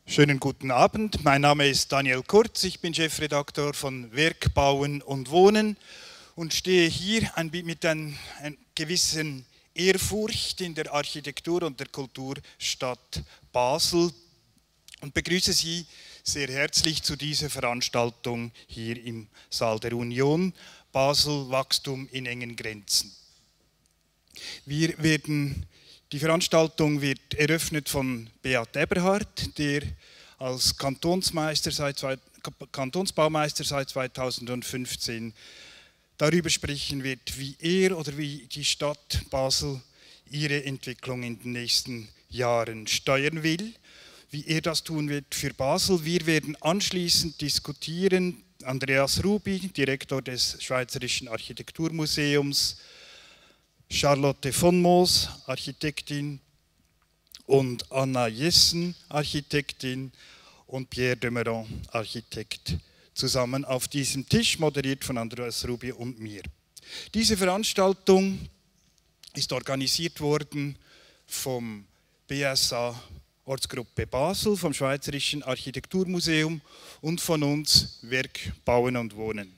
Schönen guten Abend, mein Name ist Daniel Kurz, ich bin Chefredaktor von Werk, Bauen und Wohnen und stehe hier mit einer gewissen Ehrfurcht in der Architektur und der Kulturstadt Basel und begrüße Sie sehr herzlich zu dieser Veranstaltung hier im Saal der Union, Basel Wachstum in engen Grenzen. Die Veranstaltung wird eröffnet von Beat Eberhard, der als Kantonsbaumeister seit 2015 darüber sprechen wird, wie er oder wie die Stadt Basel ihre Entwicklung in den nächsten Jahren steuern will, wie er das tun wird für Basel. Wir werden anschließend diskutieren, Andreas Ruby, Direktor des Schweizerischen Architekturmuseums, Charlotte von Moos, Architektin, und Anna Jessen, Architektin, und Pierre Demeron, Architekt, zusammen auf diesem Tisch, moderiert von Andreas Ruby und mir. Diese Veranstaltung ist organisiert worden vom BSA Ortsgruppe Basel, vom Schweizerischen Architekturmuseum und von uns Werk, Bauen und Wohnen.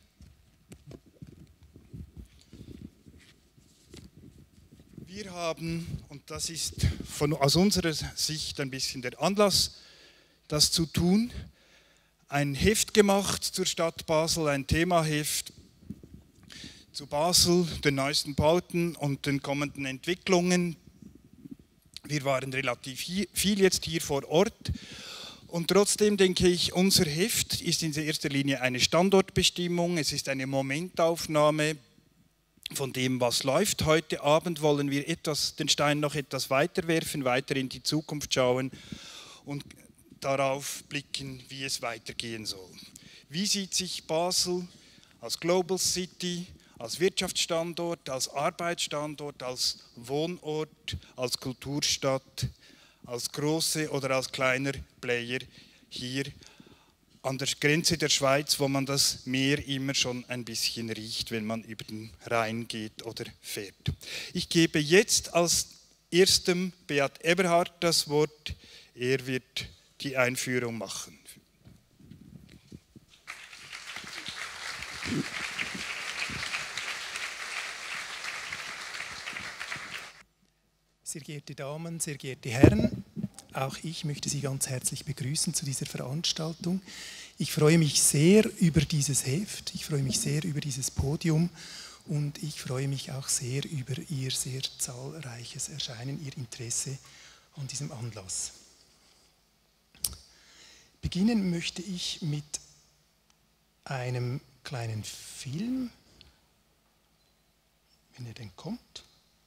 Wir haben, und das ist aus unserer Sicht ein bisschen der Anlass, das zu tun, ein Heft gemacht zur Stadt Basel, ein Themaheft zu Basel, den neuesten Bauten und den kommenden Entwicklungen. Wir waren relativ viel jetzt hier vor Ort und trotzdem denke ich, unser Heft ist in erster Linie eine Standortbestimmung, es ist eine Momentaufnahme von dem, was läuft. Heute Abend wollen wir den Stein noch etwas weiter werfen, weiter in die Zukunft schauen und darauf blicken, wie es weitergehen soll. Wie sieht sich Basel als Global City, als Wirtschaftsstandort, als Arbeitsstandort, als Wohnort, als Kulturstadt, als große oder als kleiner Player hier an der Grenze der Schweiz, wo man das Meer immer schon ein bisschen riecht, wenn man über den Rhein geht oder fährt. Ich gebe jetzt als erstem Beat Eberhard das Wort. Er wird die Einführung machen. Sehr geehrte Damen, sehr geehrte Herren, auch ich möchte Sie ganz herzlich begrüßen zu dieser Veranstaltung. Ich freue mich sehr über dieses Heft, ich freue mich sehr über dieses Podium und ich freue mich auch sehr über Ihr sehr zahlreiches Erscheinen, Ihr Interesse an diesem Anlass. Beginnen möchte ich mit einem kleinen Film, wenn er denn kommt.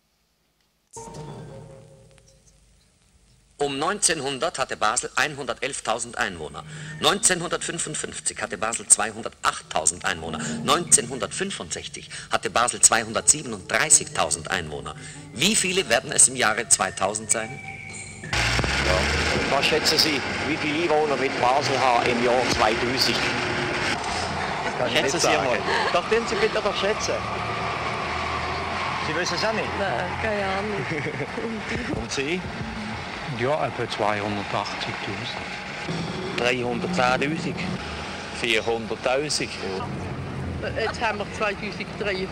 Um 1900 hatte Basel 111.000 Einwohner. 1955 hatte Basel 208.000 Einwohner. 1965 hatte Basel 237.000 Einwohner. Wie viele werden es im Jahre 2000 sein? Ja, was schätzen Sie, wie viele Einwohner wird Basel haben im Jahr 2000? Schätzen Sie mal. Doch, den Sie bitte doch schätzen. Sie wissen es auch nicht? Nein, keine Ahnung. Und Sie? Ja, etwa 280'000. 310'000. 400'000. Jetzt haben wir 200'000.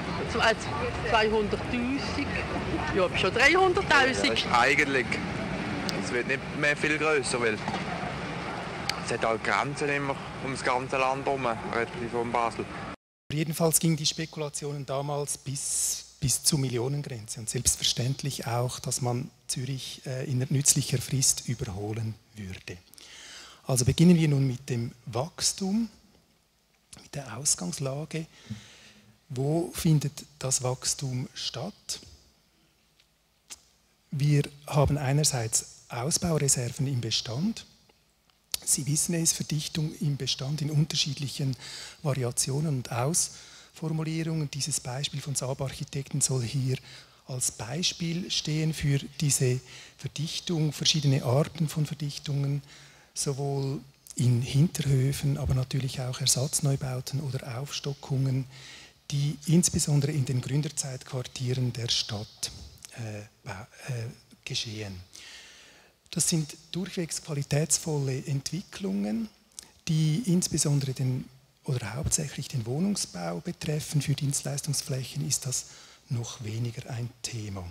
Ja, schon 300'000. Eigentlich. Es wird nicht mehr viel grösser, weil es hat halt Grenzen immer ums ganze Land herum, relativ um Basel. Jedenfalls gingen die Spekulationen damals bis zur Millionengrenze und selbstverständlich auch, dass man Zürich in nützlicher Frist überholen würde. Also beginnen wir nun mit dem Wachstum, mit der Ausgangslage. Wo findet das Wachstum statt? Wir haben einerseits Ausbaureserven im Bestand. Sie wissen es, Verdichtung im Bestand in unterschiedlichen Variationen und Ausformulierungen. Dieses Beispiel von Saab Architekten soll hier als Beispiel stehen für diese Verdichtung, verschiedene Arten von Verdichtungen, sowohl in Hinterhöfen, aber natürlich auch Ersatzneubauten oder Aufstockungen, die insbesondere in den Gründerzeitquartieren der Stadt geschehen. Das sind durchwegs qualitätsvolle Entwicklungen, die insbesondere oder hauptsächlich den Wohnungsbau betreffen. Für Dienstleistungsflächen ist das noch weniger ein Thema.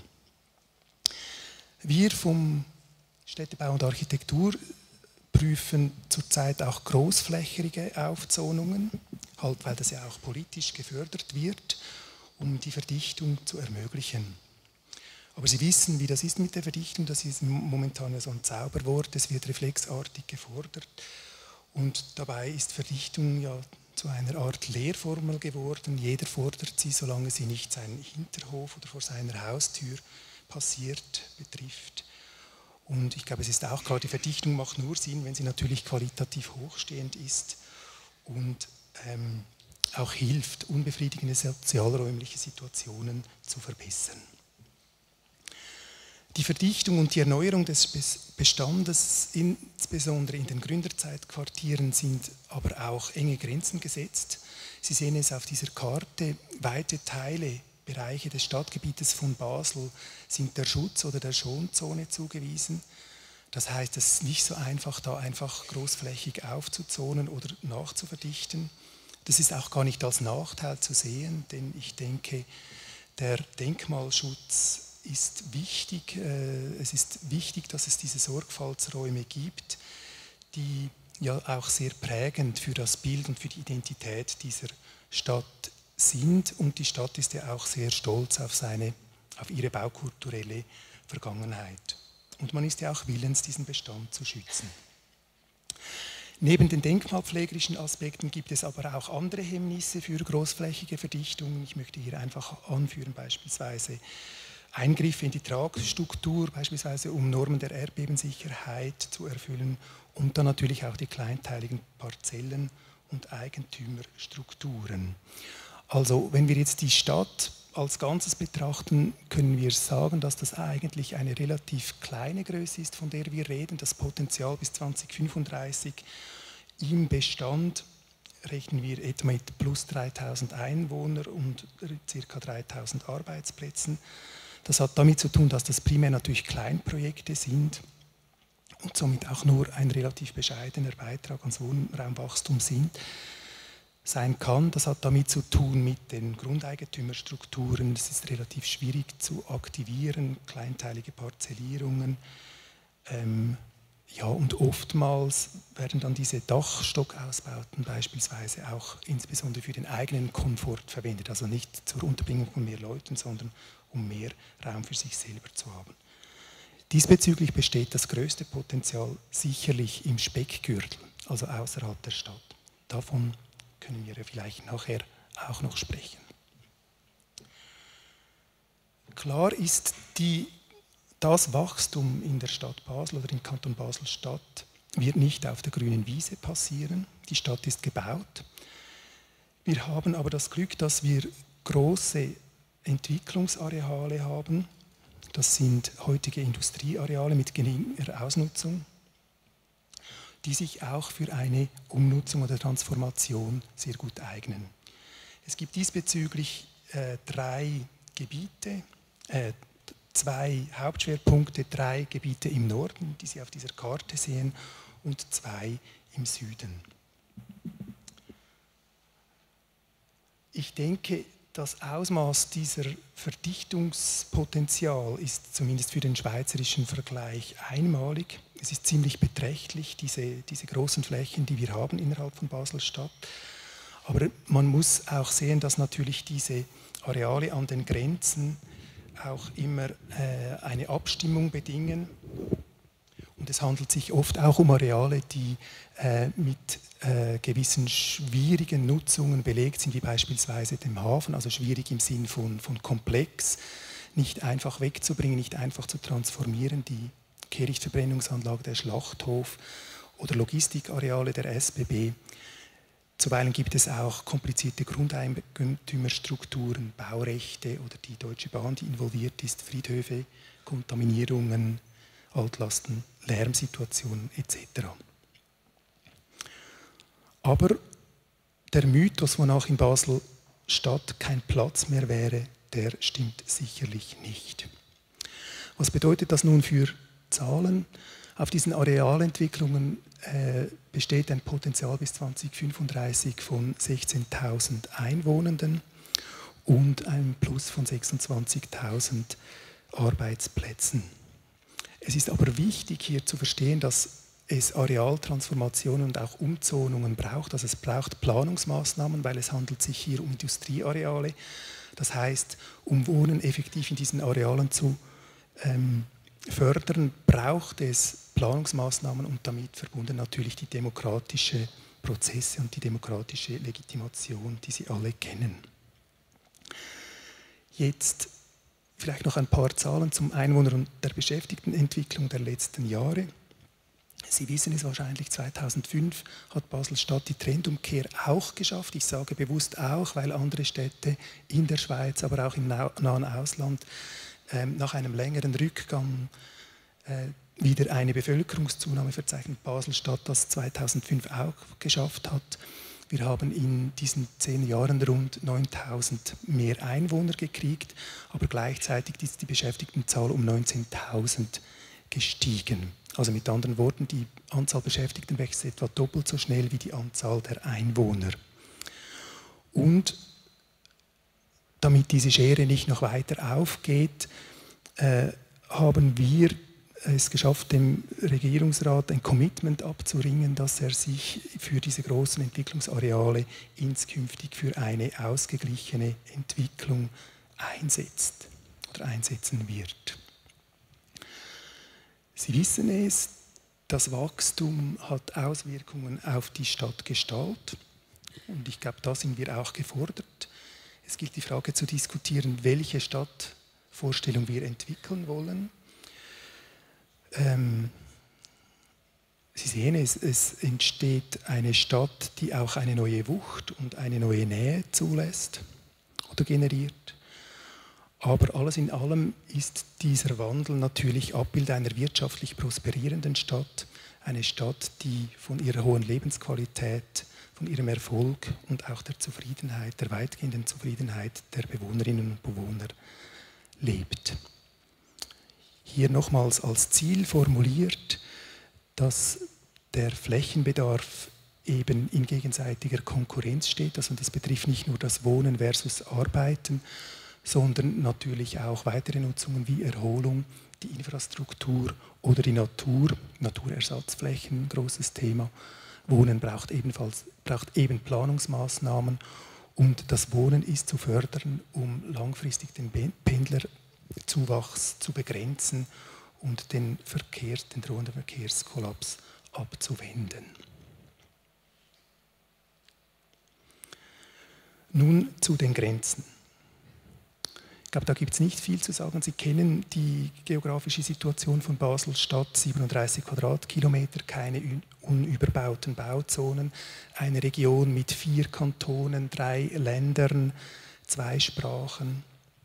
Wir vom Städtebau und Architektur prüfen zurzeit auch großflächige Aufzonungen, halt weil das ja auch politisch gefördert wird, um die Verdichtung zu ermöglichen. Aber Sie wissen, wie das ist mit der Verdichtung, das ist momentan ja so ein Zauberwort, es wird reflexartig gefordert und dabei ist Verdichtung ja zu einer Art Lehrformel geworden. Jeder fordert sie, solange sie nicht seinen Hinterhof oder vor seiner Haustür passiert, betrifft. Und ich glaube, es ist auch klar, die Verdichtung macht nur Sinn, wenn sie natürlich qualitativ hochstehend ist und auch hilft, unbefriedigende sozialräumliche Situationen zu verbessern. Die Verdichtung und die Erneuerung des Bestandes, insbesondere in den Gründerzeitquartieren, sind aber auch enge Grenzen gesetzt. Sie sehen es auf dieser Karte, weite Teile, Bereiche des Stadtgebietes von Basel sind der Schutz- oder der Schonzone zugewiesen. Das heißt, es ist nicht so einfach, da einfach großflächig aufzuzonen oder nachzuverdichten. Das ist auch gar nicht als Nachteil zu sehen, denn ich denke, der Denkmalschutz ist wichtig. Es ist wichtig, dass es diese Sorgfaltsräume gibt, die ja auch sehr prägend für das Bild und für die Identität dieser Stadt sind. Und die Stadt ist ja auch sehr stolz auf ihre baukulturelle Vergangenheit. Und man ist ja auch willens, diesen Bestand zu schützen. Neben den denkmalpflegerischen Aspekten gibt es aber auch andere Hemmnisse für großflächige Verdichtungen. Ich möchte hier einfach anführen, beispielsweise Eingriffe in die Tragstruktur, beispielsweise um Normen der Erdbebensicherheit zu erfüllen und dann natürlich auch die kleinteiligen Parzellen und Eigentümerstrukturen. Also wenn wir jetzt die Stadt als Ganzes betrachten, können wir sagen, dass das eigentlich eine relativ kleine Größe ist, von der wir reden. Das Potenzial bis 2035 im Bestand rechnen wir etwa mit plus 3000 Einwohner und ca. 3000 Arbeitsplätzen. Das hat damit zu tun, dass das primär natürlich Kleinprojekte sind und somit auch nur ein relativ bescheidener Beitrag ans Wohnraumwachstum sein kann. Das hat damit zu tun mit den Grundeigentümerstrukturen. Es ist relativ schwierig zu aktivieren, kleinteilige Parzellierungen. Ja, und oftmals werden dann diese Dachstockausbauten beispielsweise auch insbesondere für den eigenen Komfort verwendet. Also nicht zur Unterbringung von mehr Leuten, sondern um mehr Raum für sich selber zu haben. Diesbezüglich besteht das größte Potenzial sicherlich im Speckgürtel, also außerhalb der Stadt. Davon können wir ja vielleicht nachher auch noch sprechen. Klar ist, das Wachstum in der Stadt Basel oder im Kanton Basel-Stadt wird nicht auf der grünen Wiese passieren. Die Stadt ist gebaut. Wir haben aber das Glück, dass wir große Entwicklungsareale haben. Das sind heutige Industrieareale mit geringer Ausnutzung, die sich auch für eine Umnutzung oder Transformation sehr gut eignen. Es gibt diesbezüglich zwei Hauptschwerpunkte, 3 Gebiete im Norden, die Sie auf dieser Karte sehen, und 2 im Süden. Ich denke, das Ausmaß dieser Verdichtungspotenzial ist zumindest für den schweizerischen Vergleich einmalig. Es ist ziemlich beträchtlich, diese großen Flächen, die wir haben innerhalb von Basel-Stadt. Aber man muss auch sehen, dass natürlich diese Areale an den Grenzen auch immer eine Abstimmung bedingen. Und es handelt sich oft auch um Areale, die mit gewissen schwierigen Nutzungen belegt sind, wie beispielsweise dem Hafen, also schwierig im Sinn von komplex, nicht einfach wegzubringen, nicht einfach zu transformieren, die Kehrichtverbrennungsanlage, der Schlachthof oder Logistikareale der SBB. Zuweilen gibt es auch komplizierte Grundeigentümerstrukturen, Baurechte oder die Deutsche Bahn, die involviert ist, Friedhöfe, Kontaminierungen, Altlasten, Lärmsituationen etc. Aber der Mythos, wonach in Basel-Stadt kein Platz mehr wäre, der stimmt sicherlich nicht. Was bedeutet das nun für Zahlen? Auf diesen Arealentwicklungen besteht ein Potenzial bis 2035 von 16.000 Einwohnenden und einem Plus von 26.000 Arbeitsplätzen. Es ist aber wichtig, hier zu verstehen, dass es Arealtransformationen und auch Umzonungen braucht. Also es braucht Planungsmaßnahmen, weil es handelt sich hier um Industrieareale. Das heißt, um Wohnen effektiv in diesen Arealen zu fördern, braucht es Planungsmaßnahmen und damit verbunden natürlich die demokratischen Prozesse und die demokratische Legitimation, die Sie alle kennen. Jetzt vielleicht noch ein paar Zahlen zum Einwohner- und der Beschäftigtenentwicklung der letzten Jahre. Sie wissen es wahrscheinlich, 2005 hat Basel-Stadt die Trendumkehr auch geschafft. Ich sage bewusst auch, weil andere Städte in der Schweiz, aber auch im nahen Ausland nach einem längeren Rückgang wieder eine Bevölkerungszunahme verzeichnet. Basel-Stadt das 2005 auch geschafft hat. Wir haben in diesen 10 Jahren rund 9.000 mehr Einwohner gekriegt, aber gleichzeitig ist die Beschäftigtenzahl um 19.000 gestiegen. Also mit anderen Worten, die Anzahl Beschäftigten wächst etwa doppelt so schnell wie die Anzahl der Einwohner. Und damit diese Schere nicht noch weiter aufgeht, haben wir es geschafft, dem Regierungsrat ein Commitment abzuringen, dass er sich für diese großen Entwicklungsareale inskünftig für eine ausgeglichene Entwicklung einsetzt oder einsetzen wird. Sie wissen es, das Wachstum hat Auswirkungen auf die Stadtgestalt und ich glaube, da sind wir auch gefordert. Es gilt die Frage zu diskutieren, welche Stadtvorstellung wir entwickeln wollen. Sie sehen, es entsteht eine Stadt, die auch eine neue Wucht und eine neue Nähe zulässt oder generiert. Aber alles in allem ist dieser Wandel natürlich Abbild einer wirtschaftlich prosperierenden Stadt, eine Stadt, die von ihrer hohen Lebensqualität, von ihrem Erfolg und auch der Zufriedenheit, der weitgehenden Zufriedenheit der Bewohnerinnen und Bewohner lebt. Hier nochmals als Ziel formuliert, dass der Flächenbedarf eben in gegenseitiger Konkurrenz steht. Also das betrifft nicht nur das Wohnen versus Arbeiten, sondern natürlich auch weitere Nutzungen wie Erholung, die Infrastruktur oder die Natur, Naturersatzflächen, großes Thema. Wohnen braucht eben Planungsmaßnahmen und das Wohnen ist zu fördern, um langfristig den Pendlerzuwachs zu begrenzen und den drohenden Verkehrskollaps abzuwenden. Nun zu den Grenzen. Ich glaube, da gibt es nicht viel zu sagen. Sie kennen die geografische Situation von Basel-Stadt, 37 Quadratkilometer, keine unüberbauten Bauzonen, eine Region mit 4 Kantonen, 3 Ländern, 2 Sprachen.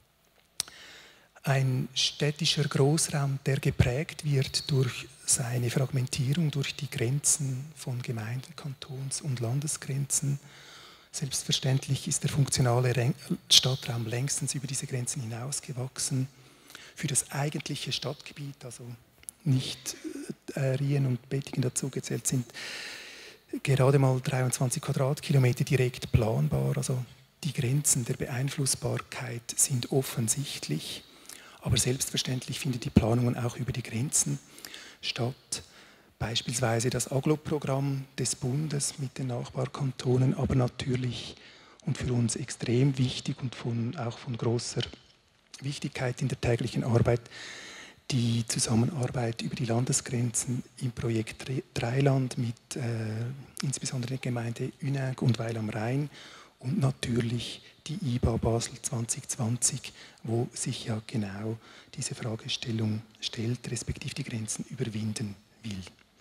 Ein städtischer Großraum, der geprägt wird durch seine Fragmentierung, durch die Grenzen von Gemeinden, Kantons- und Landesgrenzen. Selbstverständlich ist der funktionale Stadtraum längstens über diese Grenzen hinausgewachsen. Für das eigentliche Stadtgebiet, also nicht Rien und Bettingen dazugezählt, sind gerade mal 23 Quadratkilometer direkt planbar. Also die Grenzen der Beeinflussbarkeit sind offensichtlich. Aber selbstverständlich finden die Planungen auch über die Grenzen statt. Beispielsweise das AGLO-Programm des Bundes mit den Nachbarkantonen, aber natürlich und für uns extrem wichtig und auch von großer Wichtigkeit in der täglichen Arbeit, die Zusammenarbeit über die Landesgrenzen im Projekt Dreiland mit insbesondere der Gemeinde Uneng und Weil am Rhein und natürlich die IBA Basel 2020, wo sich ja genau diese Fragestellung stellt, respektive die Grenzen überwinden will.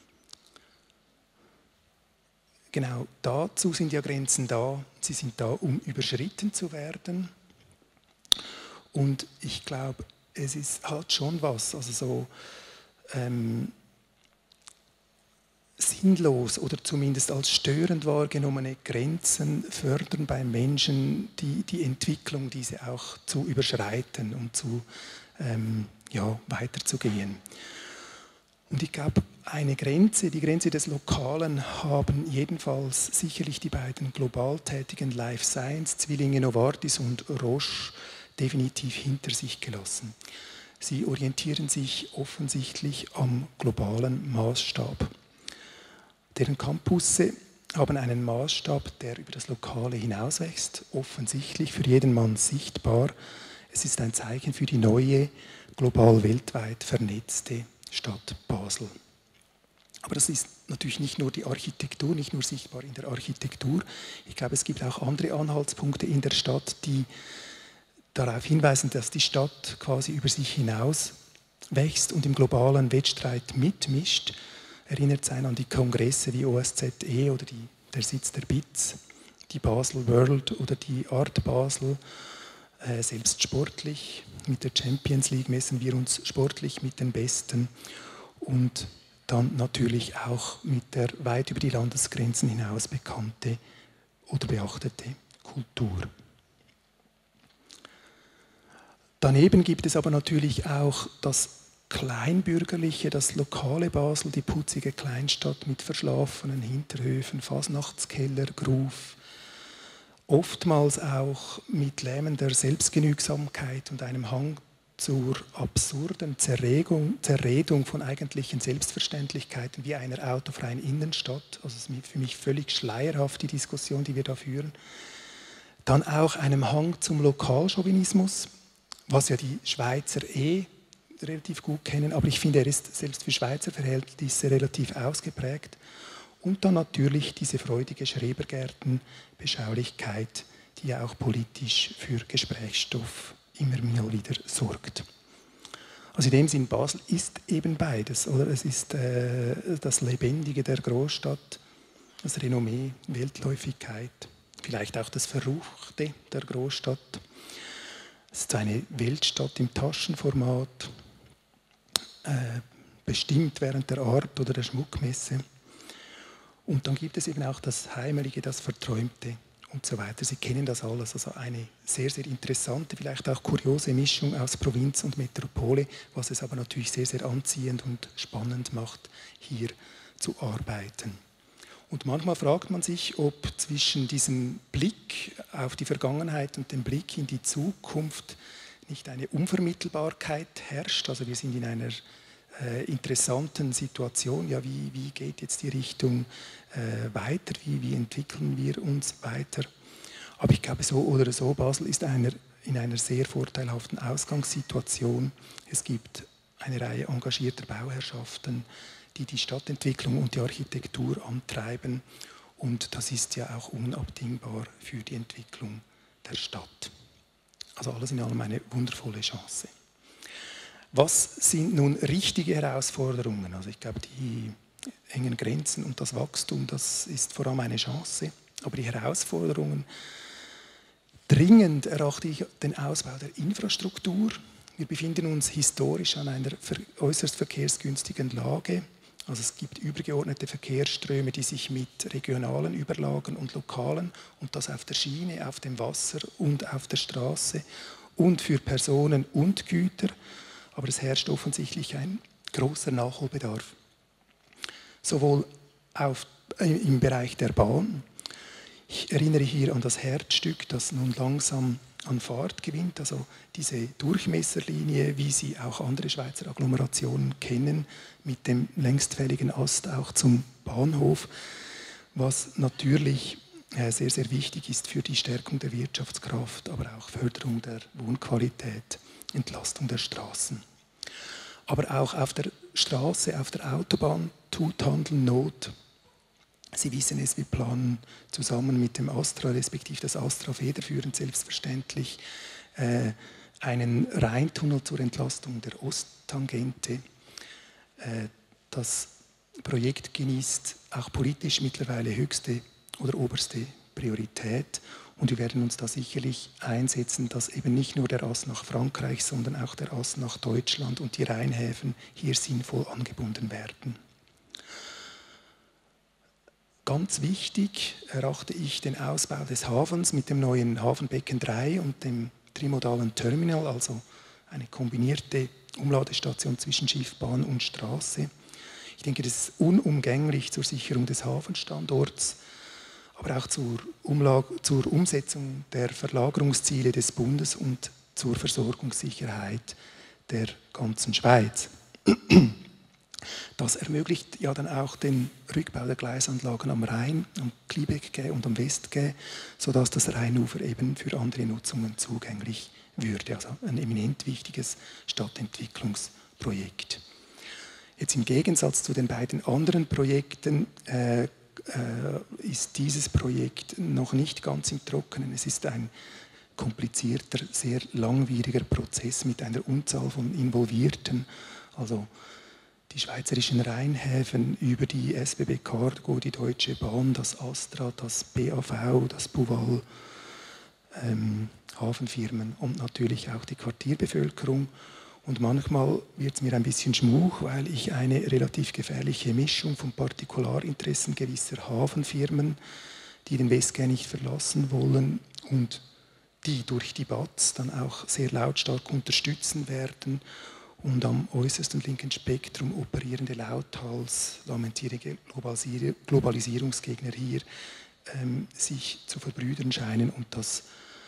Genau dazu sind ja Grenzen da. Sie sind da, um überschritten zu werden. Und ich glaube, hat schon was, also so sinnlos oder zumindest als störend wahrgenommene Grenzen fördern bei Menschen die Entwicklung, diese auch zu überschreiten und weiterzugehen. Und ich glaube, eine Grenze, die Grenze des Lokalen, haben jedenfalls sicherlich die beiden global tätigen Life Science-Zwillinge Novartis und Roche definitiv hinter sich gelassen. Sie orientieren sich offensichtlich am globalen Maßstab. Deren Campusse haben einen Maßstab, der über das Lokale hinauswächst, offensichtlich für jeden Mann sichtbar. Es ist ein Zeichen für die neue, global weltweit vernetzte Stadt Basel. Aber das ist natürlich nicht nur die Architektur, nicht nur sichtbar in der Architektur. Ich glaube, es gibt auch andere Anhaltspunkte in der Stadt, die darauf hinweisen, dass die Stadt quasi über sich hinaus wächst und im globalen Wettstreit mitmischt. Erinnert sein an die Kongresse wie OSZE oder der Sitz der BITS, die Basel World oder die Art Basel. Selbst sportlich, mit der Champions League messen wir uns sportlich mit den Besten und dann natürlich auch mit der weit über die Landesgrenzen hinaus bekannte oder beachtete Kultur. Daneben gibt es aber natürlich auch das kleinbürgerliche, das lokale Basel, die putzige Kleinstadt mit verschlafenen Hinterhöfen, Fasnachtskeller, Gruf, oftmals auch mit lähmender Selbstgenügsamkeit und einem Hang zur absurden Zerredung von eigentlichen Selbstverständlichkeiten wie einer autofreien Innenstadt. Also es ist für mich völlig schleierhaft, die Diskussion, die wir da führen. Dann auch einem Hang zum Lokalchauvinismus, was ja die Schweizer relativ gut kennen, aber ich finde, er ist selbst für Schweizer Verhältnisse relativ ausgeprägt. Und dann natürlich diese freudige Schrebergärten-Beschaulichkeit, die ja auch politisch für Gesprächsstoff immer mal wieder sorgt. Also in dem Sinn, Basel ist eben beides. Oder? Es ist das Lebendige der Großstadt, das Renommee, Weltläufigkeit, vielleicht auch das Verruchte der Großstadt. Es ist eine Weltstadt im Taschenformat, bestimmt während der Art- oder der Schmuckmesse. Und dann gibt es eben auch das Heimelige, das Verträumte und so weiter. Sie kennen das alles. Also eine sehr, sehr interessante, vielleicht auch kuriose Mischung aus Provinz und Metropole, was es aber natürlich sehr, sehr anziehend und spannend macht, hier zu arbeiten. Und manchmal fragt man sich, ob zwischen diesem Blick auf die Vergangenheit und dem Blick in die Zukunft nicht eine Unvermittelbarkeit herrscht. Also wir sind in einer interessanten Situation. Ja, wie geht jetzt die Richtung weiter? Wie entwickeln wir uns weiter? Aber ich glaube, so oder so, Basel ist in einer sehr vorteilhaften Ausgangssituation. Es gibt eine Reihe engagierter Bauherrschaften, die die Stadtentwicklung und die Architektur antreiben. Und das ist ja auch unabdingbar für die Entwicklung der Stadt. Also alles in allem eine wundervolle Chance. Was sind nun richtige Herausforderungen? Also ich glaube, die engen Grenzen und das Wachstum, das ist vor allem eine Chance. Aber die Herausforderungen, dringend erachte ich den Ausbau der Infrastruktur. Wir befinden uns historisch an einer äußerst verkehrsgünstigen Lage. Also es gibt übergeordnete Verkehrsströme, die sich mit regionalen überlagern und lokalen und das auf der Schiene, auf dem Wasser und auf der Straße und für Personen und Güter. Aber es herrscht offensichtlich ein großer Nachholbedarf. Sowohl im Bereich der Bahn. Ich erinnere hier an das Herzstück, das nun langsam an Fahrt gewinnt, also diese Durchmesserlinie, wie sie auch andere Schweizer Agglomerationen kennen, mit dem längstfälligen Ast auch zum Bahnhof, was natürlich sehr, sehr wichtig ist für die Stärkung der Wirtschaftskraft, aber auch Förderung der Wohnqualität, Entlastung der Straßen. Aber auch auf der Straße, auf der Autobahn tut Handeln Not. Sie wissen es, wir planen zusammen mit dem Astra, respektive das Astra federführend selbstverständlich, einen Rheintunnel zur Entlastung der Osttangente. Das Projekt genießt auch politisch mittlerweile höchste oder oberste Priorität und wir werden uns da sicherlich einsetzen, dass eben nicht nur der Ast nach Frankreich, sondern auch der Ast nach Deutschland und die Rheinhäfen hier sinnvoll angebunden werden. Ganz wichtig erachte ich den Ausbau des Hafens mit dem neuen Hafenbecken 3 und dem trimodalen Terminal, also eine kombinierte Umladestation zwischen Schiff, Bahn und Straße. Ich denke, das ist unumgänglich zur Sicherung des Hafenstandorts, aber auch zur Umsetzung der Verlagerungsziele des Bundes und zur Versorgungssicherheit der ganzen Schweiz. Das ermöglicht ja dann auch den Rückbau der Gleisanlagen am Rhein, am Kliebeck und am Westgä, sodass das Rheinufer eben für andere Nutzungen zugänglich würde. Also ein eminent wichtiges Stadtentwicklungsprojekt. Jetzt im Gegensatz zu den beiden anderen Projekten ist dieses Projekt noch nicht ganz im Trockenen. Es ist ein komplizierter, sehr langwieriger Prozess mit einer Unzahl von Involvierten, also die schweizerischen Rheinhäfen über die SBB Cargo, die Deutsche Bahn, das Astra, das BAV, das Buval, Hafenfirmen und natürlich auch die Quartierbevölkerung. Und manchmal wird es mir ein bisschen schmuch, weil ich eine relativ gefährliche Mischung von Partikularinteressen gewisser Hafenfirmen, die den Westgä nicht verlassen wollen und die durch die BATS dann auch sehr lautstark unterstützen werden und am äußersten linken Spektrum operierende lauthals lamentierende Globalisierungsgegner hier sich zu verbrüdern scheinen und das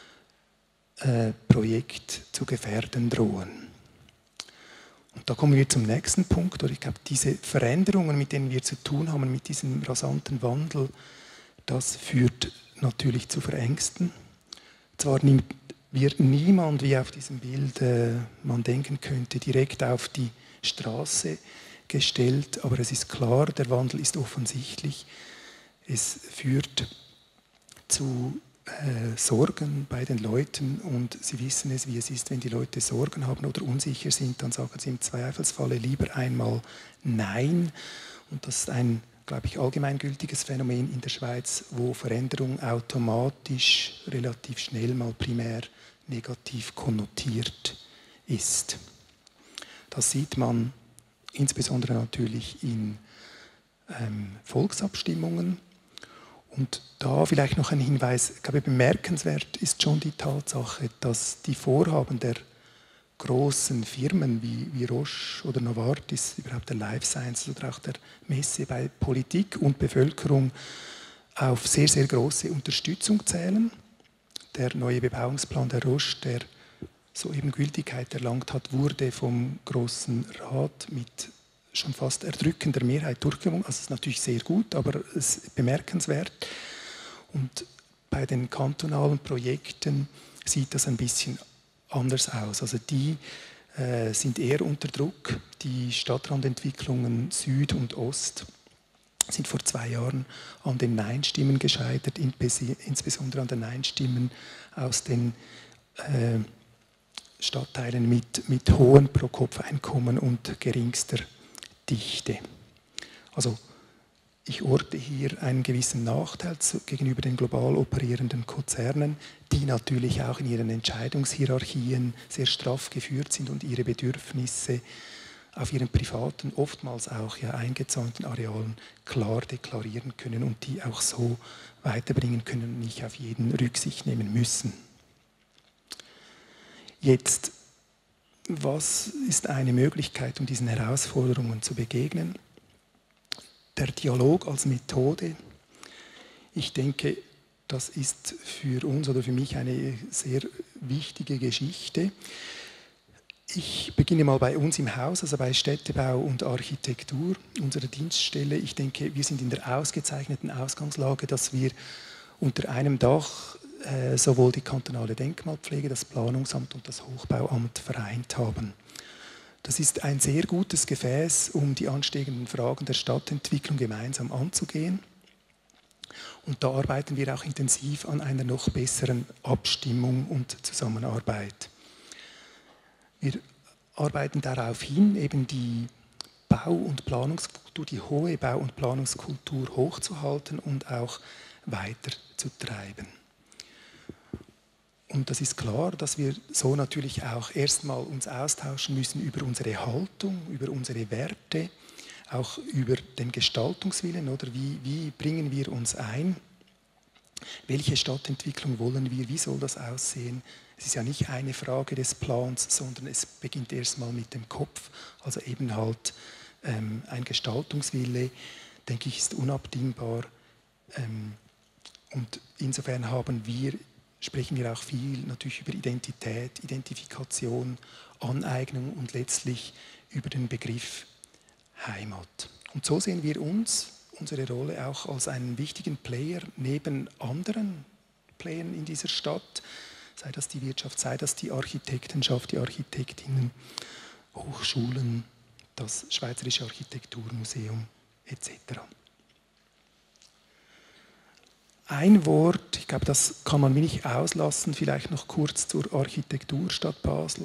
Projekt zu gefährden drohen. Und da kommen wir zum nächsten Punkt, oder ich glaube, diese Veränderungen, mit denen wir zu tun haben, mit diesem rasanten Wandel, das führt natürlich zu Verängsten. Zwar wird niemand, wie auf diesem Bild man denken könnte, direkt auf die Straße gestellt, aber es ist klar, der Wandel ist offensichtlich. Es führt zu Sorgen bei den Leuten und Sie wissen es, wie es ist, wenn die Leute Sorgen haben oder unsicher sind, dann sagen sie im Zweifelsfalle lieber einmal Nein. Und das ist ein, glaube ich, allgemeingültiges Phänomen in der Schweiz, wo Veränderung automatisch relativ schnell mal primär negativ konnotiert ist. Das sieht man insbesondere natürlich in Volksabstimmungen. Und da vielleicht noch ein Hinweis, ich glaube, bemerkenswert ist schon die Tatsache, dass die Vorhaben der großen Firmen wie Roche oder Novartis, überhaupt der Life Sciences oder auch der Messe bei Politik und Bevölkerung auf sehr, sehr große Unterstützung zählen. Der neue Bebauungsplan der Roche, der soeben Gültigkeit erlangt hat, wurde vom Grossen Rat mit schon fast erdrückender Mehrheit durchgewunken. Also es ist natürlich sehr gut, aber es ist bemerkenswert. Und bei den kantonalen Projekten sieht das ein bisschen anders aus. Also die sind eher unter Druck. Die Stadtrandentwicklungen Süd und Ost sind vor 2 Jahren an den Nein-Stimmen gescheitert, insbesondere an den Nein-Stimmen aus den Stadtteilen mit hohen Pro-Kopf-Einkommen und geringster Dichte. Also ich orte hier einen gewissen Nachteil gegenüber den global operierenden Konzernen, die natürlich auch in ihren Entscheidungshierarchien sehr straff geführt sind und ihre Bedürfnisse auf ihren privaten, oftmals auch ja eingezäunten Arealen klar deklarieren können und die auch so weiterbringen können und nicht auf jeden Rücksicht nehmen müssen. Jetzt, was ist eine Möglichkeit, um diesen Herausforderungen zu begegnen? Der Dialog als Methode. Ich denke, das ist für uns oder für mich eine sehr wichtige Geschichte. Ich beginne mal bei uns im Haus, also bei Städtebau und Architektur, unserer Dienststelle. Ich denke, wir sind in der ausgezeichneten Ausgangslage, dass wir unter einem Dach sowohl die kantonale Denkmalpflege, das Planungsamt und das Hochbauamt vereint haben. Das ist ein sehr gutes Gefäß, um die anstehenden Fragen der Stadtentwicklung gemeinsam anzugehen. Und da arbeiten wir auch intensiv an einer noch besseren Abstimmung und Zusammenarbeit. Wir arbeiten darauf hin, eben die Bau- und Planungskultur, die hohe Bau- und Planungskultur hochzuhalten und auch weiterzutreiben. Und das ist klar, dass wir so natürlich auch erstmal uns austauschen müssen über unsere Haltung, über unsere Werte, auch über den Gestaltungswillen, oder wie bringen wir uns ein, welche Stadtentwicklung wollen wir, wie soll das aussehen. Es ist ja nicht eine Frage des Plans, sondern es beginnt erstmal mit dem Kopf, also eben halt ein Gestaltungswille, denke ich, ist unabdingbar. Und insofern sprechen wir auch viel natürlich über Identität, Identifikation, Aneignung und letztlich über den Begriff Heimat. Und so sehen wir unsere Rolle auch als einen wichtigen Player neben anderen Playern in dieser Stadt, sei das die Wirtschaft, sei das die Architektenschaft, die Architektinnen, Hochschulen, das Schweizerische Architekturmuseum etc. Ein Wort, ich glaube, das kann man wenig auslassen, vielleicht noch kurz zur Architekturstadt Basel.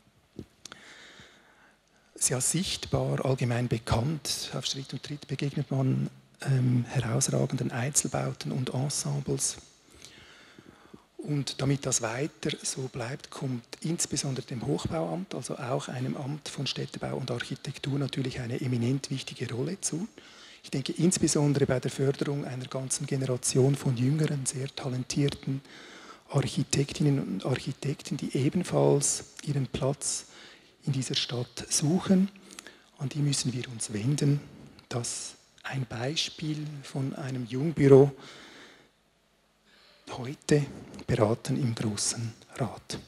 Sehr sichtbar, allgemein bekannt, auf Schritt und Tritt begegnet man herausragenden Einzelbauten und Ensembles. Und damit das weiter so bleibt, kommt insbesondere dem Hochbauamt, also auch einem Amt von Städtebau und Architektur, natürlich eine eminent wichtige Rolle zu. Ich denke insbesondere bei der Förderung einer ganzen Generation von jüngeren, sehr talentierten Architektinnen und Architekten, die ebenfalls ihren Platz in dieser Stadt suchen. An die müssen wir uns wenden. Das ein Beispiel von einem Jungbüro, heute beraten im Grossen Rat.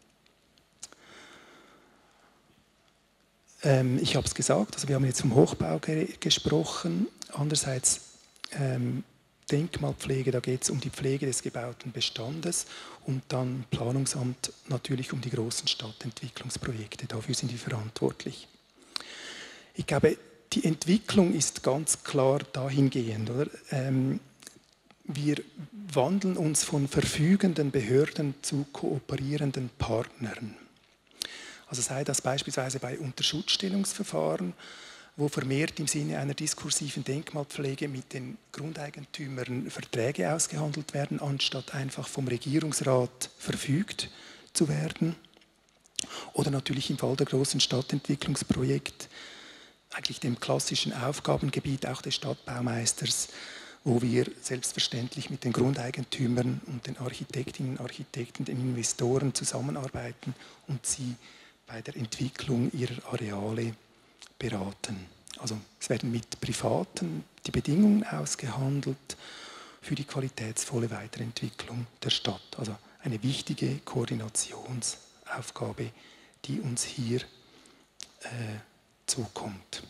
Ich habe es gesagt, also wir haben jetzt vom Hochbau gesprochen. Andererseits Denkmalpflege, da geht es um die Pflege des gebauten Bestandes und dann Planungsamt natürlich um die großen Stadtentwicklungsprojekte. Dafür sind wir verantwortlich. Ich glaube, die Entwicklung ist ganz klar dahingehend, oder? Wir wandeln uns von verfügenden Behörden zu kooperierenden Partnern. Also sei das beispielsweise bei Unterschutzstellungsverfahren, wo vermehrt im Sinne einer diskursiven Denkmalpflege mit den Grundeigentümern Verträge ausgehandelt werden, anstatt einfach vom Regierungsrat verfügt zu werden. Oder natürlich im Fall der großen Stadtentwicklungsprojekte, eigentlich dem klassischen Aufgabengebiet auch des Stadtbaumeisters, wo wir selbstverständlich mit den Grundeigentümern und den Architektinnen, Architekten, den Investoren zusammenarbeiten und sie bei der Entwicklung ihrer Areale beraten. Also es werden mit Privaten die Bedingungen ausgehandelt für die qualitätsvolle Weiterentwicklung der Stadt. Also eine wichtige Koordinationsaufgabe, die uns hier zukommt.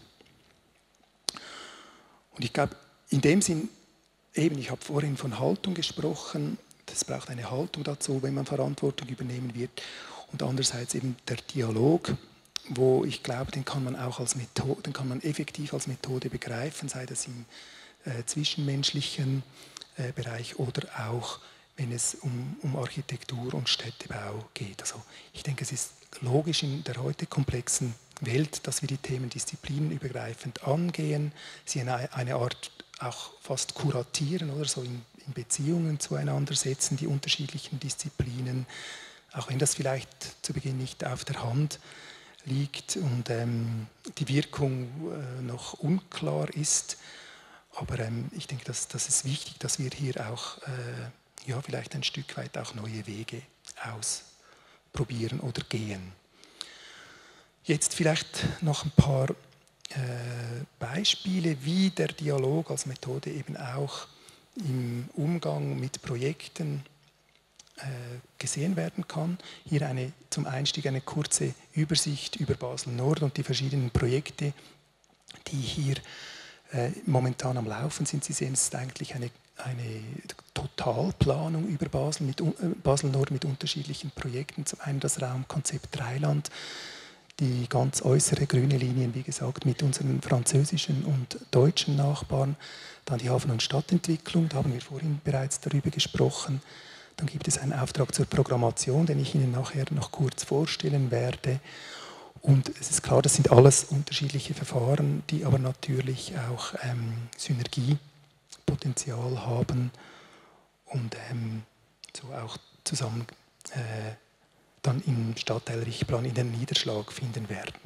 Und ich glaube, in dem Sinn, eben, ich habe vorhin von Haltung gesprochen, es braucht eine Haltung dazu, wenn man Verantwortung übernehmen wird. Und andererseits eben der Dialog, wo ich glaube, den kann man auch als Methode, den kann man effektiv als Methode begreifen, sei das im zwischenmenschlichen Bereich oder auch, wenn es um Architektur und Städtebau geht. Also ich denke, es ist logisch in der heute komplexen Welt, dass wir die Themen disziplinenübergreifend angehen, sie in eine Art auch fast kuratieren oder so in Beziehungen zueinander setzen, die unterschiedlichen Disziplinen, auch wenn das vielleicht zu Beginn nicht auf der Hand liegt und die Wirkung noch unklar ist. Aber ich denke, das ist wichtig, dass wir hier auch vielleicht ein Stück weit auch neue Wege ausprobieren oder gehen. Jetzt vielleicht noch ein paar Beispiele, wie der Dialog als Methode eben auch im Umgang mit Projekten gesehen werden kann. Hier zum Einstieg eine kurze Übersicht über Basel-Nord und die verschiedenen Projekte, die hier momentan am Laufen sind. Sie sehen, es ist eigentlich eine Totalplanung über Basel-Nord mit unterschiedlichen Projekten. Zum einen das Raumkonzept Dreiland, die ganz äußere grüne Linien, wie gesagt, mit unseren französischen und deutschen Nachbarn. Dann die Hafen- und Stadtentwicklung, da haben wir vorhin bereits darüber gesprochen. Dann gibt es einen Auftrag zur Programmation, den ich Ihnen nachher noch kurz vorstellen werde. Und es ist klar, das sind alles unterschiedliche Verfahren, die aber natürlich auch Synergiepotenzial haben und so auch zusammen dann im Stadtteilrichtplan in den Niederschlag finden werden.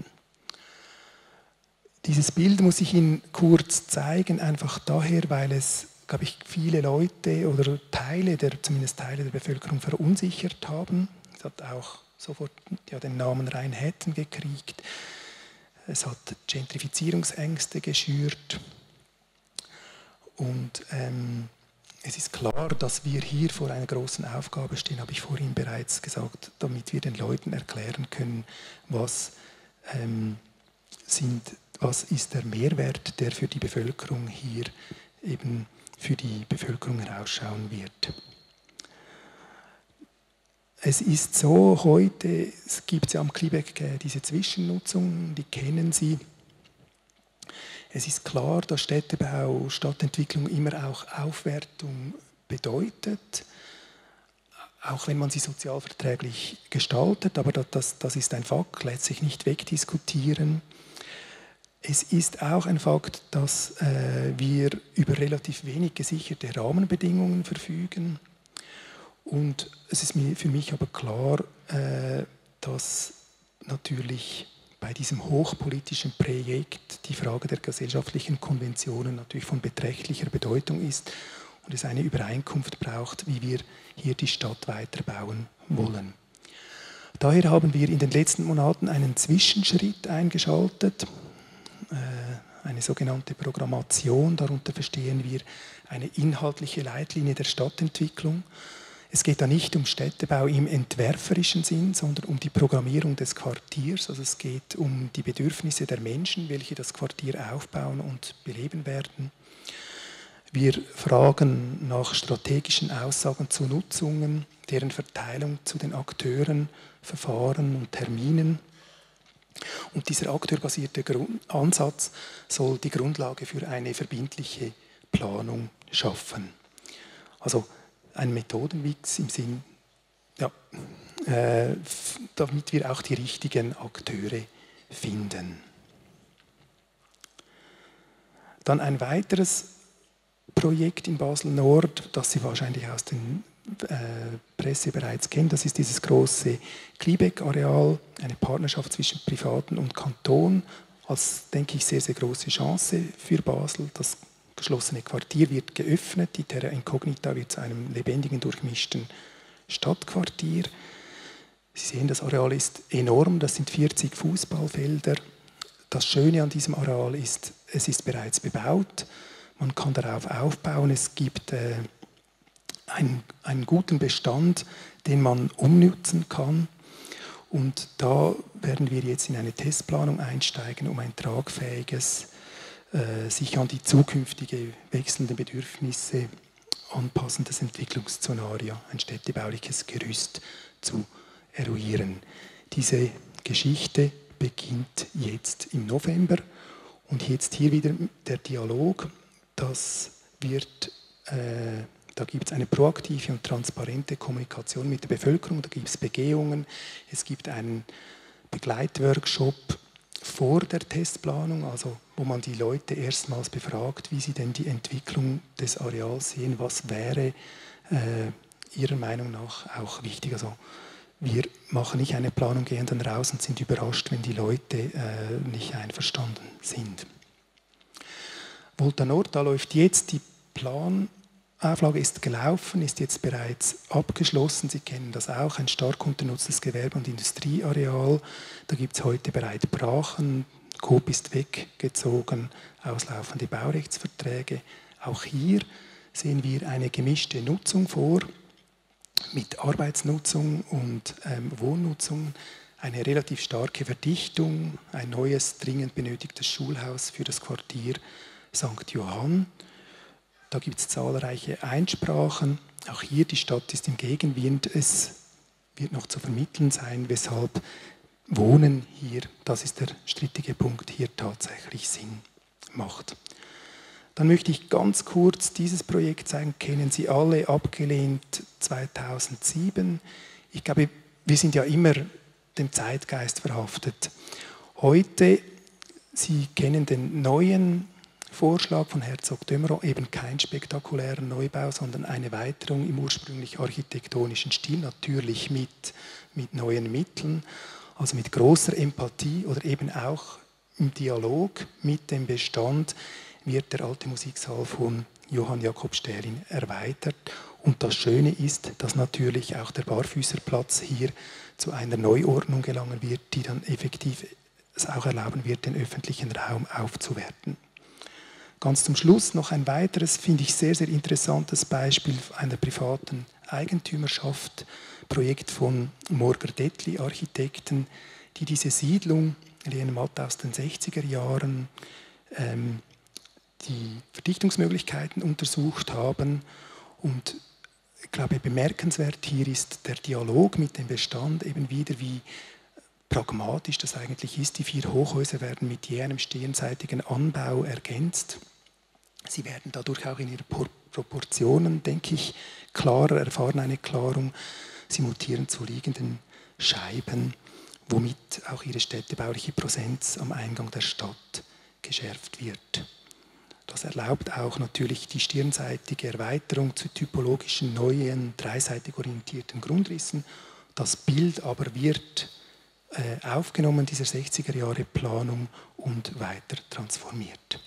Dieses Bild muss ich Ihnen kurz zeigen, einfach daher, weil es, glaube ich, viele Leute oder zumindest Teile der Bevölkerung verunsichert haben. Es hat auch sofort den Namen Rheinhetten gekriegt. Es hat Gentrifizierungsängste geschürt. Und es ist klar, dass wir hier vor einer großen Aufgabe stehen, habe ich vorhin bereits gesagt, damit wir den Leuten erklären können, was ist der Mehrwert, der für die Bevölkerung hier eben für die Bevölkerung herausschauen wird. Es ist so, heute gibt es ja am Kliebeck diese Zwischennutzung, die kennen Sie. Es ist klar, dass Städtebau, Stadtentwicklung immer auch Aufwertung bedeutet, auch wenn man sie sozialverträglich gestaltet, aber das ist ein Fakt, lässt sich nicht wegdiskutieren. Es ist auch ein Fakt, dass wir über relativ wenig gesicherte Rahmenbedingungen verfügen. Und es ist für mich aber klar, dass natürlich bei diesem hochpolitischen Projekt die Frage der gesellschaftlichen Konventionen natürlich von beträchtlicher Bedeutung ist und es eine Übereinkunft braucht, wie wir hier die Stadt weiterbauen wollen. Daher haben wir in den letzten Monaten einen Zwischenschritt eingeschaltet, eine sogenannte Programmation. Darunter verstehen wir eine inhaltliche Leitlinie der Stadtentwicklung. Es geht da nicht um Städtebau im entwerferischen Sinn, sondern um die Programmierung des Quartiers. Also es geht um die Bedürfnisse der Menschen, welche das Quartier aufbauen und beleben werden. Wir fragen nach strategischen Aussagen zu Nutzungen, deren Verteilung zu den Akteuren, Verfahren und Terminen. Und dieser akteurbasierte Ansatz soll die Grundlage für eine verbindliche Planung schaffen. Also ein Methodenmix im Sinn, ja, damit wir auch die richtigen Akteure finden. Dann ein weiteres Projekt in Basel-Nord, das Sie wahrscheinlich aus der Presse bereits kennen, das ist dieses große Kliebeck-Areal, eine Partnerschaft zwischen Privaten und Kanton, als, denke ich, sehr, sehr große Chance für Basel. Das geschlossene Quartier wird geöffnet, die Terra Incognita wird zu einem lebendigen, durchmischten Stadtquartier. Sie sehen, das Areal ist enorm, das sind 40 Fußballfelder. Das Schöne an diesem Areal ist, es ist bereits bebaut, man kann darauf aufbauen, es gibt einen guten Bestand, den man umnutzen kann. Und da werden wir jetzt in eine Testplanung einsteigen, um ein tragfähiges, sich an die zukünftige wechselnden Bedürfnisse anpassendes Entwicklungsszenario, ein städtebauliches Gerüst zu eruieren. Diese Geschichte beginnt jetzt im November und jetzt hier wieder der Dialog. Da gibt es eine proaktive und transparente Kommunikation mit der Bevölkerung, da gibt es Begehungen, es gibt einen Begleitworkshop vor der Testplanung, also wo man die Leute erstmals befragt, wie sie denn die Entwicklung des Areals sehen, was wäre ihrer Meinung nach auch wichtig. Also wir machen nicht eine Planung, gehen dann raus und sind überrascht, wenn die Leute nicht einverstanden sind. Volta Nord, da läuft jetzt die Planauflage ist gelaufen, ist jetzt bereits abgeschlossen. Sie kennen das auch, ein stark unternutztes Gewerbe- und Industrieareal. Da gibt es heute bereits Brachen, Coop ist weggezogen, auslaufende Baurechtsverträge. Auch hier sehen wir eine gemischte Nutzung vor, mit Arbeitsnutzung und Wohnnutzung. Eine relativ starke Verdichtung, ein neues, dringend benötigtes Schulhaus für das Quartier St. Johann. Da gibt es zahlreiche Einsprachen. Auch hier, die Stadt ist im Gegenwind. Es wird noch zu vermitteln sein, weshalb Wohnen hier, das ist der strittige Punkt, hier tatsächlich Sinn macht. Dann möchte ich ganz kurz dieses Projekt zeigen. Kennen Sie alle, abgelehnt 2007. Ich glaube, wir sind ja immer dem Zeitgeist verhaftet. Heute, Sie kennen den neuen Vorschlag von Herzog de Meuron, eben kein spektakulärer Neubau, sondern eine Weiterung im ursprünglich architektonischen Stil, natürlich mit neuen Mitteln, also mit großer Empathie oder eben auch im Dialog mit dem Bestand wird der alte Musiksaal von Johann Jakob Stählin erweitert. Und das Schöne ist, dass natürlich auch der Barfüßerplatz hier zu einer Neuordnung gelangen wird, die dann effektiv es auch erlauben wird, den öffentlichen Raum aufzuwerten. Ganz zum Schluss noch ein weiteres, finde ich, sehr, sehr interessantes Beispiel einer privaten Eigentümerschaft, Projekt von Morger Dettli Architekten, die diese Siedlung, Lehen Matt aus den 60er Jahren, die Verdichtungsmöglichkeiten untersucht haben. Und ich glaube, bemerkenswert hier ist der Dialog mit dem Bestand eben wieder, wie pragmatisch das eigentlich ist. Die 4 Hochhäuser werden mit je einem stehenseitigen Anbau ergänzt. Sie werden dadurch auch in ihren Proportionen, denke ich, klarer, erfahren eine Klärung. Sie mutieren zu liegenden Scheiben, womit auch ihre städtebauliche Präsenz am Eingang der Stadt geschärft wird. Das erlaubt auch natürlich die stirnseitige Erweiterung zu typologischen, neuen, dreiseitig orientierten Grundrissen. Das Bild aber wird aufgenommen, dieser 60er Jahre Planung, und weiter transformiert.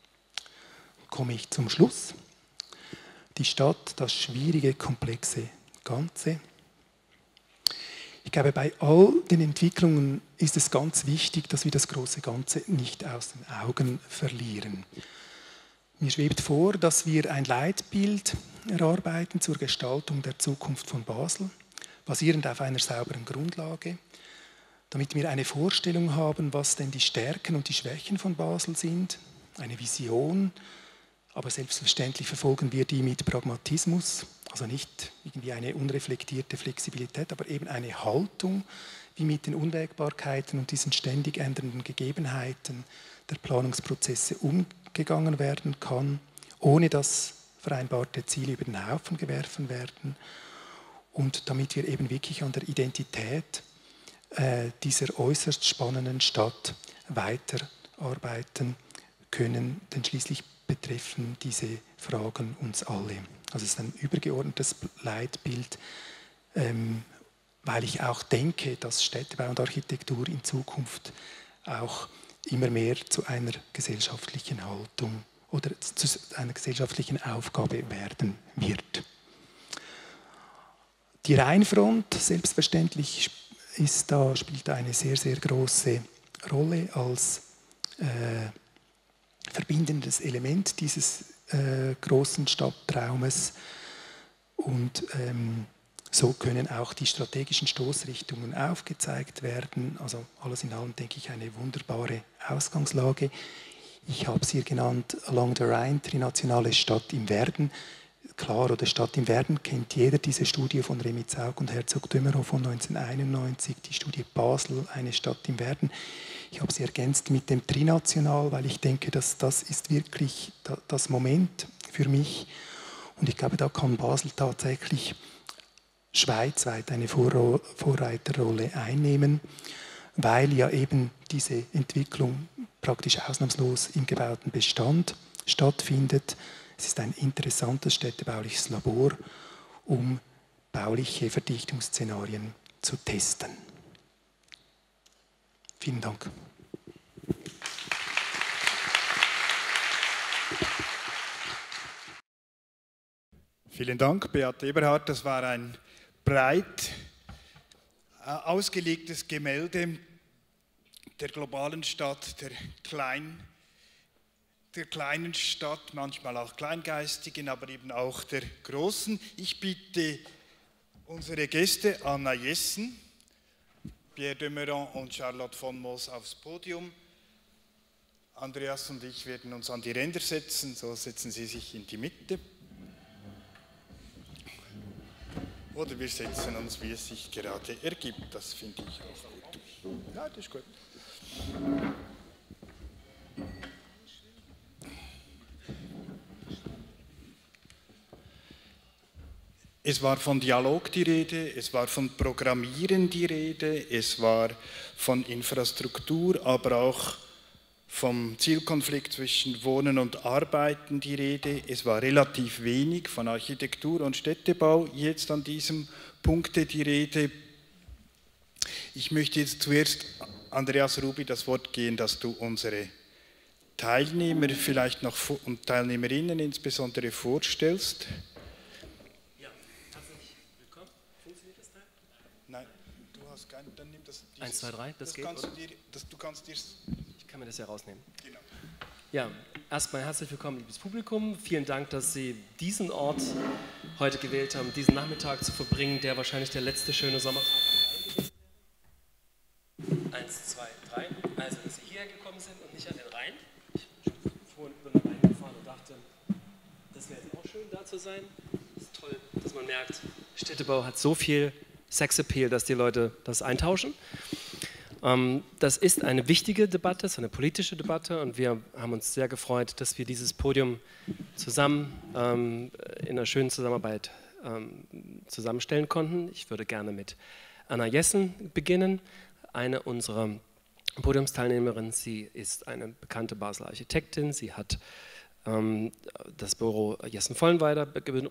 Komme ich zum Schluss. Die Stadt, das schwierige, komplexe Ganze. Ich glaube, bei all den Entwicklungen ist es ganz wichtig, dass wir das große Ganze nicht aus den Augen verlieren. Mir schwebt vor, dass wir ein Leitbild erarbeiten zur Gestaltung der Zukunft von Basel, basierend auf einer sauberen Grundlage, damit wir eine Vorstellung haben, was denn die Stärken und die Schwächen von Basel sind, eine Vision, aber selbstverständlich verfolgen wir die mit Pragmatismus, also nicht irgendwie eine unreflektierte Flexibilität, aber eben eine Haltung, wie mit den Unwägbarkeiten und diesen ständig ändernden Gegebenheiten der Planungsprozesse umgegangen werden kann, ohne dass vereinbarte Ziele über den Haufen geworfen werden, und damit wir eben wirklich an der Identität dieser äußerst spannenden Stadt weiterarbeiten können, denn schließlich betreffen diese Fragen uns alle. Also es ist ein übergeordnetes Leitbild, weil ich auch denke, dass Städtebau und Architektur in Zukunft auch immer mehr zu einer gesellschaftlichen Haltung oder zu einer gesellschaftlichen Aufgabe werden wird. Die Rheinfront, selbstverständlich, spielt eine sehr, sehr große Rolle als verbindendes Element dieses großen Stadtraumes, und so können auch die strategischen Stoßrichtungen aufgezeigt werden. Also alles in allem, denke ich, eine wunderbare Ausgangslage. Ich habe es hier genannt, Along the Rhine, trinationale Stadt im Werden. Klar, oder Stadt im Werden kennt jeder, diese Studie von Remi Zaug und Herzog Dömerow von 1991, die Studie Basel, eine Stadt im Werden. Ich habe sie ergänzt mit dem Trinational, weil ich denke, dass das ist wirklich das Moment für mich. Und ich glaube, da kann Basel tatsächlich schweizweit eine Vorreiterrolle einnehmen, weil ja eben diese Entwicklung praktisch ausnahmslos im gebauten Bestand stattfindet. Es ist ein interessantes städtebauliches Labor, um bauliche Verdichtungsszenarien zu testen. Vielen Dank. Vielen Dank, Beate Eberhard. Das war ein breit ausgelegtes Gemälde der globalen Stadt, der kleinen Stadt, manchmal auch kleingeistigen, aber eben auch der großen. Ich bitte unsere Gäste, Anna Jessen, Pierre Dömeron und Charlotte von Moos aufs Podium. Andreas und ich werden uns an die Ränder setzen, so setzen Sie sich in die Mitte. Oder wir setzen uns, wie es sich gerade ergibt. Das finde ich auch gut. Ja, das ist gut. Es war von Dialog die Rede, es war von Programmieren die Rede, es war von Infrastruktur, aber auch vom Zielkonflikt zwischen Wohnen und Arbeiten die Rede. Es war relativ wenig von Architektur und Städtebau jetzt an diesem Punkt die Rede. Ich möchte jetzt zuerst Andreas Rubi das Wort geben, dass du unsere Teilnehmer vielleicht noch und Teilnehmerinnen insbesondere vorstellst. Ja, herzlich willkommen. Funktioniert das da? Nein, du hast Dann nimm das. 1, 2, 3, das geht, kannst oder? du kannst dir. Ich kann mir das ja rausnehmen. Genau. Ja, erstmal herzlich willkommen, liebes Publikum. Vielen Dank, dass Sie diesen Ort heute gewählt haben, diesen Nachmittag zu verbringen, der wahrscheinlich der letzte schöne Sommertag ist. 1, 2, 3. Also, dass Sie hierher gekommen sind und nicht an den Rhein. Ich bin vorhin über den Rhein gefahren und dachte, das wäre jetzt auch schön, da zu sein. Es ist toll, dass man merkt, Städtebau hat so viel Sexappeal, dass die Leute das eintauschen. Das ist eine wichtige Debatte, es ist eine politische Debatte und wir haben uns sehr gefreut, dass wir dieses Podium zusammen in einer schönen Zusammenarbeit zusammenstellen konnten. Ich würde gerne mit Anna Jessen beginnen, eine unserer Podiumsteilnehmerinnen. Sie ist eine bekannte Basler Architektin, sie hat das Büro Jessen-Vollenweider begründet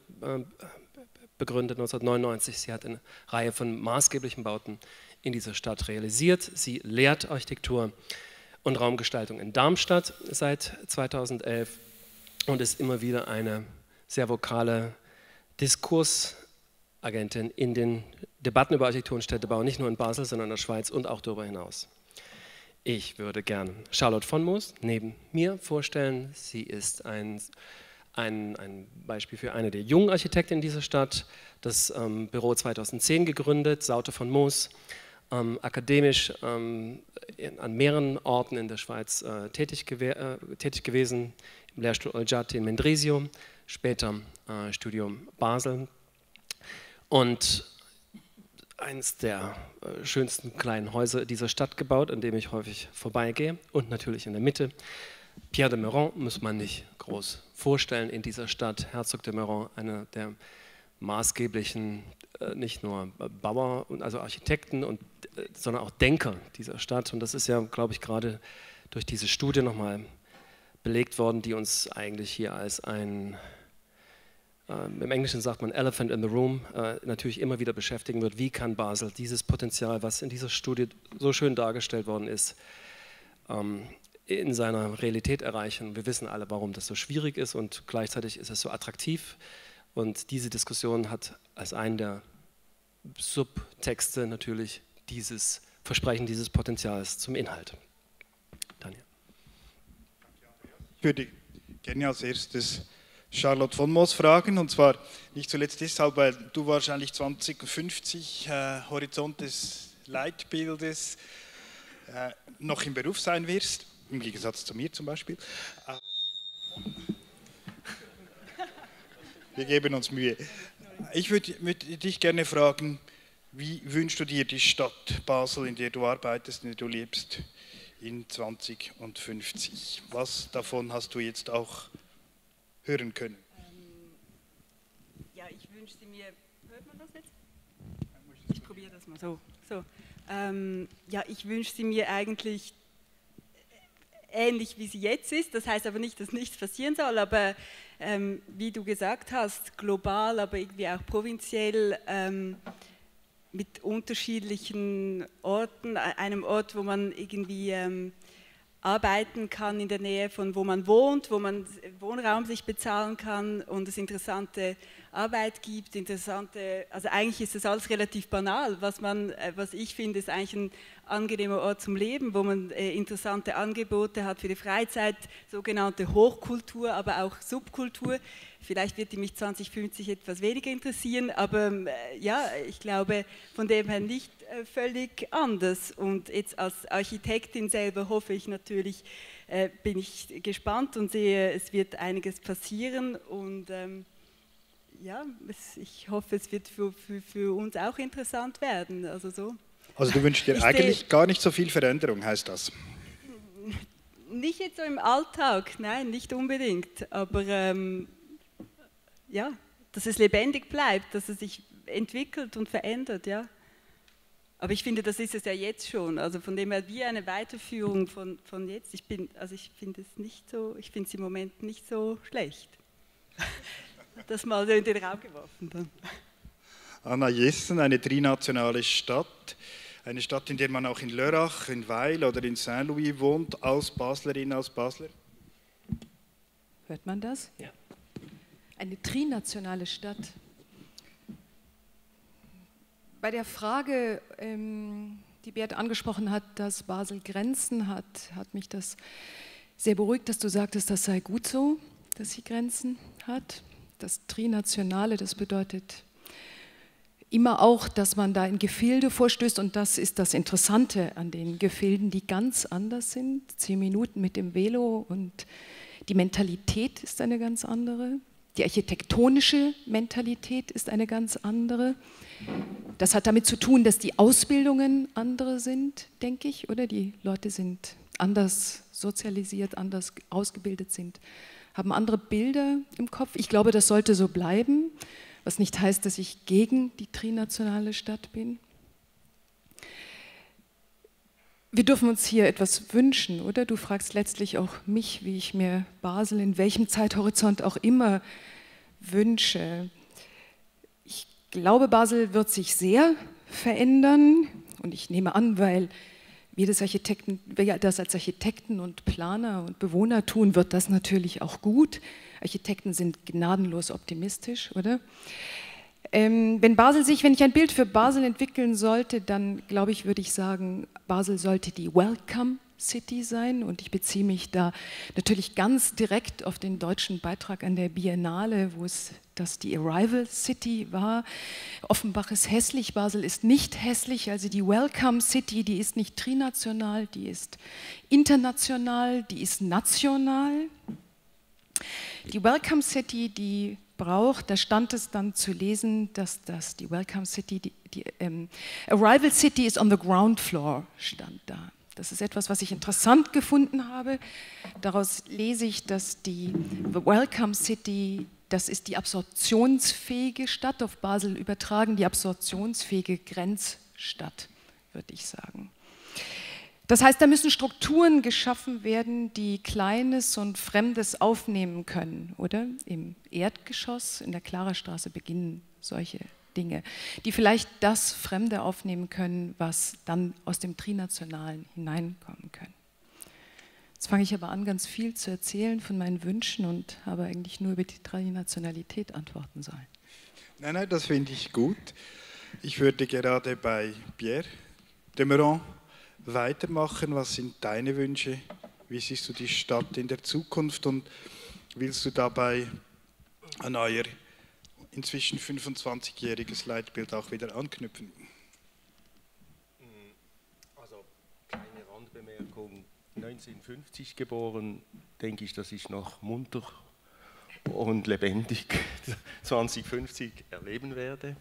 1999. Sie hat eine Reihe von maßgeblichen Bauten in dieser Stadt realisiert. Sie lehrt Architektur und Raumgestaltung in Darmstadt seit 2011 und ist immer wieder eine sehr vokale Diskursagentin in den Debatten über Architektur und Städtebau, nicht nur in Basel, sondern in der Schweiz und auch darüber hinaus. Ich würde gern Charlotte von Moos neben mir vorstellen. Sie ist ein Beispiel für eine der jungen Architekten in dieser Stadt, das Büro 2010 gegründet, Saute von Moos, akademisch an mehreren Orten in der Schweiz tätig gewesen, im Lehrstuhl Olgiati in Mendrisio, später Studium Basel und eines der schönsten kleinen Häuser dieser Stadt gebaut, an dem ich häufig vorbeigehe und natürlich in der Mitte. Pierre de Meuron muss man nicht groß vorstellen in dieser Stadt. Herzog de Meuron, einer der maßgeblichen, nicht nur Bauer, also Architekten, sondern auch Denker dieser Stadt. Und das ist ja, glaube ich, gerade durch diese Studie nochmal belegt worden, die uns eigentlich hier als ein, im Englischen sagt man Elephant in the Room, natürlich immer wieder beschäftigen wird. Wie kann Basel dieses Potenzial, was in dieser Studie so schön dargestellt worden ist, in seiner Realität erreichen. Wir wissen alle, warum das so schwierig ist und gleichzeitig ist es so attraktiv. Und diese Diskussion hat als einen der Subtexte natürlich dieses Versprechen dieses Potenzials zum Inhalt. Daniel. Ich würde gerne als erstes Charlotte von Moos fragen, und zwar nicht zuletzt deshalb, weil du wahrscheinlich 2050 Horizont des Leitbildes noch im Beruf sein wirst. Im Gegensatz zu mir zum Beispiel. Wir geben uns Mühe. Ich würde dich gerne fragen, wie wünschst du dir die Stadt Basel, in der du arbeitest, in der du lebst, in 2050? Was davon hast du jetzt auch hören können? Ja, ich wünsche sie mir... Hört man das jetzt? Ich probiere das mal so. Ja, ich wünsche sie mir eigentlich ähnlich wie sie jetzt ist, das heißt aber nicht, dass nichts passieren soll, aber wie du gesagt hast, global, aber irgendwie auch provinziell, mit unterschiedlichen Orten, einem Ort, wo man irgendwie arbeiten kann in der Nähe von wo man wohnt, wo man Wohnraum sich bezahlen kann und es interessante Arbeit gibt, also eigentlich ist das alles relativ banal, was ich finde, ist eigentlich ein angenehmer Ort zum Leben, wo man interessante Angebote hat für die Freizeit, sogenannte Hochkultur, aber auch Subkultur. Vielleicht wird die mich 2050 etwas weniger interessieren, aber ja, ich glaube von dem her nicht völlig anders. Und jetzt als Architektin selber hoffe ich natürlich, bin ich gespannt und sehe, es wird einiges passieren und ja, ich hoffe, es wird für uns auch interessant werden. Also du wünschst dir eigentlich gar nicht so viel Veränderung, heißt das? Nicht jetzt so im Alltag, nein, nicht unbedingt, aber ja, dass es lebendig bleibt, dass es sich entwickelt und verändert, ja. Aber ich finde, das ist es ja jetzt schon, also von dem her wie eine Weiterführung von jetzt. Ich finde es im Moment nicht so schlecht. Das mal so in den Raum geworfen dann. Anna Jessen, eine trinationale Stadt, eine Stadt, in der man auch in Lörrach, in Weil oder in Saint-Louis wohnt, als Baslerin, als Basler. Hört man das? Ja. Eine trinationale Stadt. Bei der Frage, die Beat angesprochen hat, dass Basel Grenzen hat, hat mich das sehr beruhigt, dass du sagtest, das sei gut so, dass sie Grenzen hat. Das Trinationale, das bedeutet immer auch, dass man da in Gefilde vorstößt, und das ist das Interessante an den Gefilden, die ganz anders sind. 10 Minuten mit dem Velo, und die Mentalität ist eine ganz andere. Die architektonische Mentalität ist eine ganz andere. Das hat damit zu tun, dass die Ausbildungen andere sind, denke ich, oder? Die Leute sind anders sozialisiert, anders ausgebildet sind, haben andere Bilder im Kopf. Ich glaube, das sollte so bleiben, was nicht heißt, dass ich gegen die trinationale Stadt bin. Wir dürfen uns hier etwas wünschen, oder? Du fragst letztlich auch mich, wie ich mir Basel in welchem Zeithorizont auch immer wünsche. Ich glaube, Basel wird sich sehr verändern, und ich nehme an, weil wir das als Architekten und Planer und Bewohner tun, wird das natürlich auch gut. Architekten sind gnadenlos optimistisch, oder? Wenn ich ein Bild für Basel entwickeln sollte, dann glaube ich, würde ich sagen, Basel sollte die Welcome City sein, und ich beziehe mich da natürlich ganz direkt auf den deutschen Beitrag an der Biennale, wo das die Arrival City war. Offenbach ist hässlich, Basel ist nicht hässlich, also die Welcome City, die ist nicht trinational, die ist international, die ist national. Die Welcome City, die braucht, da stand es dann zu lesen, dass das die Welcome City, Arrival City is on the ground floor, stand da. Das ist etwas, was ich interessant gefunden habe. Daraus lese ich, dass die Welcome City, das ist die absorptionsfähige Stadt, auf Basel übertragen, die absorptionsfähige Grenzstadt, würde ich sagen. Das heißt, da müssen Strukturen geschaffen werden, die Kleines und Fremdes aufnehmen können, oder? Im Erdgeschoss, in der Klarerstraße beginnen solche Dinge, die vielleicht das Fremde aufnehmen können, was dann aus dem Trinationalen hineinkommen können. Jetzt fange ich aber an, ganz viel zu erzählen von meinen Wünschen, und habe eigentlich nur über die Trinationalität antworten sollen. Nein, das finde ich gut. Ich würde gerade bei Pierre de Meuron weitermachen. Was sind deine Wünsche? Wie siehst du die Stadt in der Zukunft, und willst du dabei an euer inzwischen 25-jähriges Leitbild auch wieder anknüpfen? Also, kleine Randbemerkung, 1950 geboren, denke ich, dass ich noch munter und lebendig 2050 erleben werde.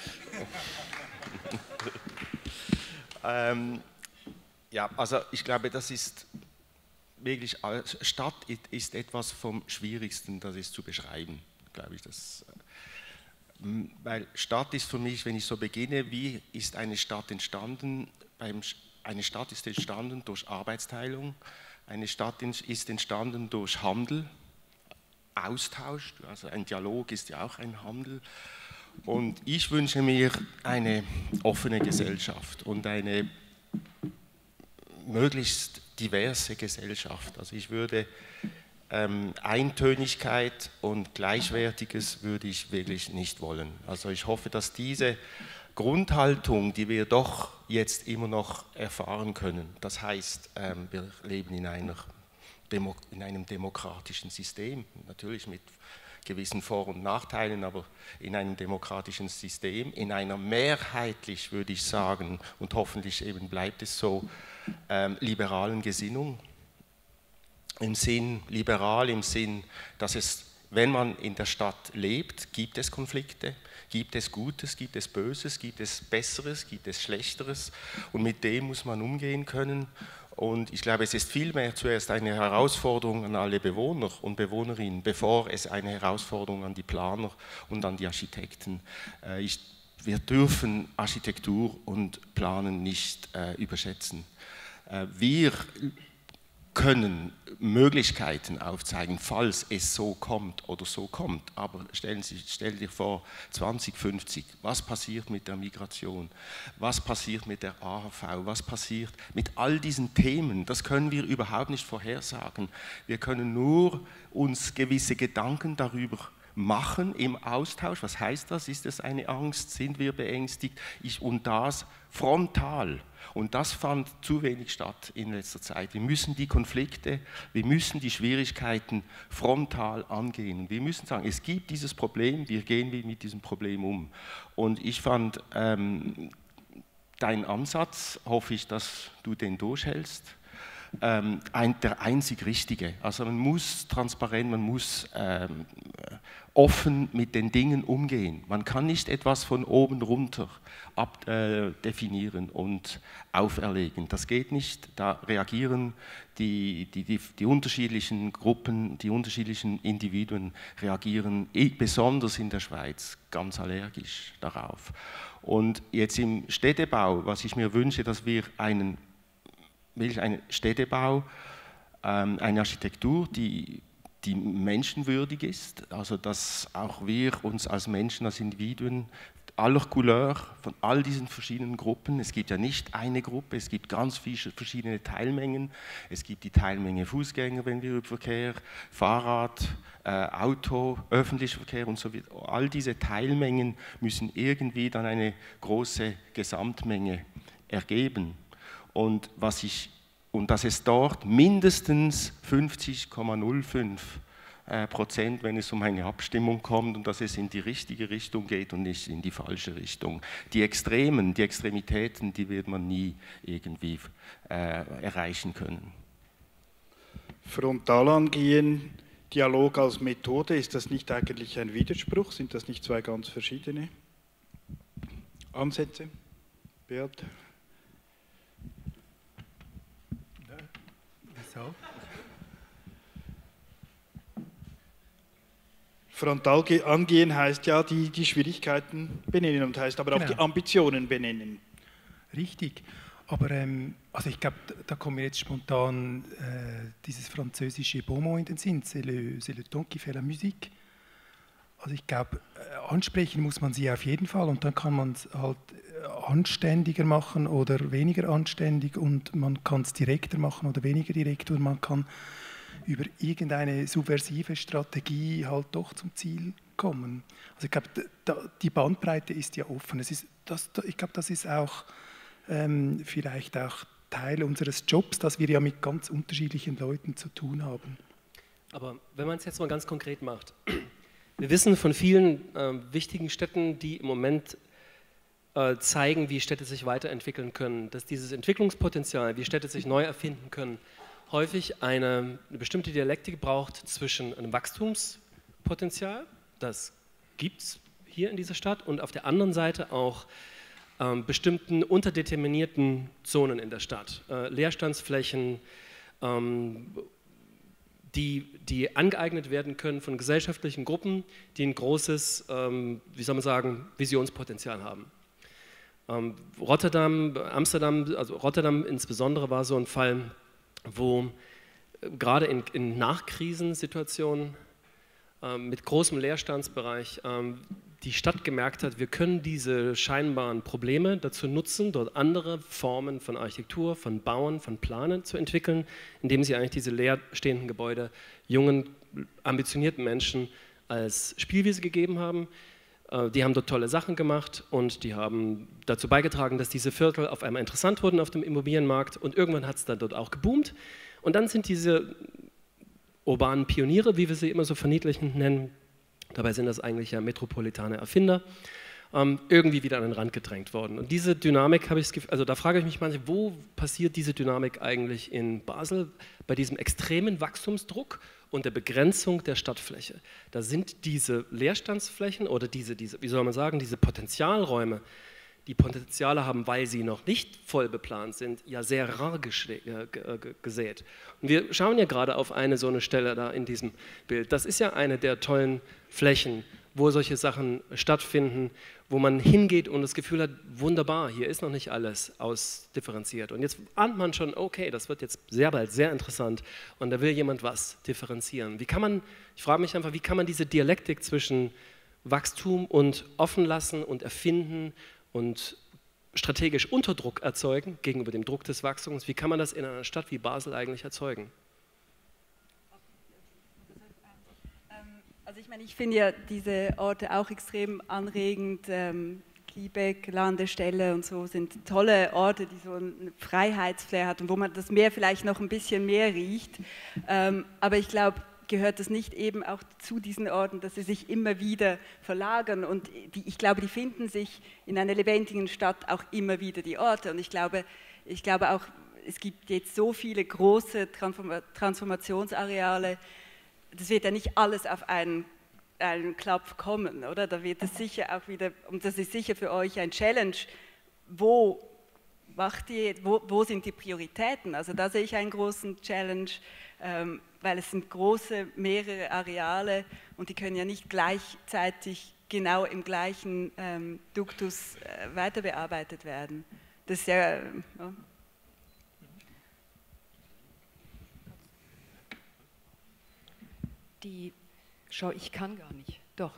Ja, also ich glaube, das ist wirklich, Stadt ist etwas vom Schwierigsten, das ist zu beschreiben, glaube ich. Weil Stadt ist für mich, wenn ich so beginne, wie ist eine Stadt entstanden? Eine Stadt ist entstanden durch Arbeitsteilung, eine Stadt ist entstanden durch Handel, Austausch, also ein Dialog ist ja auch ein Handel. Und ich wünsche mir eine offene Gesellschaft und eine möglichst diverse Gesellschaft. Also ich würde Eintönigkeit und Gleichwertiges würde ich wirklich nicht wollen. Also ich hoffe, dass diese Grundhaltung, die wir doch jetzt immer noch erfahren können, das heißt, wir leben in einem demokratischen System, natürlich mit gewissen Vor- und Nachteilen, aber in einem demokratischen System, in einer mehrheitlich, würde ich sagen, und hoffentlich eben bleibt es so, liberalen Gesinnung. Liberal im Sinn, dass es, wenn man in der Stadt lebt, gibt es Konflikte, gibt es Gutes, gibt es Böses, gibt es Besseres, gibt es Schlechteres, und mit dem muss man umgehen können. Und ich glaube, es ist vielmehr zuerst eine Herausforderung an alle Bewohner und Bewohnerinnen, bevor es eine Herausforderung an die Planer und an die Architekten. Wir dürfen Architektur und Planen nicht überschätzen. Wir können Möglichkeiten aufzeigen, falls es so kommt oder so kommt. Aber stell dir vor, 2050, was passiert mit der Migration? Was passiert mit der AHV? Was passiert mit all diesen Themen? Das können wir überhaupt nicht vorhersagen. Wir können nur uns gewisse Gedanken darüber machen im Austausch. Was heißt das? Ist es eine Angst? Sind wir beängstigt? Und das frontal. Und das fand zu wenig statt in letzter Zeit. Wir müssen die Konflikte, wir müssen die Schwierigkeiten frontal angehen. Und wir müssen sagen, es gibt dieses Problem, wie gehen wir mit diesem Problem um? Und ich fand deinen Ansatz, hoffe ich, dass du den durchhältst, der einzig richtige. Also man muss transparent, man muss offen mit den Dingen umgehen. Man kann nicht etwas von oben runter definieren und auferlegen. Das geht nicht. Da reagieren die unterschiedlichen Gruppen, die unterschiedlichen Individuen reagieren, besonders in der Schweiz, ganz allergisch darauf. Und jetzt im Städtebau, was ich mir wünsche, dass wir einen Städtebau, eine Architektur, die menschenwürdig ist, also dass auch wir uns als Menschen, als Individuen aller Couleur von all diesen verschiedenen Gruppen, es gibt ja nicht eine Gruppe, es gibt ganz viele verschiedene Teilmengen, es gibt die Teilmenge Fußgänger, wenn wir über Verkehr, Fahrrad, Auto, öffentlicher Verkehr und so weiter, all diese Teilmengen müssen irgendwie dann eine große Gesamtmenge ergeben. Und dass es dort mindestens 50,05%, wenn es um eine Abstimmung kommt, und dass es in die richtige Richtung geht und nicht in die falsche Richtung. Die Extremitäten, die wird man nie irgendwie erreichen können. Frontal angehen, Dialog als Methode, ist das nicht eigentlich ein Widerspruch? Sind das nicht zwei ganz verschiedene Ansätze? Beat? Wieso? Frontal angehen heißt ja die Schwierigkeiten benennen und heißt aber auch die Ambitionen benennen. Richtig, aber also ich glaube, da kommt mir jetzt spontan dieses französische Bonmot in den Sinn, c'est le ton qui fait la musique. Also ich glaube, ansprechen muss man sie auf jeden Fall und dann kann man es halt anständiger machen oder weniger anständig und man kann es direkter machen oder weniger direkt und man kann über irgendeine subversive Strategie halt doch zum Ziel kommen. Also ich glaube, die Bandbreite ist ja offen. Ich glaube, das ist auch vielleicht auch Teil unseres Jobs, dass wir ja mit ganz unterschiedlichen Leuten zu tun haben. Aber wenn man es jetzt mal ganz konkret macht, wir wissen von vielen wichtigen Städten, die im Moment zeigen, wie Städte sich weiterentwickeln können, dass dieses Entwicklungspotenzial, wie Städte sich neu erfinden können, häufig eine bestimmte Dialektik braucht zwischen einem Wachstumspotenzial, das gibt es hier in dieser Stadt, und auf der anderen Seite auch bestimmten unterdeterminierten Zonen in der Stadt, Leerstandsflächen, die angeeignet werden können von gesellschaftlichen Gruppen, die ein großes, wie soll man sagen, Visionspotenzial haben. Rotterdam, Amsterdam, also Rotterdam insbesondere war so ein Fall, wo gerade in Nachkrisensituationen mit großem Leerstandsbereich die Stadt gemerkt hat, wir können diese scheinbaren Probleme dazu nutzen, dort andere Formen von Architektur, von Bauen, von Planen zu entwickeln, indem sie eigentlich diese leerstehenden Gebäude jungen, ambitionierten Menschen als Spielwiese gegeben haben. Die haben dort tolle Sachen gemacht und die haben dazu beigetragen, dass diese Viertel auf einmal interessant wurden auf dem Immobilienmarkt und irgendwann hat es dann dort auch geboomt. Und dann sind diese urbanen Pioniere, wie wir sie immer so verniedlichend nennen, dabei sind das eigentlich ja metropolitane Erfinder, irgendwie wieder an den Rand gedrängt worden. Und diese Dynamik habe ich das Gefühl, also da frage ich mich manchmal, wo passiert diese Dynamik eigentlich in Basel bei diesem extremen Wachstumsdruck und der Begrenzung der Stadtfläche? Da sind diese Leerstandsflächen oder diese, wie soll man sagen, diese Potenzialräume, die Potenziale haben, weil sie noch nicht voll beplant sind, ja sehr rar gesät. Und wir schauen ja gerade auf eine so eine Stelle da in diesem Bild. Das ist ja eine der tollen Flächen, wo solche Sachen stattfinden, wo man hingeht und das Gefühl hat, wunderbar, hier ist noch nicht alles ausdifferenziert. Und jetzt ahnt man schon, okay, das wird jetzt sehr bald sehr interessant und da will jemand was differenzieren. Wie kann man, ich frage mich einfach, wie kann man diese Dialektik zwischen Wachstum und Offenlassen und Erfinden und strategisch Unterdruck erzeugen gegenüber dem Druck des Wachstums, wie kann man das in einer Stadt wie Basel eigentlich erzeugen? Also ich meine, ich finde ja diese Orte auch extrem anregend. Kiebeck, Landestelle und so sind tolle Orte, die so einen Freiheitsflair hat und wo man das Meer vielleicht noch ein bisschen mehr riecht. Aber ich glaube, gehört das nicht eben auch zu diesen Orten, dass sie sich immer wieder verlagern und ich glaube, die finden sich in einer lebendigen Stadt auch immer wieder, die Orte. Und ich glaube auch, es gibt jetzt so viele große Transformationsareale, das wird ja nicht alles auf einen Klapp kommen, oder? Da wird es sicher auch wieder, und das ist sicher für euch ein Challenge, wo sind die Prioritäten? Also da sehe ich einen großen Challenge, weil es sind mehrere Areale und die können ja nicht gleichzeitig genau im gleichen Duktus weiter bearbeitet werden. Das ist ja... Ja. Ich kann gar nicht, doch.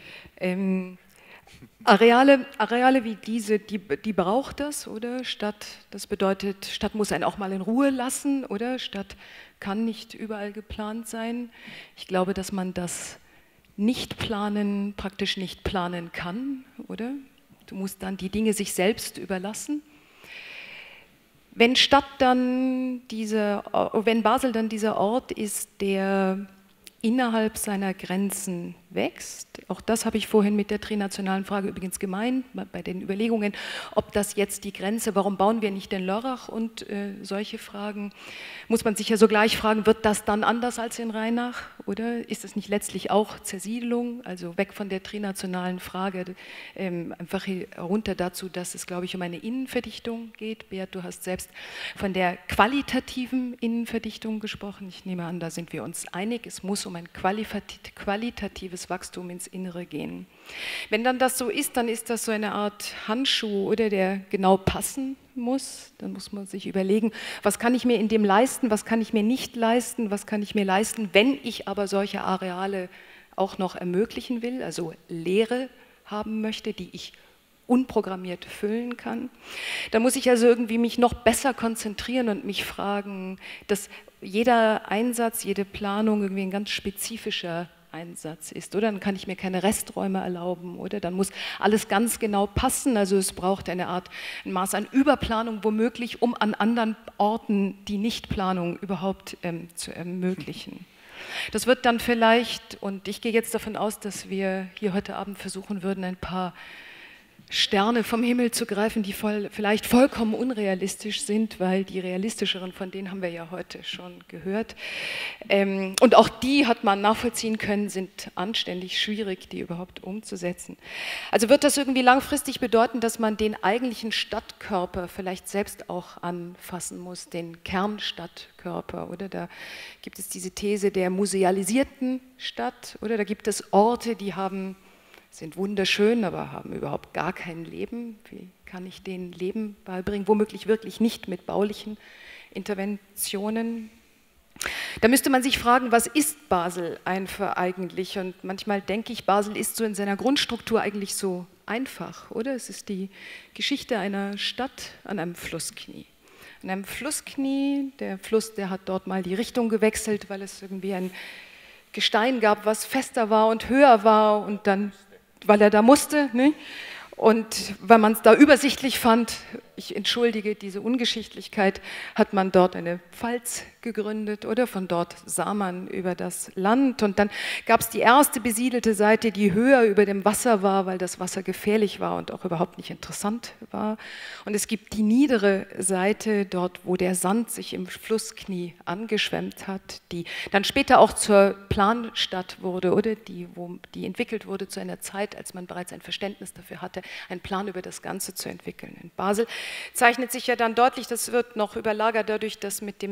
Areale wie diese, die braucht das, oder? Das bedeutet, Stadt muss einen auch mal in Ruhe lassen, oder? Stadt kann nicht überall geplant sein. Ich glaube, dass man das praktisch nicht planen kann, oder? Du musst dann die Dinge sich selbst überlassen. Wenn Basel dann dieser Ort ist, der innerhalb seiner Grenzen wächst. Auch das habe ich vorhin mit der trinationalen Frage übrigens gemeint, bei den Überlegungen, ob das jetzt die Grenze, warum bauen wir nicht den Lörrach und solche Fragen, muss man sich ja sogleich fragen, wird das dann anders als in Rheinach, oder ist es nicht letztlich auch Zersiedelung, also weg von der trinationalen Frage, einfach runter dazu, dass es, glaube ich, um eine Innenverdichtung geht. Beat, du hast selbst von der qualitativen Innenverdichtung gesprochen. Ich nehme an, da sind wir uns einig, es muss um ein qualitatives Wachstum ins Innere gehen. Wenn dann das so ist, dann ist das so eine Art Handschuh, oder, der genau passen muss. Dann muss man sich überlegen, was kann ich mir in dem leisten, was kann ich mir nicht leisten, was kann ich mir leisten, wenn ich aber solche Areale auch noch ermöglichen will, also Leere haben möchte, die ich unprogrammiert füllen kann. Da muss ich also irgendwie mich noch besser konzentrieren und mich fragen, dass jeder Einsatz, jede Planung irgendwie ein ganz spezifischer Einsatz ist, oder? Dann kann ich mir keine Resträume erlauben, oder? Dann muss alles ganz genau passen, also es braucht ein Maß an Überplanung womöglich, um an anderen Orten die Nichtplanung überhaupt zu ermöglichen. Das wird dann vielleicht, und ich gehe jetzt davon aus, dass wir hier heute Abend versuchen würden, ein paar Sterne vom Himmel zu greifen, die vielleicht vollkommen unrealistisch sind, weil die realistischeren, von denen haben wir ja heute schon gehört. Und auch die hat man nachvollziehen können, sind anständig schwierig, die überhaupt umzusetzen. Also wird das irgendwie langfristig bedeuten, dass man den eigentlichen Stadtkörper vielleicht selbst auch anfassen muss, den Kernstadtkörper, oder? Da gibt es diese These der musealisierten Stadt, oder? Da gibt es Orte, die sind wunderschön, aber haben überhaupt gar kein Leben. Wie kann ich denen Leben beibringen? Womöglich wirklich nicht mit baulichen Interventionen. Da müsste man sich fragen, was ist Basel einfach eigentlich? Und manchmal denke ich, Basel ist so in seiner Grundstruktur eigentlich so einfach, oder? Es ist die Geschichte einer Stadt an einem Flussknie. An einem Flussknie, der Fluss, der hat dort mal die Richtung gewechselt, weil es irgendwie ein Gestein gab, was fester war und höher war, und dann, weil er da musste, ne? Und weil man es da übersichtlich fand, ich entschuldige diese Ungeschichtlichkeit, hat man dort eine Pfalz gegründet, oder? Von dort sah man über das Land, und dann gab es die erste besiedelte Seite, die höher über dem Wasser war, weil das Wasser gefährlich war und auch überhaupt nicht interessant war. Und es gibt die niedere Seite, dort wo der Sand sich im Flussknie angeschwemmt hat, die dann später auch zur Planstadt wurde, oder? Die entwickelt wurde zu einer Zeit, als man bereits ein Verständnis dafür hatte, einen Plan über das Ganze zu entwickeln. In Basel zeichnet sich ja dann deutlich, das wird noch überlagert dadurch, dass mit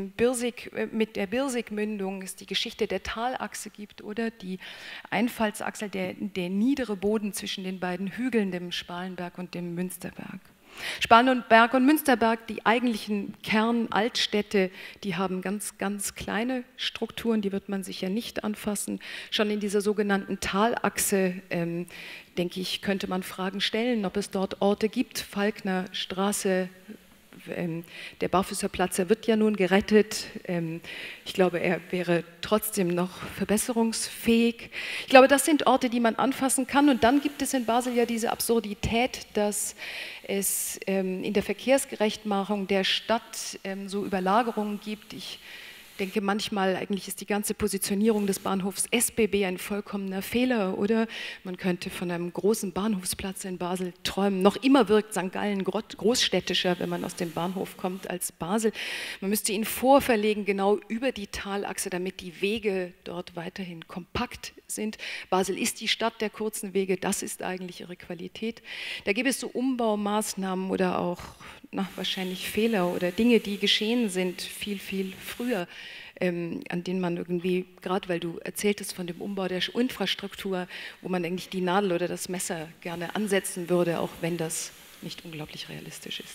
der Birsigmündung es die Geschichte der Talachse gibt, oder die Einfallsachse, der niedere Boden zwischen den beiden Hügeln, dem Spalenberg und dem Münsterberg. Spalenberg und Münsterberg, die eigentlichen Kernaltstädte, die haben ganz, ganz kleine Strukturen, die wird man sicher nicht anfassen. Schon in dieser sogenannten Talachse, denke ich, könnte man Fragen stellen, ob es dort Orte gibt. Falkner Straße Der Barfüßerplatz, er wird ja nun gerettet. Ich glaube, er wäre trotzdem noch verbesserungsfähig. Ich glaube, das sind Orte, die man anfassen kann. Und dann gibt es in Basel ja diese Absurdität, dass es in der Verkehrsgerechtmachung der Stadt so Überlagerungen gibt. Ich denke manchmal, eigentlich ist die ganze Positionierung des Bahnhofs SBB ein vollkommener Fehler, oder? Man könnte von einem großen Bahnhofsplatz in Basel träumen. Noch immer wirkt St. Gallen großstädtischer, wenn man aus dem Bahnhof kommt, als Basel. Man müsste ihn vorverlegen, genau über die Talachse, damit die Wege dort weiterhin kompakt sind. Basel ist die Stadt der kurzen Wege, das ist eigentlich ihre Qualität. Da gibt es so Umbaumaßnahmen oder auch wahrscheinlich Fehler oder Dinge, die geschehen sind, viel, viel früher, an denen man irgendwie, gerade weil du erzähltest von dem Umbau der Infrastruktur, wo man eigentlich die Nadel oder das Messer gerne ansetzen würde, auch wenn das nicht unglaublich realistisch ist.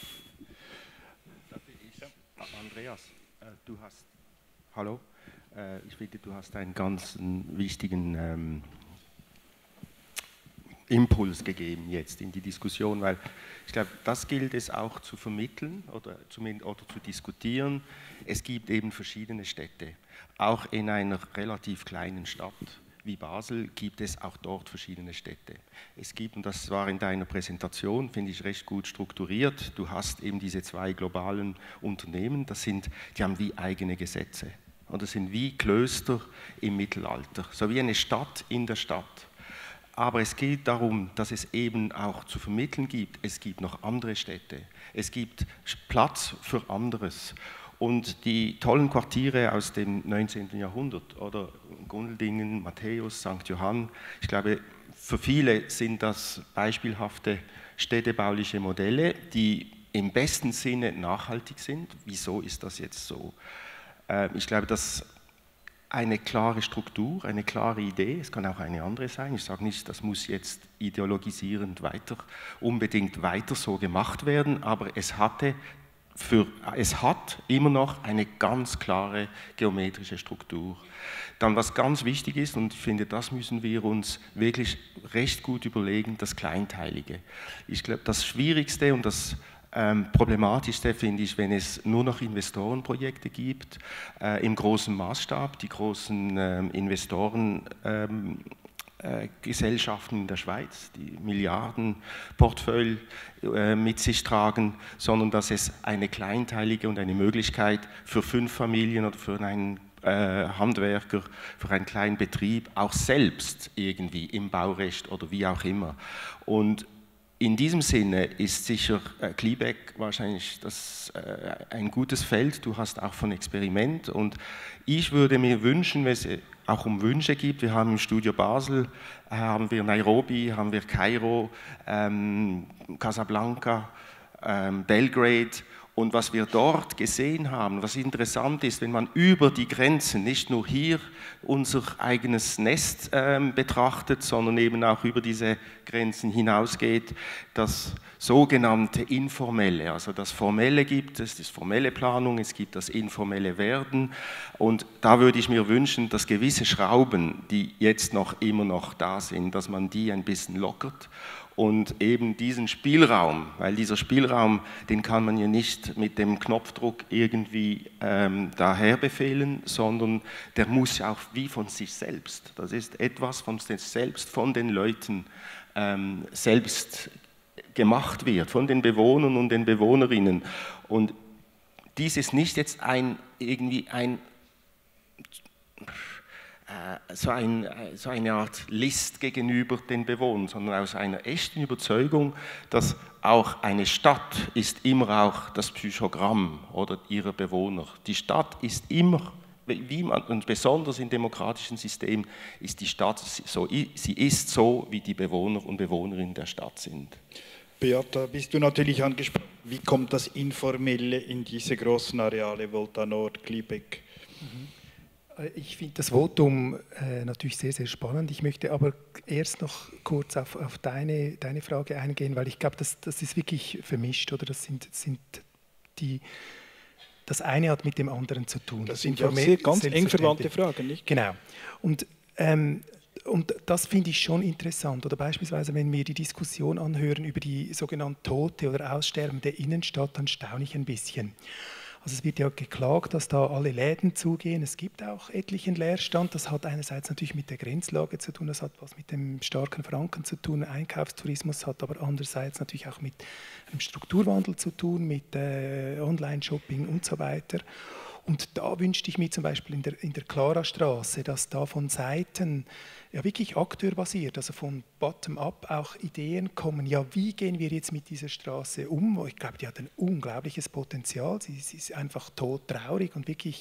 Andreas, hallo, ich finde, du hast einen ganz wichtigen Impuls gegeben jetzt in die Diskussion, weil ich glaube, das gilt es auch zu vermitteln oder zu diskutieren. Es gibt eben verschiedene Städte. Auch in einer relativ kleinen Stadt wie Basel gibt es auch dort verschiedene Städte. Es gibt, und das war in deiner Präsentation, finde ich, recht gut strukturiert, du hast eben diese zwei globalen Unternehmen, die haben wie eigene Gesetze. Und das sind wie Klöster im Mittelalter, so wie eine Stadt in der Stadt. Aber es geht darum, dass es eben auch zu vermitteln gibt, es gibt noch andere Städte, es gibt Platz für anderes. Und die tollen Quartiere aus dem 19. Jahrhundert, oder Gundeldingen, Matthäus, St. Johann, ich glaube, für viele sind das beispielhafte städtebauliche Modelle, die im besten Sinne nachhaltig sind. Wieso ist das jetzt so? Ich glaube, dass eine klare Struktur, eine klare Idee, es kann auch eine andere sein, ich sage nicht, das muss jetzt ideologisierend unbedingt weiter so gemacht werden, aber es hat immer noch eine ganz klare geometrische Struktur. Dann, was ganz wichtig ist, und ich finde, das müssen wir uns wirklich recht gut überlegen, das Kleinteilige. Ich glaube, das Schwierigste und das Problematischste finde ich, wenn es nur noch Investorenprojekte gibt, im großen Maßstab, die großen Investorengesellschaften in der Schweiz, die Milliardenportfolio mit sich tragen, sondern dass es eine kleinteilige und eine Möglichkeit für 5 Familien oder für einen Handwerker, für einen kleinen Betrieb, auch selbst irgendwie im Baurecht oder wie auch immer. Und in diesem Sinne ist sicher Kleebeck wahrscheinlich ein gutes Feld. Du hast auch von Experiment und ich würde mir wünschen, wenn es auch um Wünsche gibt, wir haben im Studio Basel, haben wir Nairobi, haben wir Kairo, Casablanca, Belgrade. Und was wir dort gesehen haben, was interessant ist, wenn man über die Grenzen, nicht nur hier unser eigenes Nest betrachtet, sondern eben auch über diese Grenzen hinausgeht, das sogenannte Informelle, also das Formelle gibt es, das formelle Planung, es gibt das informelle Werden und da würde ich mir wünschen, dass gewisse Schrauben, die jetzt immer noch da sind, dass man die ein bisschen lockert. Und eben diesen Spielraum, weil dieser Spielraum, den kann man ja nicht mit dem Knopfdruck irgendwie daher befehlen, sondern der muss ja auch wie von sich selbst. Das ist etwas von sich selbst, von den Leuten selbst gemacht wird, von den Bewohnern und den Bewohnerinnen. Und dies ist nicht jetzt so eine Art List gegenüber den Bewohnern, sondern aus einer echten Überzeugung, dass auch eine Stadt ist immer auch das Psychogramm oder ihrer Bewohner. Die Stadt ist immer, und besonders in demokratischen Systemen, ist die Stadt so, sie ist so, wie die Bewohner und Bewohnerinnen der Stadt sind. Beata, bist du natürlich angesprochen, wie kommt das Informelle in diese großen Areale, Volta Nord, Kleebeck? Ich finde das Votum natürlich sehr, sehr spannend. Ich möchte aber erst noch kurz auf deine Frage eingehen, weil ich glaube, das ist wirklich vermischt, oder das eine hat mit dem anderen zu tun. Das sind ja sehr ganz eng verwandte Fragen, nicht? Genau. Und Und das finde ich schon interessant. Oder beispielsweise, wenn wir die Diskussion anhören über die sogenannte tote oder aussterbende Innenstadt, dann staune ich ein bisschen. Also es wird ja geklagt, dass da alle Läden zugehen. Es gibt auch etlichen Leerstand. Das hat einerseits natürlich mit der Grenzlage zu tun, das hat was mit dem starken Franken zu tun, Einkaufstourismus hat aber andererseits natürlich auch mit einem Strukturwandel zu tun, mit Online-Shopping und so weiter. Und da wünschte ich mir zum Beispiel in der Clara-Straße, dass da von Seiten ja wirklich akteurbasiert, also von bottom-up auch Ideen kommen, ja wie gehen wir jetzt mit dieser Straße um? Ich glaube, die hat ein unglaubliches Potenzial, sie ist einfach todtraurig und wirklich,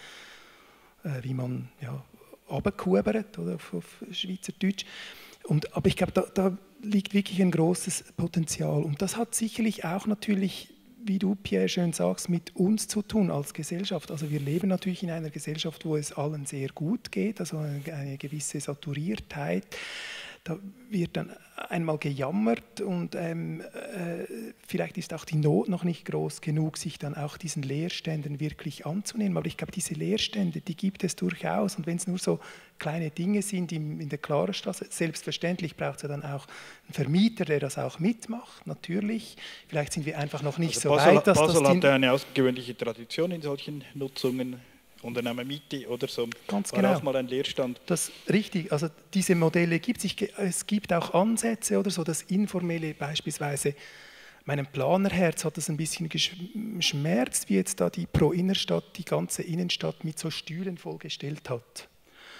wie man ja, runtergekubert, oder auf Schweizerdeutsch. Aber ich glaube, da liegt wirklich ein großes Potenzial und das hat sicherlich auch natürlich, wie du, Pierre, schön sagst, mit uns zu tun als Gesellschaft. Also wir leben natürlich in einer Gesellschaft, wo es allen sehr gut geht, also eine gewisse Saturiertheit. Da wird dann einmal gejammert und vielleicht ist auch die Not noch nicht groß genug, sich dann auch diesen Leerständen wirklich anzunehmen. Aber ich glaube, diese Leerstände, die gibt es durchaus. Und wenn es nur so kleine Dinge sind in der Clara-Straße, selbstverständlich braucht es ja dann auch einen Vermieter, der das auch mitmacht, natürlich. Vielleicht sind wir einfach noch nicht so weit. Basel hat eine außergewöhnliche Tradition in solchen Nutzungen. Unternehmermiete oder so, ganz war genau. Auch mal ein Leerstand. Das richtig, also diese Modelle gibt es. Es gibt auch Ansätze oder so, das Informelle beispielsweise. Meinem Planerherz hat es ein bisschen geschmerzt, wie jetzt da die Pro Innerstadt die ganze Innenstadt mit so Stühlen vollgestellt hat.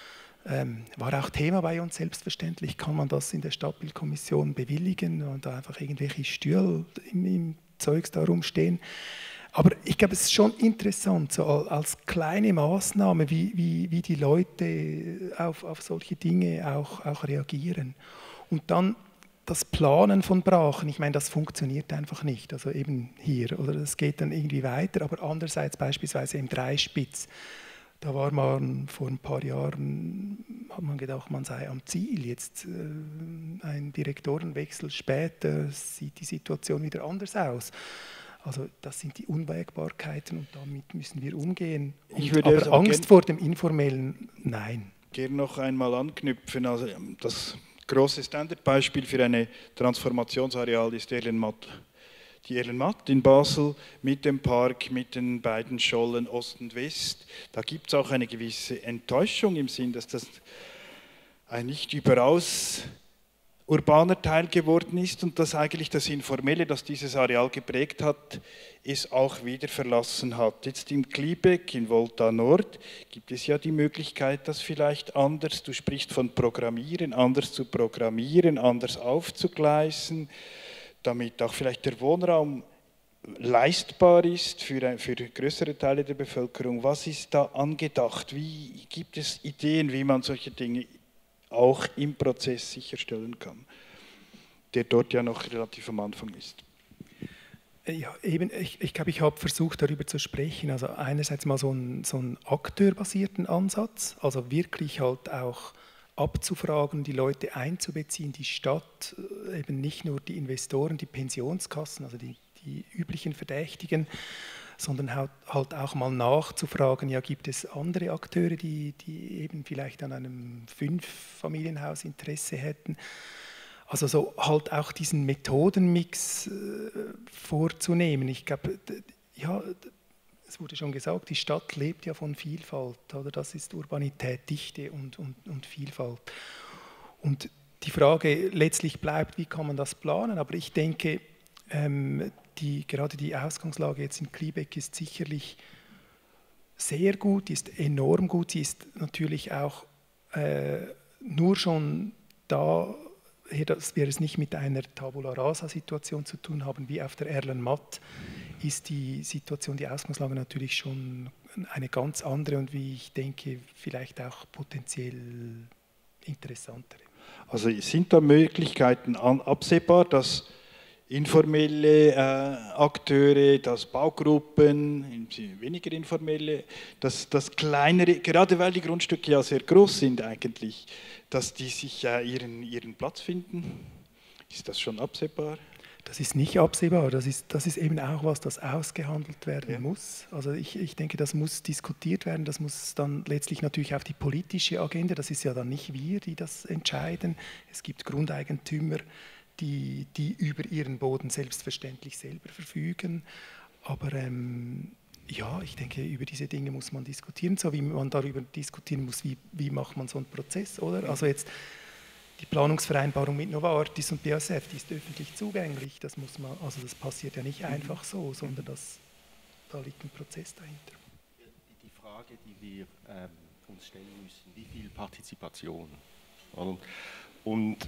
War auch Thema bei uns, selbstverständlich kann man das in der Stadtbildkommission bewilligen und da einfach irgendwelche Stühle im Zeugs da rumstehen. Aber ich glaube, es ist schon interessant, so als kleine Maßnahme, wie die Leute auf solche Dinge auch reagieren. Und dann das Planen von Brachen, ich meine, das funktioniert einfach nicht, also eben hier, oder das geht dann irgendwie weiter, aber andererseits beispielsweise im Dreispitz, da war man vor ein paar Jahren, hat man gedacht, man sei am Ziel. Jetzt ein Direktorenwechsel später sieht die Situation wieder anders aus. Also das sind die Unwägbarkeiten und damit müssen wir umgehen. Aber Angst vor dem Informellen, nein. Gerne noch einmal anknüpfen. Also das große Standardbeispiel für ein Transformationsareal ist die Erlenmatt in Basel mit dem Park, mit den beiden Schollen Ost und West. Da gibt es auch eine gewisse Enttäuschung im Sinn, dass das ein nicht überaus urbaner Teil geworden ist und dass eigentlich das Informelle, das dieses Areal geprägt hat, es auch wieder verlassen hat. Jetzt in Gliebeck, in Volta Nord, gibt es ja die Möglichkeit, das vielleicht anders, du sprichst von Programmieren, anders zu programmieren, anders aufzugleisen, damit auch vielleicht der Wohnraum leistbar ist für größere Teile der Bevölkerung. Was ist da angedacht? Wie gibt es Ideen, wie man solche Dinge auch im Prozess sicherstellen kann, der dort ja noch relativ am Anfang ist? Ja, eben, ich glaube, ich habe versucht, darüber zu sprechen. Also einerseits mal so einen akteurbasierten Ansatz, also wirklich halt auch abzufragen, die Leute einzubeziehen, die Stadt, eben nicht nur die Investoren, die Pensionskassen, also die üblichen Verdächtigen, sondern halt auch mal nachzufragen, ja, gibt es andere Akteure, die eben vielleicht an einem 5-Familienhaus Interesse hätten. Also so halt auch diesen Methodenmix vorzunehmen. Ich glaube, ja, es wurde schon gesagt, die Stadt lebt ja von Vielfalt, oder? Das ist Urbanität, Dichte und Vielfalt. Und die Frage letztlich bleibt, wie kann man das planen? Aber ich denke, gerade die Ausgangslage jetzt in Gliebeck ist sicherlich sehr gut, ist enorm gut. Sie ist natürlich auch nur schon da, dass wir es nicht mit einer Tabula-Rasa-Situation zu tun haben, wie auf der Erlenmatt, ist die Situation, die Ausgangslage natürlich schon eine ganz andere und wie ich denke, vielleicht auch potenziell interessantere. Also sind da Möglichkeiten absehbar, dass informelle Akteure, dass Baugruppen, weniger informelle, dass kleinere, gerade weil die Grundstücke ja sehr groß sind eigentlich, dass die sich ihren Platz finden? Ist das schon absehbar? Das ist nicht absehbar, das ist eben auch was, das ausgehandelt werden muss. Also ich denke, das muss diskutiert werden, das muss dann letztlich natürlich auf die politische Agenda, das ist ja dann nicht wir, die das entscheiden. Es gibt Grundeigentümer, die über ihren Boden selbstverständlich selber verfügen, aber ja, ich denke, über diese Dinge muss man diskutieren, so wie man darüber diskutieren muss, wie macht man so einen Prozess, oder? Also jetzt die Planungsvereinbarung mit Novartis und BASF, die ist öffentlich zugänglich. Das muss man, also das passiert ja nicht einfach so, sondern da liegt ein Prozess dahinter. Die Frage, die wir uns stellen müssen, wie viel Partizipation? Und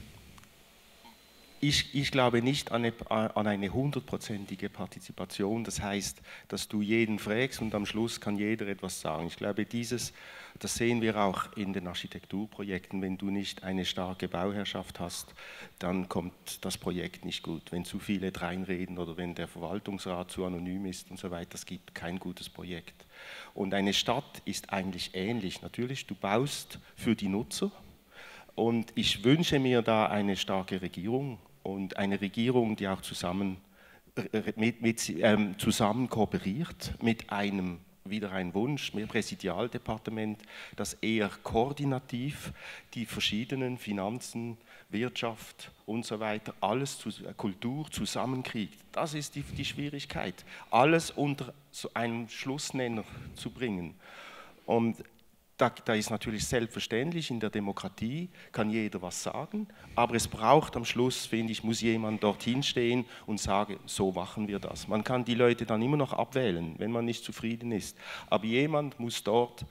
ich glaube nicht an eine 100%ige Partizipation, das heißt, dass du jeden fragst und am Schluss kann jeder etwas sagen. Ich glaube, das sehen wir auch in den Architekturprojekten, wenn du nicht eine starke Bauherrschaft hast, dann kommt das Projekt nicht gut. Wenn zu viele reinreden oder wenn der Verwaltungsrat zu anonym ist und so weiter, das gibt kein gutes Projekt. Und eine Stadt ist eigentlich ähnlich. Natürlich, du baust für die Nutzer und ich wünsche mir da eine starke Regierung. Und eine Regierung, die auch zusammen kooperiert mit einem, wieder ein Wunsch, mit dem Präsidialdepartement, das eher koordinativ die verschiedenen Finanzen, Wirtschaft und so weiter, alles Kultur zusammenkriegt. Das ist die Schwierigkeit, alles unter so einen Schlussnenner zu bringen. Und da ist natürlich selbstverständlich, in der Demokratie kann jeder was sagen, aber es braucht am Schluss, finde ich, muss jemand dorthin stehen und sagen, so machen wir das. Man kann die Leute dann immer noch abwählen, wenn man nicht zufrieden ist, aber jemand muss dort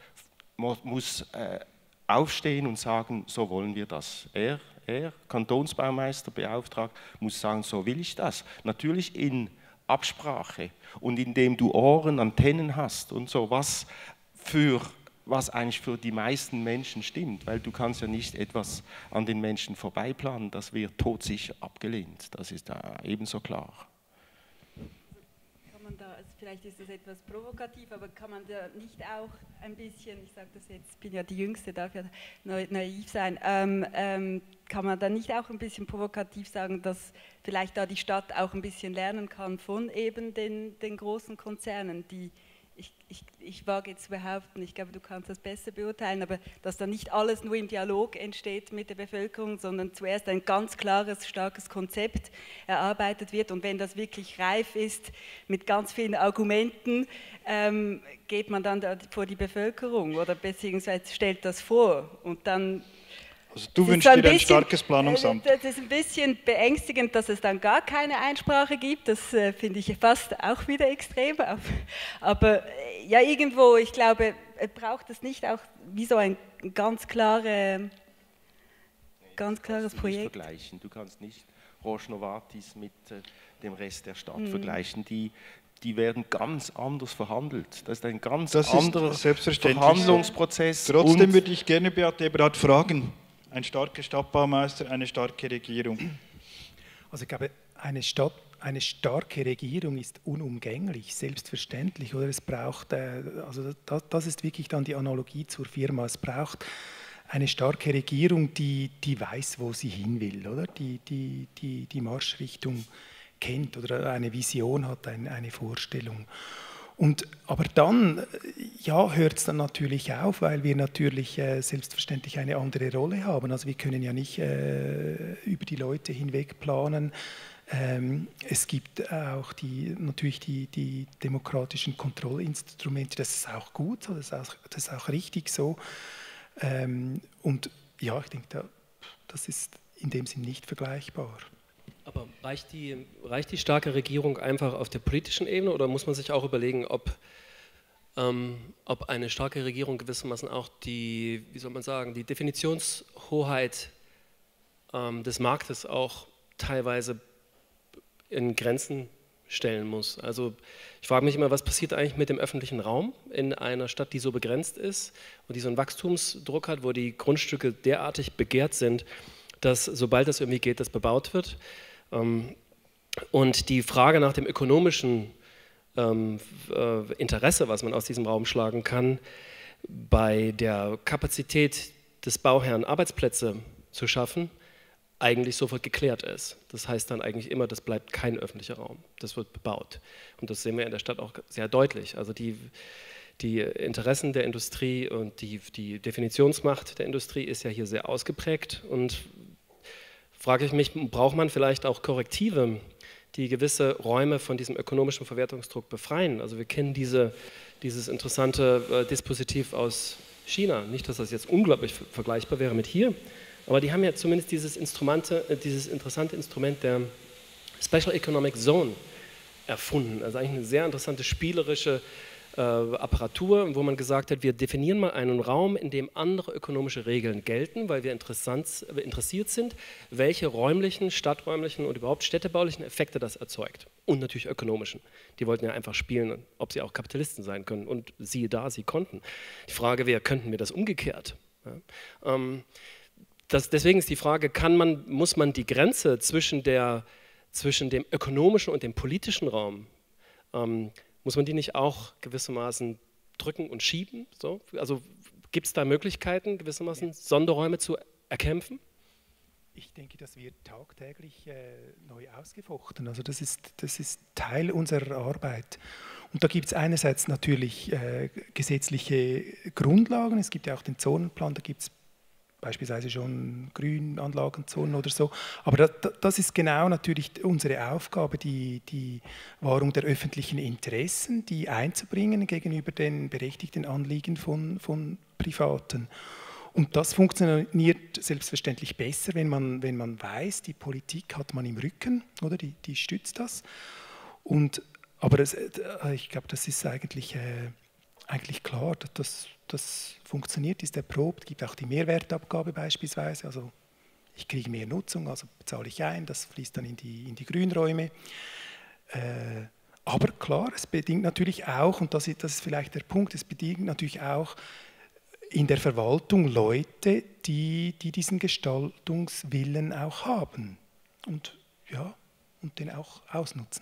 aufstehen und sagen, so wollen wir das. Er, Kantonsbaumeister, beauftragt, muss sagen, so will ich das. Natürlich in Absprache und indem du Ohren, Antennen hast und so, was eigentlich für die meisten Menschen stimmt, weil du kannst ja nicht etwas an den Menschen vorbeiplanen, das wird todsicher abgelehnt, das ist ebenso klar. Kann man da, also vielleicht ist das etwas provokativ, aber kann man da nicht auch ein bisschen, ich sage das jetzt, bin ja die Jüngste, darf ja naiv sein, kann man da nicht auch ein bisschen provokativ sagen, dass vielleicht da die Stadt auch ein bisschen lernen kann von eben den großen Konzernen, die ich wage jetzt zu behaupten, ich glaube, du kannst das besser beurteilen, aber dass da nicht alles nur im Dialog entsteht mit der Bevölkerung, sondern zuerst ein ganz klares, starkes Konzept erarbeitet wird und wenn das wirklich reif ist, mit ganz vielen Argumenten, geht man dann vor die Bevölkerung oder beziehungsweise stellt das vor und dann... Also du wünschst dir ein starkes Planungsamt. Das ist ein bisschen beängstigend, dass es dann gar keine Einsprache gibt. Das finde ich fast auch wieder extrem. Aber ja, irgendwo, ich glaube, braucht es nicht auch wie so ein ganz klares Projekt. Vergleichen. Du kannst nicht Roche Novartis mit dem Rest der Stadt vergleichen. Die werden ganz anders verhandelt. Das ist ein ganz anderer Verhandlungsprozess. Trotzdem würde ich gerne Beate Eberhard fragen. Ein starker Stadtbaumeister, eine starke Regierung. Also ich glaube, eine starke Regierung ist unumgänglich, selbstverständlich. Oder es braucht, also das ist wirklich dann die Analogie zur Firma. Es braucht eine starke Regierung, die weiß, wo sie hin will, oder? Die Marschrichtung kennt oder eine Vision hat, eine Vorstellung. Aber dann hört es dann natürlich auf, weil wir natürlich selbstverständlich eine andere Rolle haben. Also wir können ja nicht über die Leute hinweg planen. Es gibt auch natürlich die demokratischen Kontrollinstrumente, das ist auch gut so, das ist auch richtig so. Und ja, ich denke, das ist in dem Sinn nicht vergleichbar. Aber reicht die starke Regierung einfach auf der politischen Ebene oder muss man sich auch überlegen, ob eine starke Regierung gewissermaßen auch die Definitionshoheit des Marktes auch teilweise in Grenzen stellen muss? Also ich frage mich immer, was passiert eigentlich mit dem öffentlichen Raum in einer Stadt, die so begrenzt ist und die so einen Wachstumsdruck hat, wo die Grundstücke derartig begehrt sind, dass sobald das irgendwie geht, das bebaut wird. Und die Frage nach dem ökonomischen Interesse, was man aus diesem Raum schlagen kann, bei der Kapazität des Bauherrn Arbeitsplätze zu schaffen, eigentlich sofort geklärt ist. Das heißt dann eigentlich immer, das bleibt kein öffentlicher Raum, das wird bebaut. Und das sehen wir in der Stadt auch sehr deutlich. Also die Interessen der Industrie und die Definitionsmacht der Industrie ist ja hier sehr ausgeprägt. Und frage ich mich, braucht man vielleicht auch Korrektive, die gewisse Räume von diesem ökonomischen Verwertungsdruck befreien? Also wir kennen dieses interessante Dispositiv aus China. Nicht, dass das jetzt unglaublich vergleichbar wäre mit hier, aber die haben ja zumindest dieses interessante Instrument der Special Economic Zone erfunden. Also eigentlich eine sehr interessante spielerische Apparatur, wo man gesagt hat, wir definieren mal einen Raum, in dem andere ökonomische Regeln gelten, weil wir interessiert sind, welche räumlichen, stadträumlichen und überhaupt städtebaulichen Effekte das erzeugt. Und natürlich ökonomischen. Die wollten ja einfach spielen, ob sie auch Kapitalisten sein können. Und siehe da, sie konnten. Die Frage wäre, könnten wir das umgekehrt? Ja? Deswegen ist die Frage, muss man die Grenze zwischen dem ökonomischen und dem politischen Raum, muss man die nicht auch gewissermaßen drücken und schieben? So? Also gibt es da Möglichkeiten, gewissermaßen Sonderräume zu erkämpfen? Ich denke, das wird tagtäglich neu ausgefochten. Also das ist Teil unserer Arbeit. Und da gibt es einerseits natürlich gesetzliche Grundlagen. Es gibt ja auch den Zonenplan, da gibt es beispielsweise schon Grünanlagenzonen oder so. Aber das ist genau natürlich unsere Aufgabe, die Wahrung der öffentlichen Interessen, die einzubringen gegenüber den berechtigten Anliegen von Privaten. Und das funktioniert selbstverständlich besser, wenn man weiß, die Politik hat man im Rücken, oder? Die stützt das. Aber ich glaube, das ist eigentlich klar, dass das funktioniert, ist erprobt. Es gibt auch die Mehrwertabgabe beispielsweise. Also ich kriege mehr Nutzung, also bezahle ich ein, das fließt dann in die Grünräume. Aber klar, es bedingt natürlich auch, und das ist vielleicht der Punkt, es bedingt natürlich auch in der Verwaltung Leute, die diesen Gestaltungswillen auch haben und den auch ausnutzen.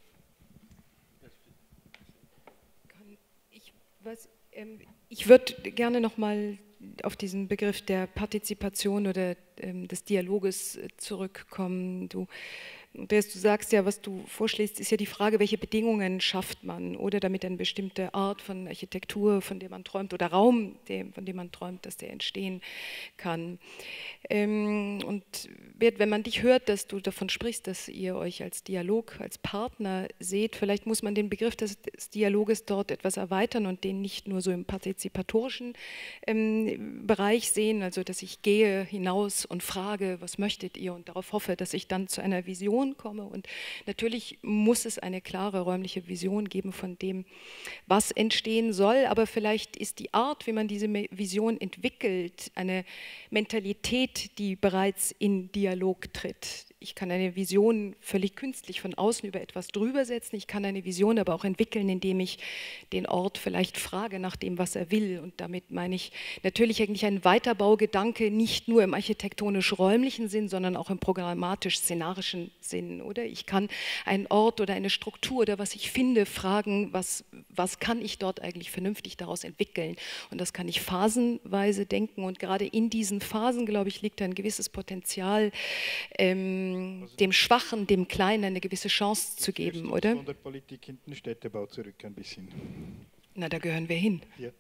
Ich würde gerne noch mal auf diesen Begriff der Partizipation oder des Dialoges zurückkommen. Andreas, du sagst ja, was du vorschlägst, ist ja die Frage, welche Bedingungen schafft man, oder damit eine bestimmte Art von Architektur, von der man träumt, oder Raum, von dem man träumt, dass der entstehen kann. Und Bert, wenn man dich hört, dass du davon sprichst, dass ihr euch als Dialog, als Partner seht, vielleicht muss man den Begriff des Dialoges dort etwas erweitern und den nicht nur so im partizipatorischen Bereich sehen, also dass ich gehe hinaus und frage, was möchtet ihr, und darauf hoffe, dass ich dann zu einer Vision komme. Und natürlich muss es eine klare räumliche Vision geben von dem, was entstehen soll, aber vielleicht ist die Art, wie man diese Vision entwickelt, eine Mentalität, die bereits in Dialog tritt. Ich kann eine Vision völlig künstlich von außen über etwas drüber setzen. Ich kann eine Vision aber auch entwickeln, indem ich den Ort vielleicht frage nach dem, was er will. Und damit meine ich natürlich eigentlich einen Weiterbaugedanke, nicht nur im architektonisch-räumlichen Sinn, sondern auch im programmatisch-szenarischen Sinn. Oder ich kann einen Ort oder eine Struktur oder was ich finde fragen, was kann ich dort eigentlich vernünftig daraus entwickeln. Und das kann ich phasenweise denken. Und gerade in diesen Phasen, glaube ich, liegt ein gewisses Potenzial, dem Schwachen, dem Kleinen eine gewisse Chance zu geben, oder? Von der Politik in den Städtebau zurück ein bisschen. Na, da gehören wir hin. Ja.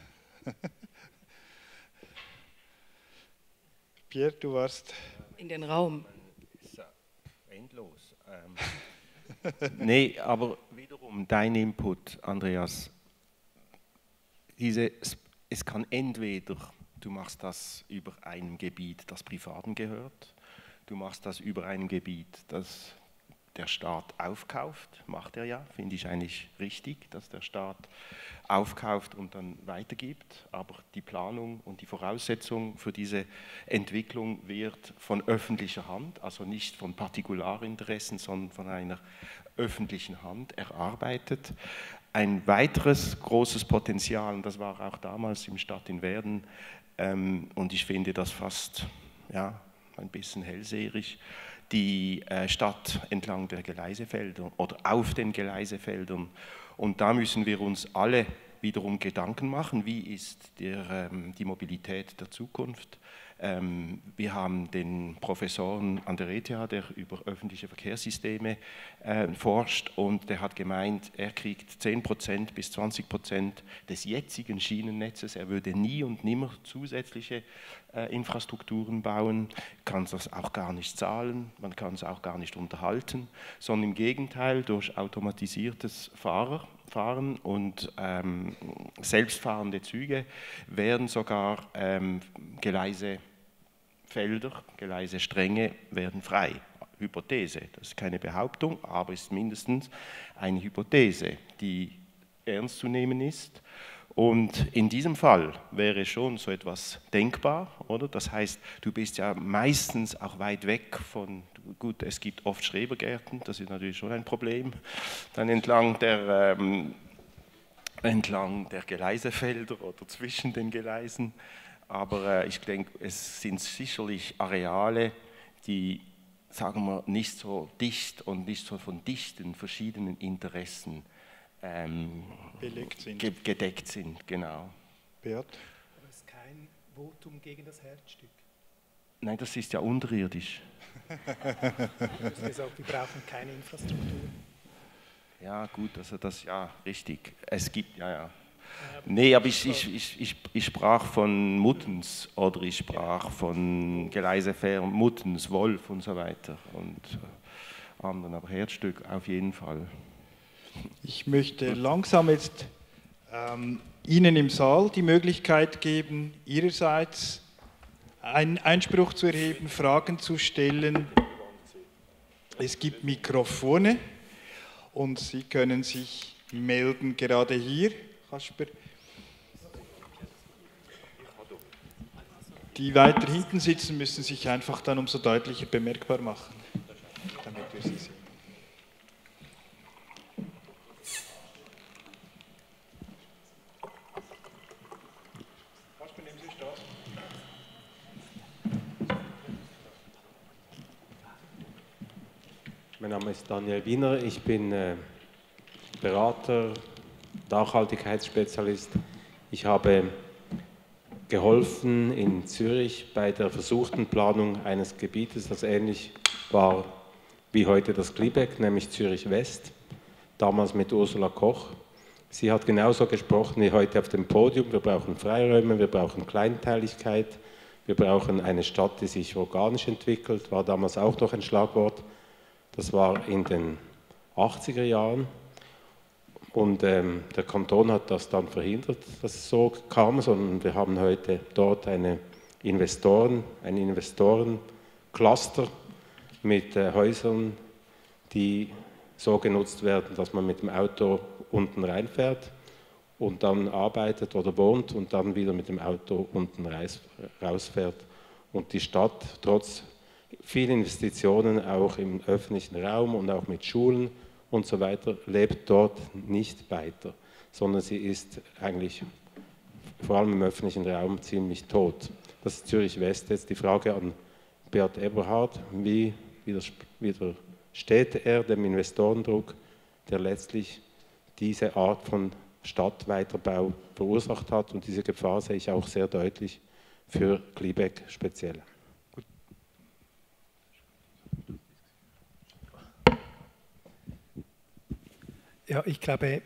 Pierre, du warst... In den Raum. Endlos. Nee, aber wiederum dein Input, Andreas. Es kann entweder, du machst das über ein Gebiet, das Privaten gehört, du machst das über ein Gebiet, das der Staat aufkauft, macht er ja, finde ich eigentlich richtig, dass der Staat aufkauft und dann weitergibt, aber die Planung und die Voraussetzung für diese Entwicklung wird von öffentlicher Hand, also nicht von Partikularinteressen, sondern von einer öffentlichen Hand erarbeitet. Ein weiteres großes Potenzial, und das war auch damals im Stadt in Werden, und ich finde das fast, ja, ein bisschen hellseherisch, die Stadt entlang der Gleisefelder oder auf den Gleisefeldern. Und da müssen wir uns alle wiederum Gedanken machen, wie ist die Mobilität der Zukunft. Wir haben den Professoren an der ETH, der über öffentliche Verkehrssysteme forscht, und der hat gemeint, er kriegt 10% bis 20% des jetzigen Schienennetzes. Er würde nie und nimmer zusätzliche Infrastrukturen bauen, kann das auch gar nicht zahlen, man kann es auch gar nicht unterhalten, sondern im Gegenteil durch automatisiertes Fahren und selbstfahrende Züge werden sogar Gleisefelder, Gleisestränge werden frei. Hypothese, das ist keine Behauptung, aber ist mindestens eine Hypothese, die ernst zu nehmen ist. Und in diesem Fall wäre schon so etwas denkbar, oder? Das heißt, du bist ja meistens auch weit weg von, gut, es gibt oft Schrebergärten, das ist natürlich schon ein Problem, dann entlang der Geleisefelder oder zwischen den Gleisen. Aber ich denke, es sind sicherlich Areale, die, sagen wir, nicht so dicht und nicht so von dichten verschiedenen Interessen gedeckt sind, genau. Beat? Aber es ist kein Votum gegen das Herzstück. Nein, das ist ja unterirdisch. Du hast gesagt, wir brauchen keine Infrastruktur. Ja, gut, also das, ja, richtig. Es gibt, ja. Nee, aber ich sprach von Muttens oder ich sprach von Gleisefähren, Muttens, Wolf und so weiter und anderen, aber Herzstück auf jeden Fall. Ich möchte langsam jetzt Ihnen im Saal die Möglichkeit geben, Ihrerseits einen Einspruch zu erheben, Fragen zu stellen. Es gibt Mikrofone und Sie können sich melden, gerade hier, Kasper. Die weiter hinten sitzen, müssen sich einfach dann umso deutlicher bemerkbar machen, damit wir sie sehen. Mein Name ist Daniel Wiener, ich bin Berater, Nachhaltigkeitsspezialist. Ich habe geholfen in Zürich bei der versuchten Planung eines Gebietes, das ähnlich war wie heute das Gliebeck, nämlich Zürich West, damals mit Ursula Koch. Sie hat genauso gesprochen wie heute auf dem Podium. Wir brauchen Freiräume, wir brauchen Kleinteiligkeit, wir brauchen eine Stadt, die sich organisch entwickelt, war damals auch noch ein Schlagwort. Das war in den 80er Jahren und der Kanton hat das dann verhindert, dass es so kam, sondern wir haben heute dort ein Investorencluster mit Häusern, die so genutzt werden, dass man mit dem Auto unten reinfährt und dann arbeitet oder wohnt und dann wieder mit dem Auto unten rausfährt. Und die Stadt, trotz viele Investitionen auch im öffentlichen Raum und auch mit Schulen und so weiter, lebt dort nicht weiter, sondern sie ist eigentlich vor allem im öffentlichen Raum ziemlich tot. Das ist Zürich West. Jetzt die Frage an Beat Eberhard, wie widersteht er dem Investorendruck, der letztlich diese Art von Stadtweiterbau verursacht hat, und diese Gefahr sehe ich auch sehr deutlich für Gliebeck speziell. Ja, ich glaube,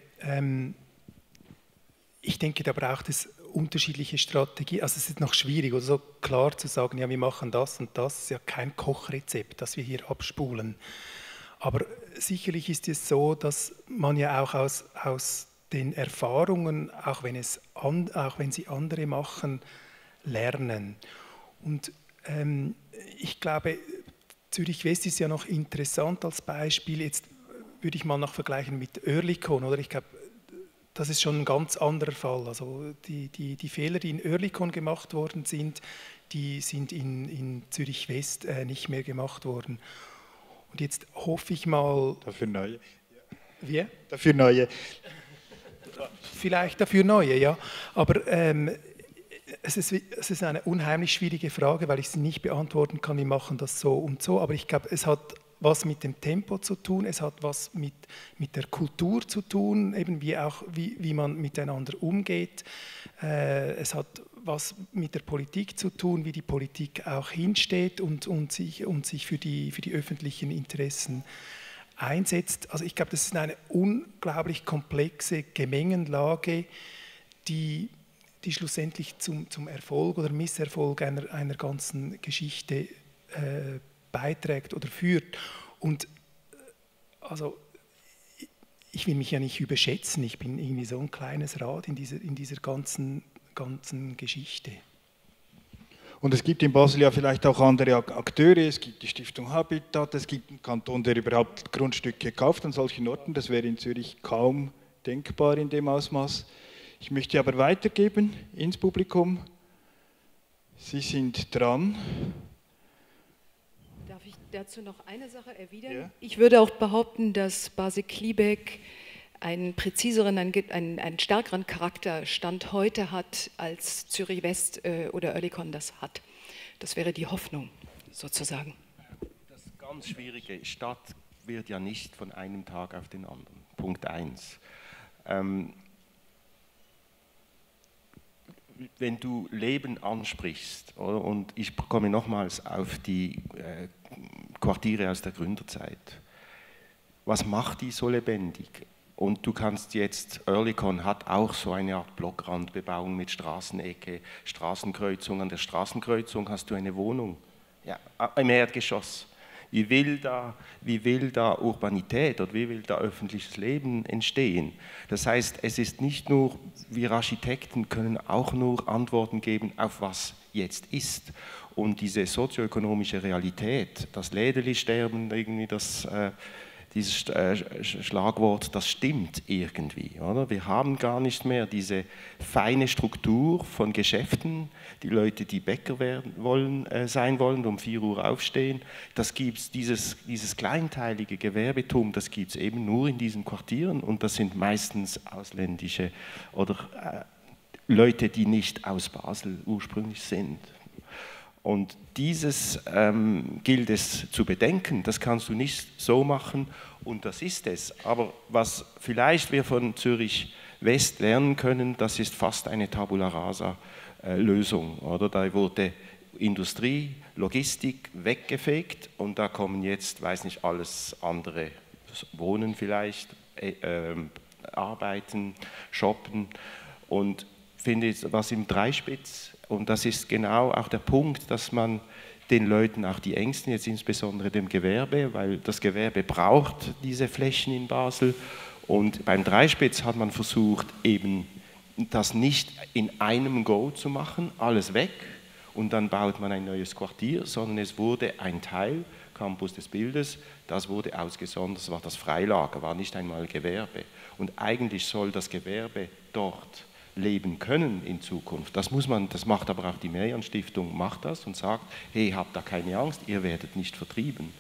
ich denke, da braucht es unterschiedliche Strategien. Also es ist noch schwierig, oder so klar zu sagen, ja, wir machen das und das, ist ja kein Kochrezept, das wir hier abspulen. Aber sicherlich ist es so, dass man ja auch aus den Erfahrungen, auch wenn sie andere machen, lernen. Und ich glaube, Zürich West ist ja noch interessant als Beispiel. Jetzt würde ich mal noch vergleichen mit Oerlikon, oder? Ich glaube, das ist schon ein ganz anderer Fall. Also die Fehler, die in Oerlikon gemacht worden sind, die sind in Zürich West nicht mehr gemacht worden. Und jetzt hoffe ich mal... Dafür neue. Wie? Dafür neue. Vielleicht dafür neue, ja. Aber es ist eine unheimlich schwierige Frage, weil ich sie nicht beantworten kann, wir machen das so und so. Aber ich glaube, es hat was mit dem Tempo zu tun, es hat was mit der Kultur zu tun, eben wie man miteinander umgeht. Es hat was mit der Politik zu tun, wie die Politik auch hinsteht und sich für die öffentlichen Interessen einsetzt. Also ich glaube, das ist eine unglaublich komplexe Gemengenlage, die schlussendlich zum Erfolg oder Misserfolg einer ganzen Geschichte beiträgt oder führt. Und also ich will mich ja nicht überschätzen, ich bin irgendwie so ein kleines Rad in dieser ganzen Geschichte. Und es gibt in Basel ja vielleicht auch andere Akteure, es gibt die Stiftung Habitat, es gibt einen Kanton, der überhaupt Grundstücke kauft an solchen Orten, das wäre in Zürich kaum denkbar in dem Ausmaß. Ich möchte aber weitergeben ins Publikum. Sie sind dran. Darf ich dazu noch eine Sache erwidern? Ja. Ich würde auch behaupten, dass Basel-Klybeck einen präziseren, einen stärkeren Charakter Stand heute hat, als Zürich-West oder Oerlikon das hat. Das wäre die Hoffnung, sozusagen. Das ganz Schwierige, Stadt wird ja nicht von einem Tag auf den anderen. Punkt 1. Wenn du Leben ansprichst, oder, und ich komme nochmals auf die Quartiere aus der Gründerzeit, was macht die so lebendig? Und du kannst jetzt, Oerlikon hat auch so eine Art Blockrandbebauung mit Straßenecke, Straßenkreuzung. An der Straßenkreuzung hast du eine Wohnung, ja, im Erdgeschoss. Wie will da Urbanität oder wie will da öffentliches Leben entstehen? Das heißt, es ist nicht nur, wir Architekten können auch nur Antworten geben auf was jetzt ist. Und diese sozioökonomische Realität, das Lädeli-Sterben, irgendwie dieses Schlagwort, das stimmt irgendwie, oder? Wir haben gar nicht mehr diese feine Struktur von Geschäften, die Leute, die Bäcker sein wollen, um 4 Uhr aufstehen. Das gibt's, dieses kleinteilige Gewerbetum, das gibt es eben nur in diesen Quartieren und das sind meistens ausländische oder Leute, die nicht aus Basel ursprünglich sind. Und dieses gilt es zu bedenken, das kannst du nicht so machen und das ist es. Aber was vielleicht wir von Zürich West lernen können, das ist fast eine Tabula Rasa Lösung. Oder? Da wurde Industrie, Logistik weggefegt und da kommen jetzt, weiß nicht, alles andere, Wohnen vielleicht, Arbeiten, Shoppen und finde was im Dreispitz. Und das ist genau auch der Punkt, dass man den Leuten auch die Ängsten, jetzt insbesondere dem Gewerbe, weil das Gewerbe braucht diese Flächen in Basel. Und beim Dreispitz hat man versucht, eben das nicht in einem Go zu machen, alles weg und dann baut man ein neues Quartier, sondern es wurde ein Teil, Campus des Bildes, das wurde ausgesondert, das war das Freilager, war nicht einmal Gewerbe. Und eigentlich soll das Gewerbe dort leben können in Zukunft. Das macht aber auch die Merian-Stiftung, macht das und sagt, hey, habt da keine Angst, ihr werdet nicht vertrieben.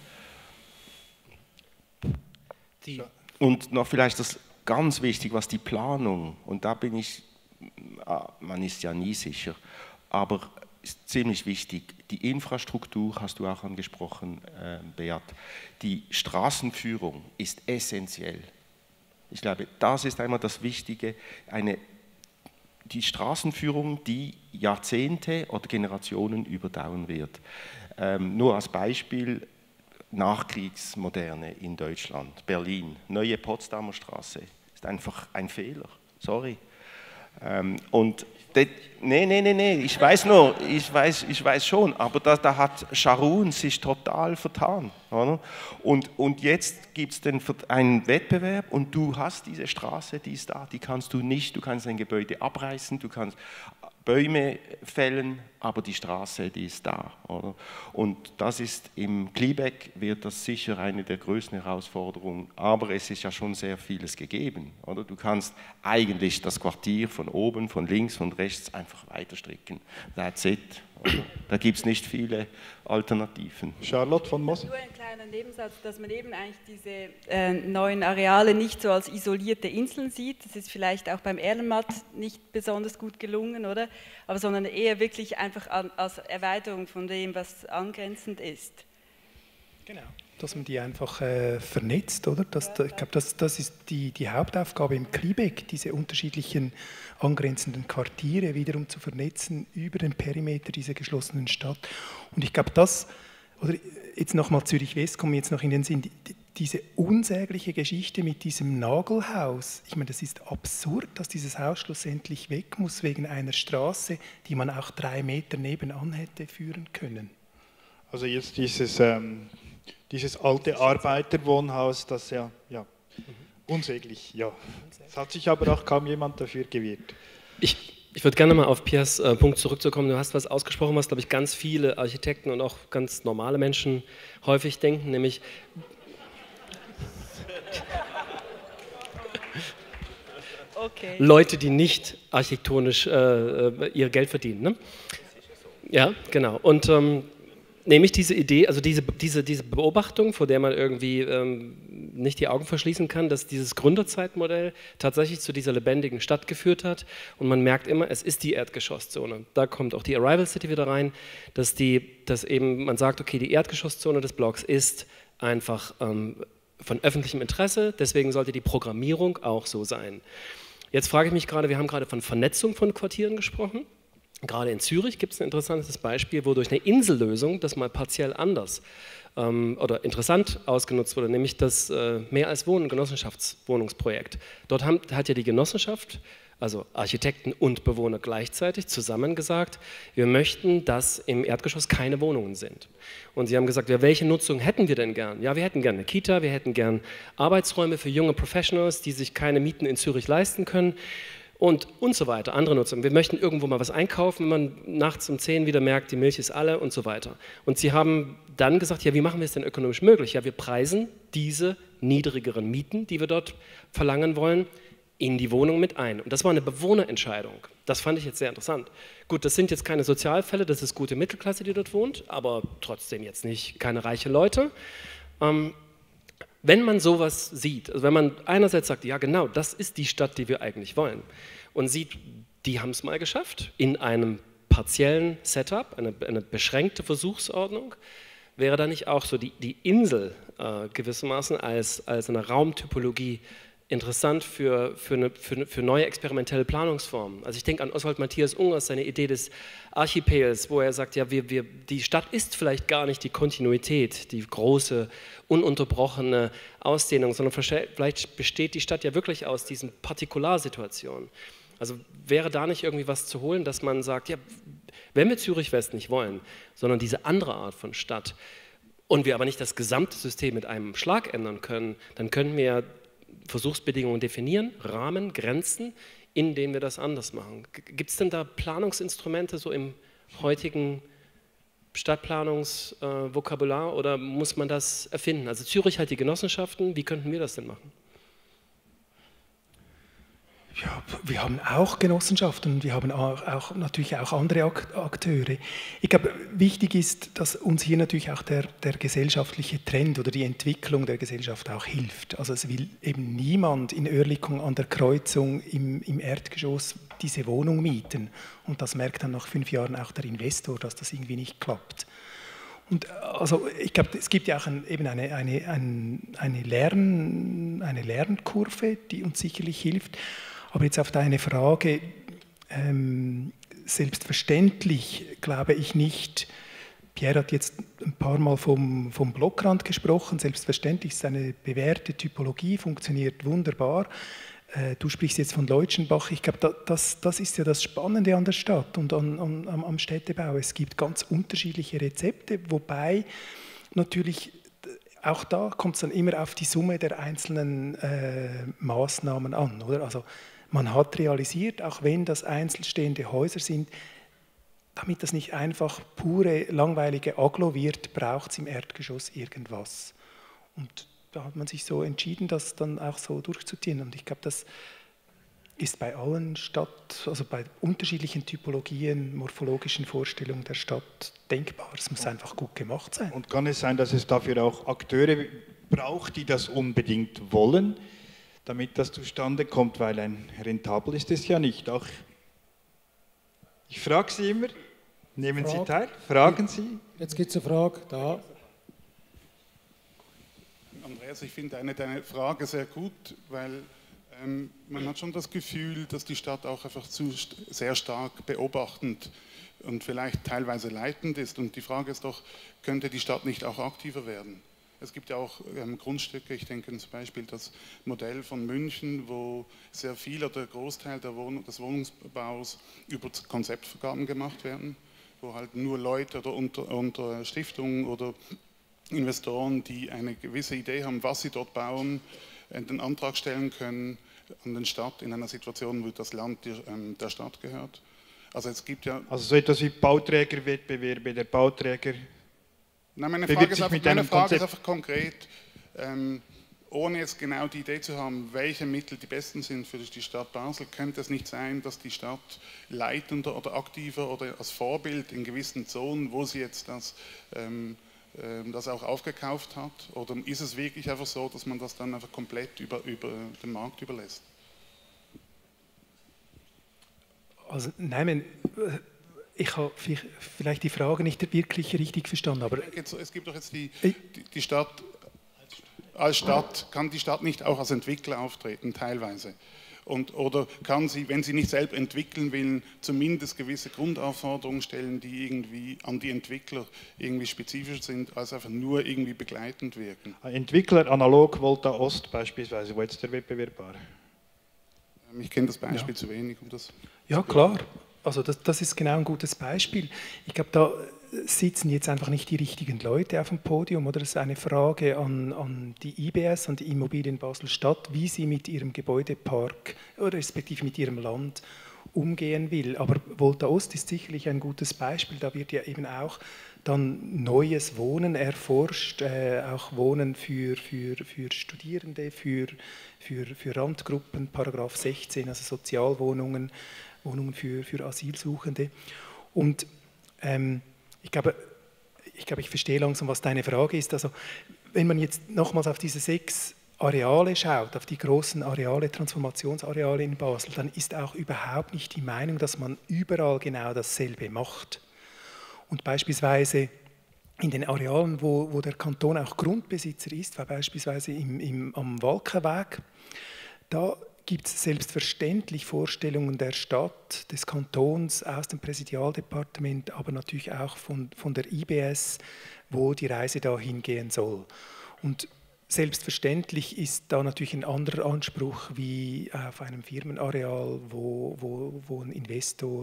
Und noch vielleicht das ganz wichtig, was die Planung, und da bin ich, man ist ja nie sicher, aber ist ziemlich wichtig, die Infrastruktur hast du auch angesprochen, Beat, die Straßenführung ist essentiell. Ich glaube, das ist einmal das Wichtige, die Straßenführung, die Jahrzehnte oder Generationen überdauern wird. Nur als Beispiel, Nachkriegsmoderne in Deutschland, Berlin, neue Potsdamer Straße, ist einfach ein Fehler, sorry. Und nee, ich weiß nur, ich weiß schon, aber da hat Scharun sich total vertan. Oder? Und jetzt gibt es einen Wettbewerb und du hast diese Straße, die ist da, die kannst du kannst ein Gebäude abreißen, du kannst Bäume fällen, aber die Straße, die ist da. Oder? Und das ist im Klybeck wird das sicher eine der größten Herausforderungen, aber es ist ja schon sehr vieles gegeben. Oder? Du kannst eigentlich das Quartier von oben, von links, von rechts einfach weiter stricken. That's it. Oder? Da gibt es nicht viele Alternativen. Charlotte von Moos. Nur ein kleiner Nebensatz, dass man eben eigentlich diese neuen Areale nicht so als isolierte Inseln sieht. Das ist vielleicht auch beim Erlenmatt nicht besonders gut gelungen, oder? Aber sondern eher wirklich einfach als Erweiterung von dem, was angrenzend ist. Genau, dass man die einfach vernetzt, oder? Ich glaube, das ist die Hauptaufgabe im Quebec, diese unterschiedlichen angrenzenden Quartiere wiederum zu vernetzen über den Perimeter dieser geschlossenen Stadt. Und ich glaube, oder jetzt nochmal Zürich West, kommt mir jetzt noch in den Sinn, diese unsägliche Geschichte mit diesem Nagelhaus. Ich meine, das ist absurd, dass dieses Haus schlussendlich weg muss wegen einer Straße, die man auch 3 Meter nebenan hätte führen können. Also jetzt dieses alte Arbeiterwohnhaus, das ja unsäglich, ja. Es hat sich aber auch kaum jemand dafür gewehrt. Ich würde gerne mal auf Piers Punkt zurückzukommen. Du hast was ausgesprochen, was, glaube ich, ganz viele Architekten und auch ganz normale Menschen häufig denken, nämlich okay. Leute, die nicht architektonisch ihr Geld verdienen. Ne? Ja, genau. Und nämlich diese Idee, also diese Beobachtung, vor der man irgendwie nicht die Augen verschließen kann, dass dieses Gründerzeitmodell tatsächlich zu dieser lebendigen Stadt geführt hat und man merkt immer, es ist die Erdgeschosszone. Da kommt auch die Arrival City wieder rein, dass eben man sagt, okay, die Erdgeschosszone des Blocks ist einfach von öffentlichem Interesse, deswegen sollte die Programmierung auch so sein. Jetzt frage ich mich gerade, wir haben gerade von Vernetzung von Quartieren gesprochen. Gerade in Zürich gibt es ein interessantes Beispiel, wo durch eine Insellösung das mal partiell anders oder interessant ausgenutzt wurde, nämlich das Mehr als Wohnen Genossenschaftswohnungsprojekt. Dort hat ja die Genossenschaft, also Architekten und Bewohner gleichzeitig, zusammen gesagt, wir möchten, dass im Erdgeschoss keine Wohnungen sind. Und sie haben gesagt, ja, welche Nutzung hätten wir denn gern? Ja, wir hätten gern eine Kita, wir hätten gern Arbeitsräume für junge Professionals, die sich keine Mieten in Zürich leisten können. Und so weiter, andere Nutzung. Wir möchten irgendwo mal was einkaufen, wenn man nachts um 10 wieder merkt, die Milch ist alle und so weiter. Und sie haben dann gesagt, ja, wie machen wir es denn ökonomisch möglich? Ja, wir preisen diese niedrigeren Mieten, die wir dort verlangen wollen, in die Wohnung mit ein. Und das war eine Bewohnerentscheidung. Das fand ich jetzt sehr interessant. Gut, das sind jetzt keine Sozialfälle, das ist gute Mittelklasse, die dort wohnt, aber trotzdem jetzt nicht keine reiche Leute. Wenn man sowas sieht, also wenn man einerseits sagt, ja genau, das ist die Stadt, die wir eigentlich wollen, und sieht, die haben es mal geschafft, in einem partiellen Setup, eine beschränkte Versuchsordnung, wäre da nicht auch so die Insel gewissermaßen als eine Raumtypologie interessant für neue experimentelle Planungsformen. Also ich denke an Oswald Matthias Ungers, seine Idee des Archipels, wo er sagt, ja, die Stadt ist vielleicht gar nicht die Kontinuität, die große, ununterbrochene Ausdehnung, sondern vielleicht besteht die Stadt ja wirklich aus diesen Partikularsituationen. Also wäre da nicht irgendwie was zu holen, dass man sagt, ja, wenn wir Zürich West nicht wollen, sondern diese andere Art von Stadt und wir aber nicht das gesamte System mit einem Schlag ändern können, dann können wir Versuchsbedingungen definieren, Rahmen, Grenzen, in denen wir das anders machen. Gibt es denn da Planungsinstrumente so im heutigen Stadtplanungsvokabular oder muss man das erfinden? Also Zürich hat die Genossenschaften, wie könnten wir das denn machen? Ja, wir haben auch Genossenschaften und wir haben natürlich auch andere Akteure. Ich glaube, wichtig ist, dass uns hier natürlich auch der gesellschaftliche Trend oder die Entwicklung der Gesellschaft auch hilft. Also es will eben niemand in Oerlikon an der Kreuzung im Erdgeschoss diese Wohnung mieten. Und das merkt dann nach 5 Jahren auch der Investor, dass das irgendwie nicht klappt. Und also ich glaube, es gibt ja auch eben eine Lernkurve, die uns sicherlich hilft. Aber jetzt auf deine Frage, selbstverständlich glaube ich nicht, Pierre hat jetzt ein paar Mal vom Blockrand gesprochen, selbstverständlich ist es eine bewährte Typologie, funktioniert wunderbar. Du sprichst jetzt von Leutschenbach, ich glaube, das ist ja das Spannende an der Stadt und am Städtebau. Es gibt ganz unterschiedliche Rezepte, wobei natürlich auch da kommt es dann immer auf die Summe der einzelnen Maßnahmen an, oder? Also man hat realisiert, auch wenn das einzelstehende Häuser sind, damit das nicht einfach pure, langweilige Agglo wird, braucht es im Erdgeschoss irgendwas. Und da hat man sich so entschieden, das dann auch so durchzuziehen. Und ich glaube, das ist bei allen also bei unterschiedlichen Typologien, morphologischen Vorstellungen der Stadt denkbar. Es muss einfach gut gemacht sein. Und kann es sein, dass es dafür auch Akteure braucht, die das unbedingt wollen, damit das zustande kommt, weil ein rentabel ist es ja nicht. Auch ich frage Sie immer, nehmen Sie teil, fragen Sie. Jetzt gibt es eine Frage da. Andreas, ich finde deine Frage sehr gut, weil man hat schon das Gefühl, dass die Stadt auch einfach sehr stark beobachtend und vielleicht teilweise leitend ist. Und die Frage ist doch, könnte die Stadt nicht auch aktiver werden? Es gibt ja auch Grundstücke, ich denke zum Beispiel das Modell von München, wo sehr viel oder der Großteil des Wohnungsbaus über Konzeptvergaben gemacht werden, wo halt nur Leute oder unter Stiftungen oder Investoren, die eine gewisse Idee haben, was sie dort bauen, den Antrag stellen können an den Stadt in einer Situation, wo das Land der Stadt gehört. Also es gibt ja... Also so etwas wie Bauträgerwettbewerbe, der Bauträger... Nein, meine Frage ist einfach konkret, ohne jetzt genau die Idee zu haben, welche Mittel die besten sind für die Stadt Basel, könnte es nicht sein, dass die Stadt leitender oder aktiver oder als Vorbild in gewissen Zonen, wo sie jetzt das auch aufgekauft hat? Oder ist es wirklich einfach so, dass man das dann einfach komplett über den Markt überlässt? Also nein, ich habe vielleicht die Frage nicht wirklich richtig verstanden, aber... Es gibt doch jetzt die Stadt, als Stadt, kann die Stadt nicht auch als Entwickler auftreten, teilweise? Oder kann sie, wenn sie nicht selbst entwickeln will, zumindest gewisse Grundanforderungen stellen, die irgendwie an die Entwickler irgendwie spezifisch sind, als einfach nur irgendwie begleitend wirken? Ein Entwickler analog Volta Ost beispielsweise, wo jetzt der Wettbewerb war? Ich kenne das Beispiel zu wenig, um das... Ja, klar. Also das ist genau ein gutes Beispiel. Ich glaube, da sitzen jetzt einfach nicht die richtigen Leute auf dem Podium, oder? Das ist eine Frage an die IBS, an die Immobilien Basel-Stadt, wie sie mit ihrem Gebäudepark oder respektive mit ihrem Land umgehen will. Aber Volta Ost ist sicherlich ein gutes Beispiel. Da wird ja eben auch dann neues Wohnen erforscht, auch Wohnen für Studierende, für Randgruppen, Paragraph 16, also Sozialwohnungen, Wohnungen für Asylsuchende. Und ich glaube, ich verstehe langsam, was deine Frage ist. Also, wenn man jetzt nochmals auf diese 6 Areale schaut, auf die großen Areale, Transformationsareale in Basel, dann ist auch überhaupt nicht die Meinung, dass man überall genau dasselbe macht. Und beispielsweise in den Arealen, wo der Kanton auch Grundbesitzer ist, war beispielsweise am Walkenweg, da gibt es selbstverständlich Vorstellungen der Stadt, des Kantons, aus dem Präsidialdepartement, aber natürlich auch von der IBS, wo die Reise dahin gehen soll. Und selbstverständlich ist da natürlich ein anderer Anspruch wie auf einem Firmenareal, wo ein Investor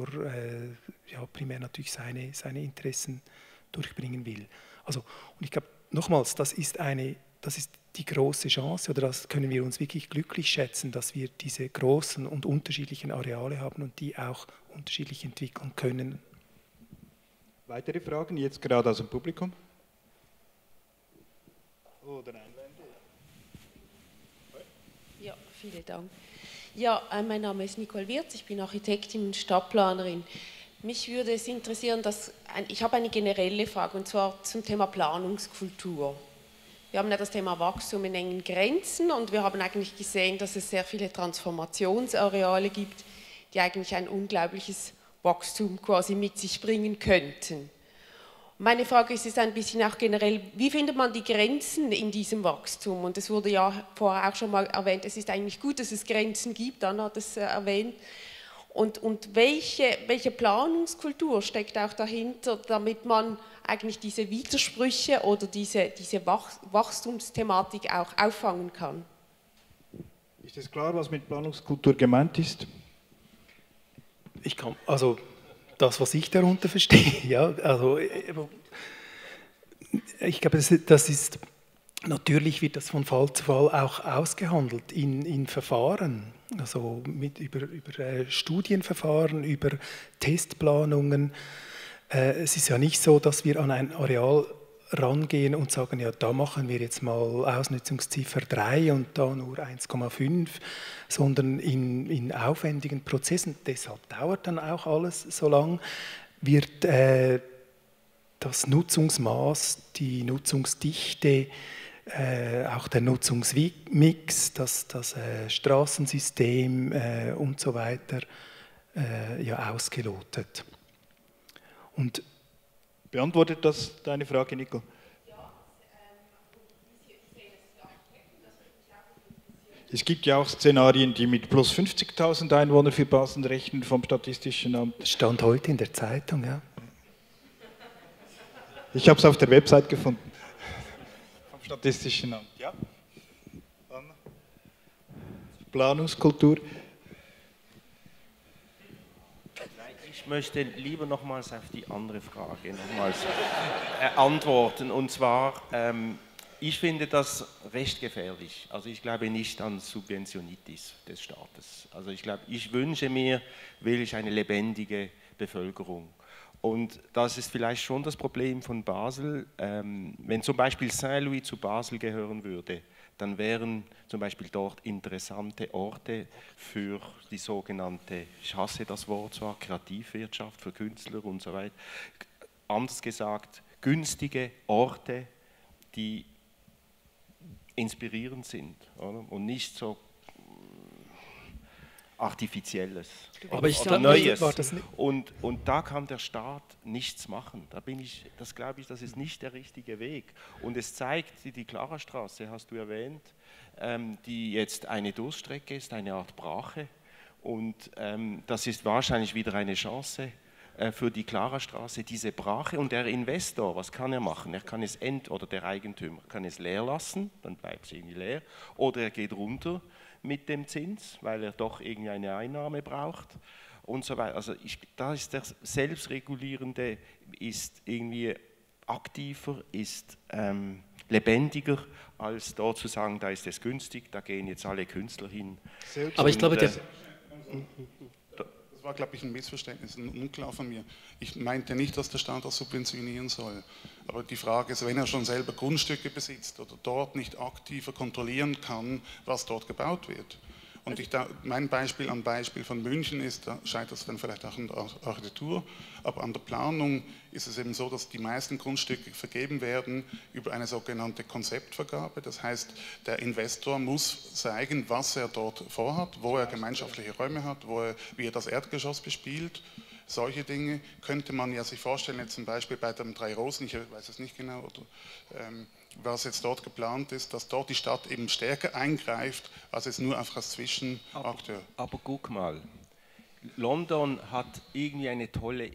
primär natürlich seine Interessen durchbringen will. Also, und ich glaube, nochmals, das ist die große Chance, oder das können wir uns wirklich glücklich schätzen, dass wir diese großen und unterschiedlichen Areale haben und die auch unterschiedlich entwickeln können. Weitere Fragen, jetzt gerade aus dem Publikum? Oder Einwände? Ja, vielen Dank. Ja, mein Name ist Nicole Wirz, ich bin Architektin und Stadtplanerin. Mich würde es interessieren, ich habe eine generelle Frage, und zwar zum Thema Planungskultur. Wir haben ja das Thema Wachstum in engen Grenzen und wir haben eigentlich gesehen, dass es sehr viele Transformationsareale gibt, die eigentlich ein unglaubliches Wachstum quasi mit sich bringen könnten. Meine Frage ist ein bisschen auch generell, wie findet man die Grenzen in diesem Wachstum? Und es wurde ja vorher auch schon mal erwähnt, es ist eigentlich gut, dass es Grenzen gibt, Anna hat es erwähnt. Und welche Planungskultur steckt auch dahinter, damit man eigentlich diese Widersprüche oder diese Wachstumsthematik auch auffangen kann? Ist es klar, was mit Planungskultur gemeint ist? Also das, was ich darunter verstehe, ja, also ich glaube, das ist, natürlich wird das von Fall zu Fall auch ausgehandelt in Verfahren, also über Studienverfahren, über Testplanungen. Es ist ja nicht so, dass wir an ein Areal rangehen und sagen, ja, da machen wir jetzt mal Ausnutzungsziffer 3 und da nur 1,5, sondern in aufwendigen Prozessen, deshalb dauert dann auch alles so lang, wird das Nutzungsmaß, die Nutzungsdichte, auch der Nutzungsmix, das Straßensystem und so weiter ja ausgelotet. Und beantwortet das deine Frage, Nicole? Ja, wie Sie sehen, es ist Es gibt ja auch Szenarien, die mit plus 50.000 Einwohnern für Basel rechnen vom Statistischen Amt. Stand heute in der Zeitung, ja. Ich habe es auf der Website gefunden. Vom Statistischen Amt, ja. Planungskultur. Ich möchte lieber nochmals auf die andere Frage antworten. Und zwar, ich finde das recht gefährlich. Also ich glaube nicht an Subventionitis des Staates. Also ich wünsche mir wirklich eine lebendige Bevölkerung. Und das ist vielleicht schon das Problem von Basel. Wenn zum Beispiel Saint-Louis zu Basel gehören würde, dann wären zum Beispiel dort interessante Orte für die sogenannte, ich hasse das Wort zwar, Kreativwirtschaft, für Künstler und so weiter. Anders gesagt, günstige Orte, die inspirierend sind, oder? Und nicht so Artifizielles aber ich oder glaube, Neues. war das nicht. Und da kann der Staat nichts machen. Das glaube ich, das ist nicht der richtige Weg. Und es zeigt, die Klarastraße, hast du erwähnt, die jetzt eine Durststrecke ist, eine Art Brache. Und das ist wahrscheinlich wieder eine Chance für die Klarastraße, diese Brache. Und der Investor, was kann er machen? Er kann es oder der Eigentümer kann es leer lassen, dann bleibt es irgendwie leer. Oder er geht runter mit dem Zins, weil er doch irgendwie eine Einnahme braucht und so weiter. Also da ist der Selbstregulierende ist irgendwie aktiver, ist lebendiger, als dort zu sagen, da ist es günstig, da gehen jetzt alle Künstler hin. Aber ich glaube, das war, glaube ich, ein Missverständnis, unklar von mir. Ich meinte nicht, dass der Staat das subventionieren soll. Aber die Frage ist, wenn er schon selber Grundstücke besitzt oder dort nicht aktiver kontrollieren kann, was dort gebaut wird. Und mein Beispiel am Beispiel von München ist, da scheitert es dann vielleicht auch an der Architektur, aber an der Planung ist es eben so, dass die meisten Grundstücke vergeben werden über eine sogenannte Konzeptvergabe. Das heißt, der Investor muss zeigen, was er dort vorhat, wo er gemeinschaftliche Räume hat, wie er das Erdgeschoss bespielt. Solche Dinge könnte man ja sich vorstellen, jetzt zum Beispiel bei den 3 Rosen, ich weiß es nicht genau, oder, was jetzt dort geplant ist, dass dort die Stadt eben stärker eingreift, als es nur einfach als Zwischenakteur. Aber guck mal, London hat irgendwie eine tolle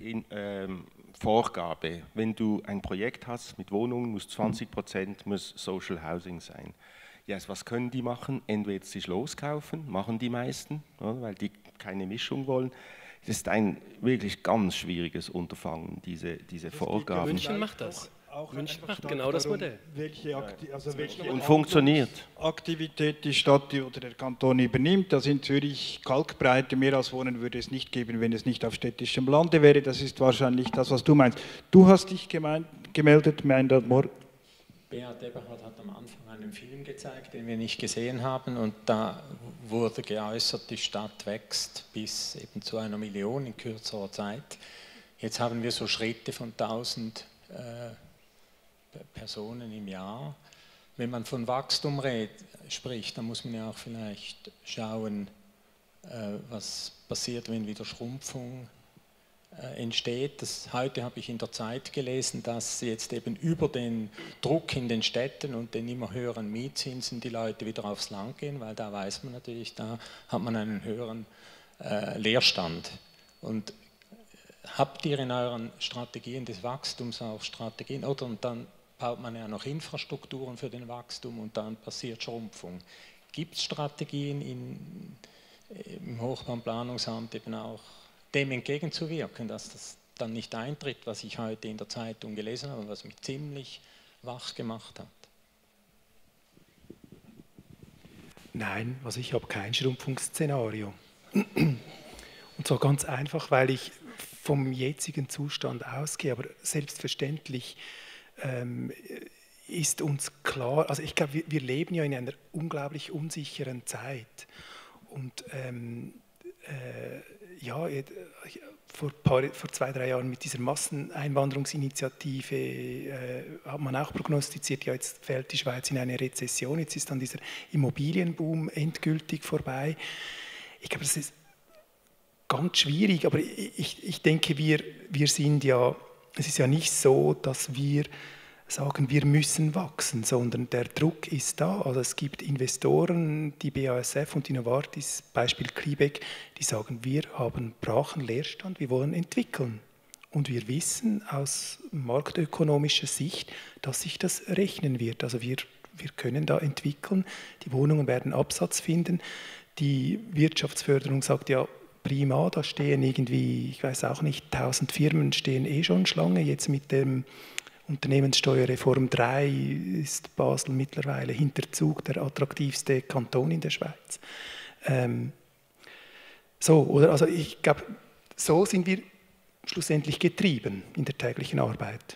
Vorgabe. Wenn du ein Projekt hast mit Wohnungen, muss 20% muss Social Housing sein. Ja, was können die machen? Entweder sich loskaufen, machen die meisten, weil die keine Mischung wollen. Das ist ein wirklich ganz schwieriges Unterfangen, diese Vorgaben. München macht das. München macht genau das Modell. Welche und funktioniert. Aktivität die Stadt oder der Kanton übernimmt. Das in Zürich Kalkbreite, mehr als Wohnen würde es nicht geben, wenn es nicht auf städtischem Lande wäre. Das ist wahrscheinlich das, was du meinst. Du hast dich gemeldet, Meindert Mohr. Beat Eberhard hat am Anfang einen Film gezeigt, den wir nicht gesehen haben, und da wurde geäußert, die Stadt wächst bis eben zu 1 Million in kürzerer Zeit. Jetzt haben wir so Schritte von 1000 Personen im Jahr. Wenn man von Wachstum spricht, dann muss man ja auch vielleicht schauen, was passiert, wenn wieder Schrumpfung entsteht. Heute habe ich in der Zeit gelesen, dass jetzt eben über den Druck in den Städten und den immer höheren Mietzinsen die Leute wieder aufs Land gehen, weil da weiß man natürlich, da hat man einen höheren Leerstand. Und habt ihr in euren Strategien des Wachstums auch Strategien, oder und dann baut man ja noch Infrastrukturen für den Wachstum und dann passiert Schrumpfung. Gibt es Strategien im Hochbahnplanungsamt eben auch dem entgegenzuwirken, dass das dann nicht eintritt, was ich heute in der Zeitung gelesen habe und was mich ziemlich wach gemacht hat? Nein, also ich habe kein Schrumpfungsszenario. Und zwar ganz einfach, weil ich vom jetzigen Zustand ausgehe, aber selbstverständlich ist uns klar, also ich glaube, wir leben ja in einer unglaublich unsicheren Zeit und ja, vor 2-3 Jahren mit dieser Masseneinwanderungsinitiative hat man auch prognostiziert, ja, jetzt fällt die Schweiz in eine Rezession, jetzt ist dann dieser Immobilienboom endgültig vorbei. Ich glaube, das ist ganz schwierig, aber ich denke, wir sind ja, es ist ja nicht so, dass wir sagen, wir müssen wachsen, sondern der Druck ist da. Also es gibt Investoren, die BASF und die Novartis, Beispiel Quebec, die sagen, wir haben brachen Leerstand, wir wollen entwickeln. Und wir wissen aus marktökonomischer Sicht, dass sich das rechnen wird. Also wir können da entwickeln, die Wohnungen werden Absatz finden. Die Wirtschaftsförderung sagt ja, prima, da stehen irgendwie, ich weiß auch nicht, 1000 Firmen stehen schon Schlange. Jetzt mit dem Unternehmenssteuerreform 3 ist Basel mittlerweile hinter Zug der attraktivste Kanton in der Schweiz. Also ich glaube, so sind wir schlussendlich getrieben in der täglichen Arbeit.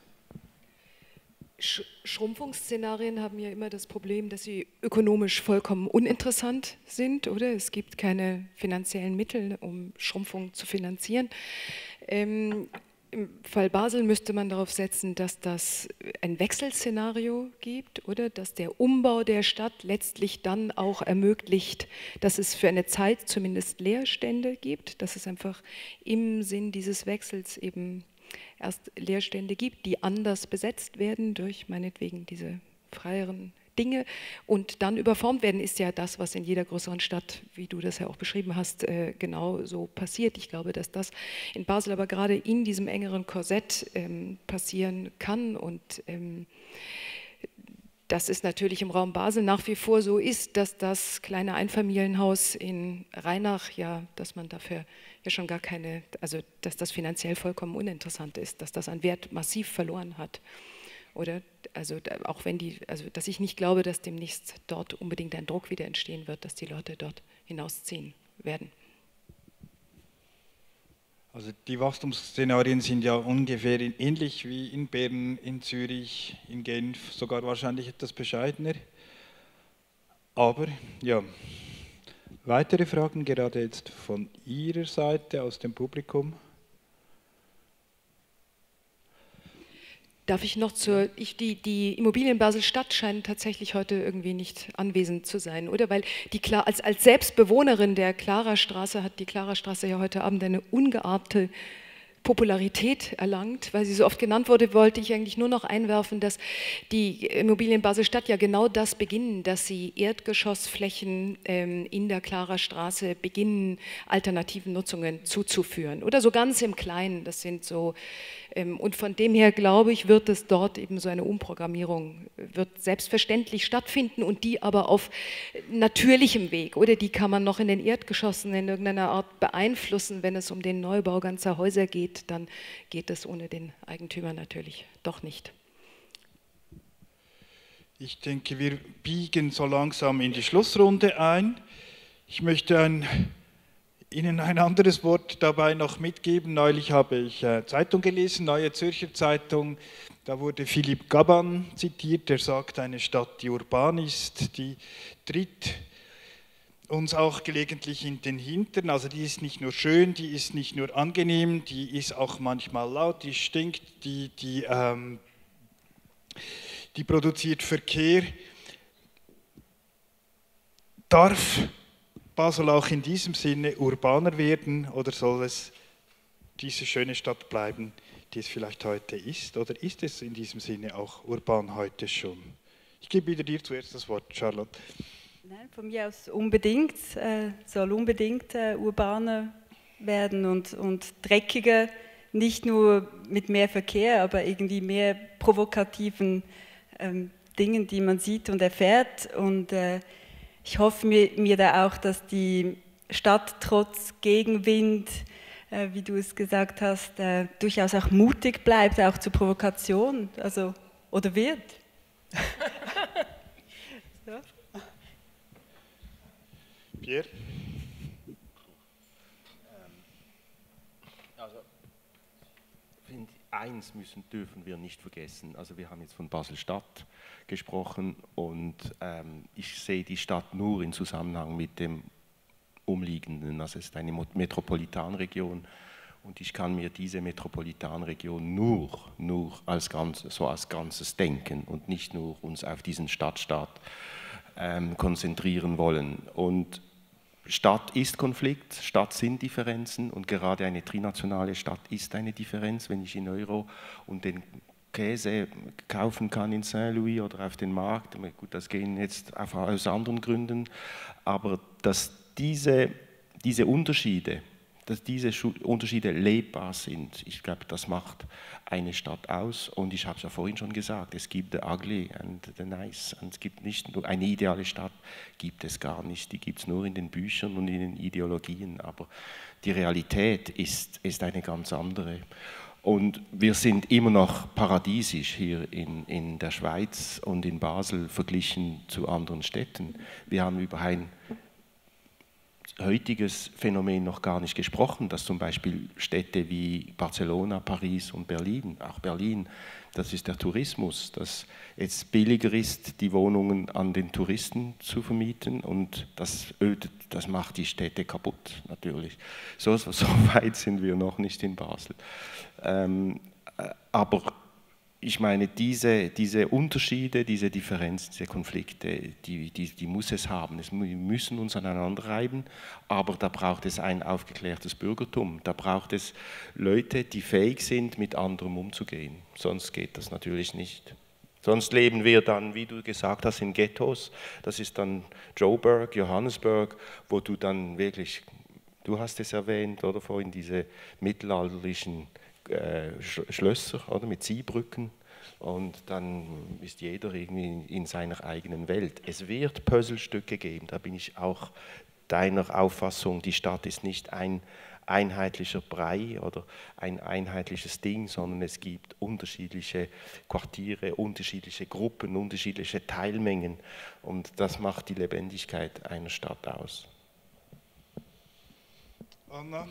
Schrumpfungsszenarien haben ja immer das Problem, dass sie ökonomisch vollkommen uninteressant sind, oder? Es gibt keine finanziellen Mittel, um Schrumpfung zu finanzieren. Im Fall Basel müsste man darauf setzen, dass das ein Wechselszenario gibt, oder? Dass der Umbau der Stadt letztlich dann auch ermöglicht, dass es für eine Zeit zumindest Leerstände gibt, dass es einfach im Sinn dieses Wechsels eben erst Leerstände gibt, die anders besetzt werden durch meinetwegen diese freieren Dinge und dann überformt werden, ist ja das, was in jeder größeren Stadt, wie du das ja auch beschrieben hast, genau so passiert. Ich glaube, dass das in Basel aber gerade in diesem engeren Korsett passieren kann und dass es natürlich im Raum Basel nach wie vor so ist, dass das kleine Einfamilienhaus in Rheinach, ja, dass man dafür ja schon gar keine, also dass das finanziell vollkommen uninteressant ist, dass das an Wert massiv verloren hat. Oder, also auch wenn dass ich nicht glaube, dass demnächst dort unbedingt ein Druck wieder entstehen wird, dass die Leute dort hinausziehen werden. Also die Wachstumsszenarien sind ja ungefähr ähnlich wie in Bern, in Zürich, in Genf, sogar wahrscheinlich etwas bescheidener. Aber ja, weitere Fragen gerade jetzt von Ihrer Seite aus dem Publikum? Darf ich noch die Immobilien Basel-Stadt scheinen tatsächlich heute irgendwie nicht anwesend zu sein, oder? Weil als Selbstbewohnerin der Klarastraße hat die Klarastraße ja heute Abend eine ungeahnte Popularität erlangt, weil sie so oft genannt wurde, wollte ich eigentlich nur noch einwerfen, dass die Immobilien Basel-Stadt ja genau das beginnen, dass sie Erdgeschossflächen in der Klarastraße beginnen, alternativen Nutzungen zuzuführen. Oder so ganz im Kleinen, das sind so, und von dem her glaube ich, wird es dort eben so eine Umprogrammierung, wird selbstverständlich stattfinden und die aber auf natürlichem Weg, oder die kann man noch in den Erdgeschossen in irgendeiner Art beeinflussen, wenn es um den Neubau ganzer Häuser geht, dann geht es ohne den Eigentümer natürlich doch nicht. Ich denke, wir biegen so langsam in die Schlussrunde ein. Ich möchte Ihnen ein anderes Wort dabei noch mitgeben. Neulich habe ich Zeitung gelesen, Neue Zürcher Zeitung. Da wurde Philipp Gaban zitiert, der sagt, eine Stadt, die urban ist, die tritt uns auch gelegentlich in den Hintern. Also die ist nicht nur schön, die ist nicht nur angenehm, die ist auch manchmal laut, die stinkt, die produziert Verkehr. Darf Basel auch in diesem Sinne urbaner werden oder soll es diese schöne Stadt bleiben, die es vielleicht heute ist? Oder ist es in diesem Sinne auch urban heute schon? Ich gebe wieder dir zuerst das Wort, Charlotte. Nein, von mir aus unbedingt, soll unbedingt urbaner werden und dreckiger, nicht nur mit mehr Verkehr, aber irgendwie mehr provokativen Dingen, die man sieht und erfährt. Und ich hoffe mir da auch, dass die Stadt trotz Gegenwind, wie du es gesagt hast, durchaus auch mutig bleibt, auch zur Provokation, also, oder wird. So. Pierre? Also, eins dürfen wir nicht vergessen. Also wir haben jetzt von Basel-Stadt gesprochen und ich sehe die Stadt nur in Zusammenhang mit dem Umliegenden. Also es ist eine Metropolitanregion und ich kann mir diese Metropolitanregion nur als Ganzes denken und nicht nur uns auf diesen Stadtstaat konzentrieren wollen. Und Stadt ist Konflikt, Stadt sind Differenzen und gerade eine trinationale Stadt ist eine Differenz, wenn ich in Euro und den Käse kaufen kann in Saint-Louis oder auf den Markt. Gut, das gehen jetzt aus anderen Gründen, aber dass diese Unterschiede lebbar sind. Ich glaube, das macht eine Stadt aus. Und ich habe es ja vorhin schon gesagt, es gibt the ugly and the nice. Und es gibt nicht nur eine ideale Stadt, gibt es gar nicht. Die gibt es nur in den Büchern und in den Ideologien. Aber die Realität ist eine ganz andere. Und wir sind immer noch paradiesisch hier in der Schweiz und in Basel verglichen zu anderen Städten. Wir haben über ein heutiges Phänomen noch gar nicht gesprochen, dass zum Beispiel Städte wie Barcelona, Paris und Berlin, auch Berlin, das ist der Tourismus, dass es billiger ist, die Wohnungen an den Touristen zu vermieten und das macht die Städte kaputt, natürlich. So weit sind wir noch nicht in Basel. Aber ich meine, diese Unterschiede, diese Differenzen, diese Konflikte, die muss es haben. Wir müssen uns aneinander reiben, aber da braucht es ein aufgeklärtes Bürgertum. Da braucht es Leute, die fähig sind, mit anderem umzugehen. Sonst geht das natürlich nicht. Sonst leben wir dann, wie du gesagt hast, in Ghettos. Das ist dann Joburg, Johannesburg, wo du dann wirklich, du hast es erwähnt, oder vorhin diese mittelalterlichen Schlösser, oder, mit Ziehbrücken, und dann ist jeder irgendwie in seiner eigenen Welt. Es wird Puzzlestücke geben, da bin ich auch deiner Auffassung, die Stadt ist nicht ein einheitlicher Brei oder ein einheitliches Ding, sondern es gibt unterschiedliche Quartiere, unterschiedliche Gruppen, unterschiedliche Teilmengen, und das macht die Lebendigkeit einer Stadt aus. Anna?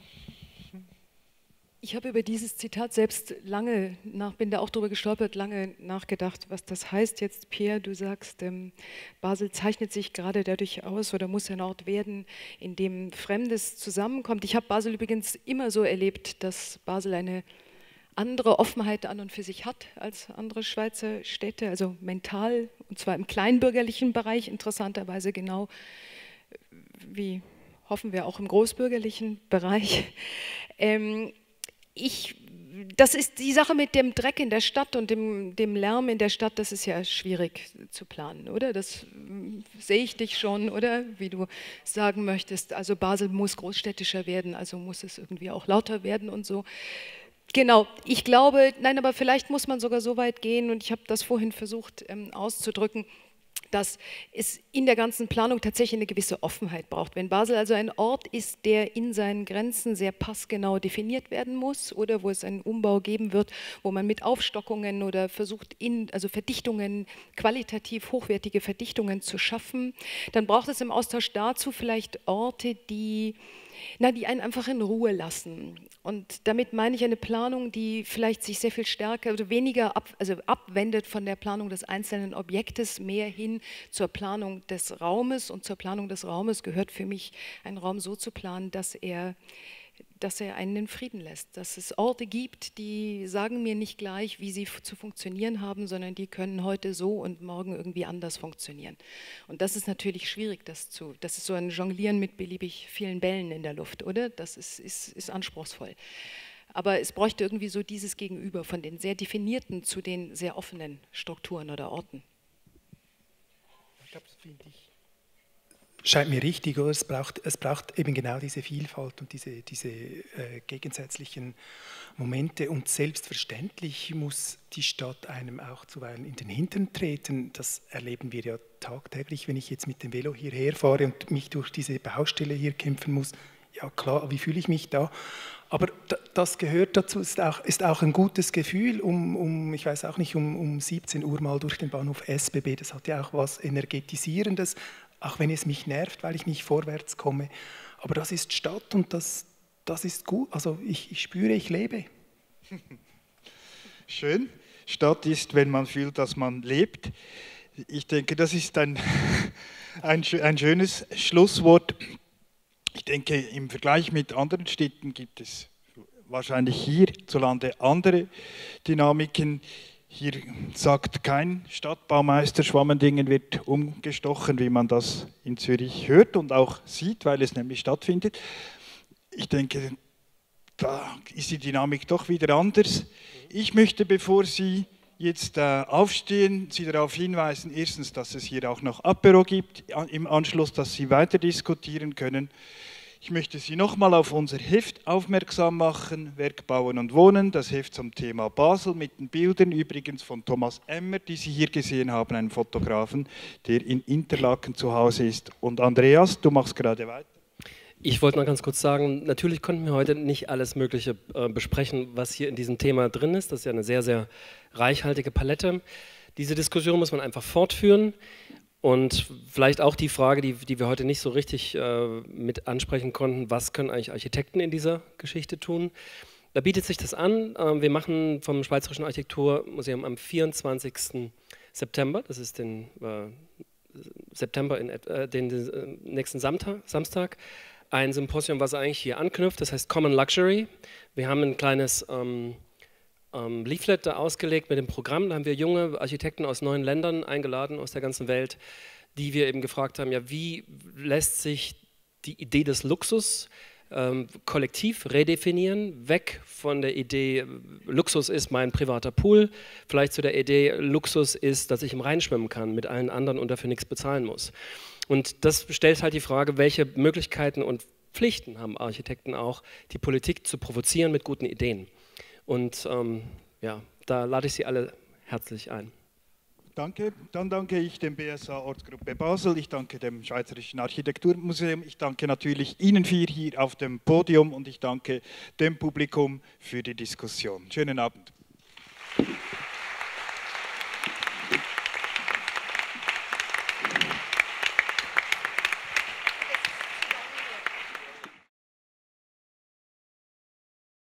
Ich habe über dieses Zitat selbst bin da auch drüber gestolpert, lange nachgedacht, was das heißt jetzt. Pierre, du sagst, Basel zeichnet sich gerade dadurch aus oder muss ein Ort werden, in dem Fremdes zusammenkommt. Ich habe Basel übrigens immer so erlebt, dass Basel eine andere Offenheit an und für sich hat als andere Schweizer Städte, also mental, und zwar im kleinbürgerlichen Bereich, interessanterweise genau wie, hoffen wir, auch im großbürgerlichen Bereich. Das ist die Sache mit dem Dreck in der Stadt und dem Lärm in der Stadt, das ist ja schwierig zu planen, oder? Das sehe ich dich schon, oder? Wie du sagen möchtest, also Basel muss großstädtischer werden, also muss es irgendwie auch lauter werden und so. Genau, ich glaube, nein, aber vielleicht muss man sogar so weit gehen, und ich habe das vorhin versucht auszudrücken, dass es in der ganzen Planung tatsächlich eine gewisse Offenheit braucht. Wenn Basel also ein Ort ist, der in seinen Grenzen sehr passgenau definiert werden muss, oder wo es einen Umbau geben wird, wo man mit Aufstockungen oder versucht, also Verdichtungen, qualitativ hochwertige Verdichtungen zu schaffen, dann braucht es im Austausch dazu vielleicht Orte, die einen einfach in Ruhe lassen. Und damit meine ich eine Planung, die vielleicht sich sehr viel stärker oder weniger abwendet von der Planung des einzelnen Objektes, mehr hin zur Planung des Raumes. Und zur Planung des Raumes gehört für mich, einen Raum so zu planen, dass er einen in Frieden lässt. Dass es Orte gibt, die sagen mir nicht gleich, wie sie zu funktionieren haben, sondern die können heute so und morgen irgendwie anders funktionieren. Und das ist natürlich schwierig, das ist so ein Jonglieren mit beliebig vielen Bällen in der Luft, oder? Das ist anspruchsvoll. Aber es bräuchte irgendwie so dieses Gegenüber von den sehr definierten zu den sehr offenen Strukturen oder Orten. Ich glaube, das finde ich. Scheint mir richtig, oder? Es braucht eben genau diese Vielfalt und diese gegensätzlichen Momente, und selbstverständlich muss die Stadt einem auch zuweilen in den Hintern treten. Das erleben wir ja tagtäglich, wenn ich jetzt mit dem Velo hierher fahre und mich durch diese Baustelle hier kämpfen muss. Ja klar, wie fühle ich mich da? Aber das gehört dazu, ist auch ein gutes Gefühl, ich weiß auch nicht, um 17 Uhr mal durch den Bahnhof SBB, das hat ja auch was Energetisierendes, auch wenn es mich nervt, weil ich nicht vorwärts komme. Aber das ist Stadt, und das ist gut. Also ich spüre, ich lebe. Schön. Stadt ist, wenn man fühlt, dass man lebt. Ich denke, das ist ein schönes Schlusswort. Ich denke, im Vergleich mit anderen Städten gibt es wahrscheinlich hierzulande andere Dynamiken. Hier sagt kein Stadtbaumeister, Schwammendingen wird umgestochen, wie man das in Zürich hört und auch sieht, weil es nämlich stattfindet. Ich denke, da ist die Dynamik doch wieder anders. Ich möchte, bevor Sie jetzt aufstehen, Sie darauf hinweisen, erstens, dass es hier auch noch Apero gibt, im Anschluss, dass Sie weiter diskutieren können. Ich möchte Sie nochmal auf unser Heft aufmerksam machen, Werk, Bauen und Wohnen, das Heft zum Thema Basel mit den Bildern übrigens von Thomas Emmer, die Sie hier gesehen haben, einen Fotografen, der in Interlaken zu Hause ist. Und Andreas, du machst gerade weiter. Ich wollte noch ganz kurz sagen, natürlich konnten wir heute nicht alles Mögliche besprechen, was hier in diesem Thema drin ist. Das ist ja eine sehr, sehr reichhaltige Palette. Diese Diskussion muss man einfach fortführen. Und vielleicht auch die Frage, die wir heute nicht so richtig mit ansprechen konnten, was können eigentlich Architekten in dieser Geschichte tun? Da bietet sich das an. Wir machen vom Schweizerischen Architekturmuseum am 24. September, das ist den September, den nächsten Samstag, ein Symposium, was eigentlich hier anknüpft, das heißt Common Luxury. Wir haben ein kleines Leaflet da ausgelegt mit dem Programm. Da haben wir junge Architekten aus 9 Ländern eingeladen, aus der ganzen Welt, die wir eben gefragt haben, ja, wie lässt sich die Idee des Luxus kollektiv redefinieren, weg von der Idee, Luxus ist mein privater Pool, vielleicht zu der Idee, Luxus ist, dass ich im Rhein schwimmen kann mit allen anderen und dafür nichts bezahlen muss. Und das stellt halt die Frage, welche Möglichkeiten und Pflichten haben Architekten auch, die Politik zu provozieren mit guten Ideen. Und ja, da lade ich Sie alle herzlich ein. Danke. Dann danke ich dem BSA Ortsgruppe Basel, ich danke dem Schweizerischen Architekturmuseum, ich danke natürlich Ihnen 4 hier auf dem Podium und ich danke dem Publikum für die Diskussion. Schönen Abend.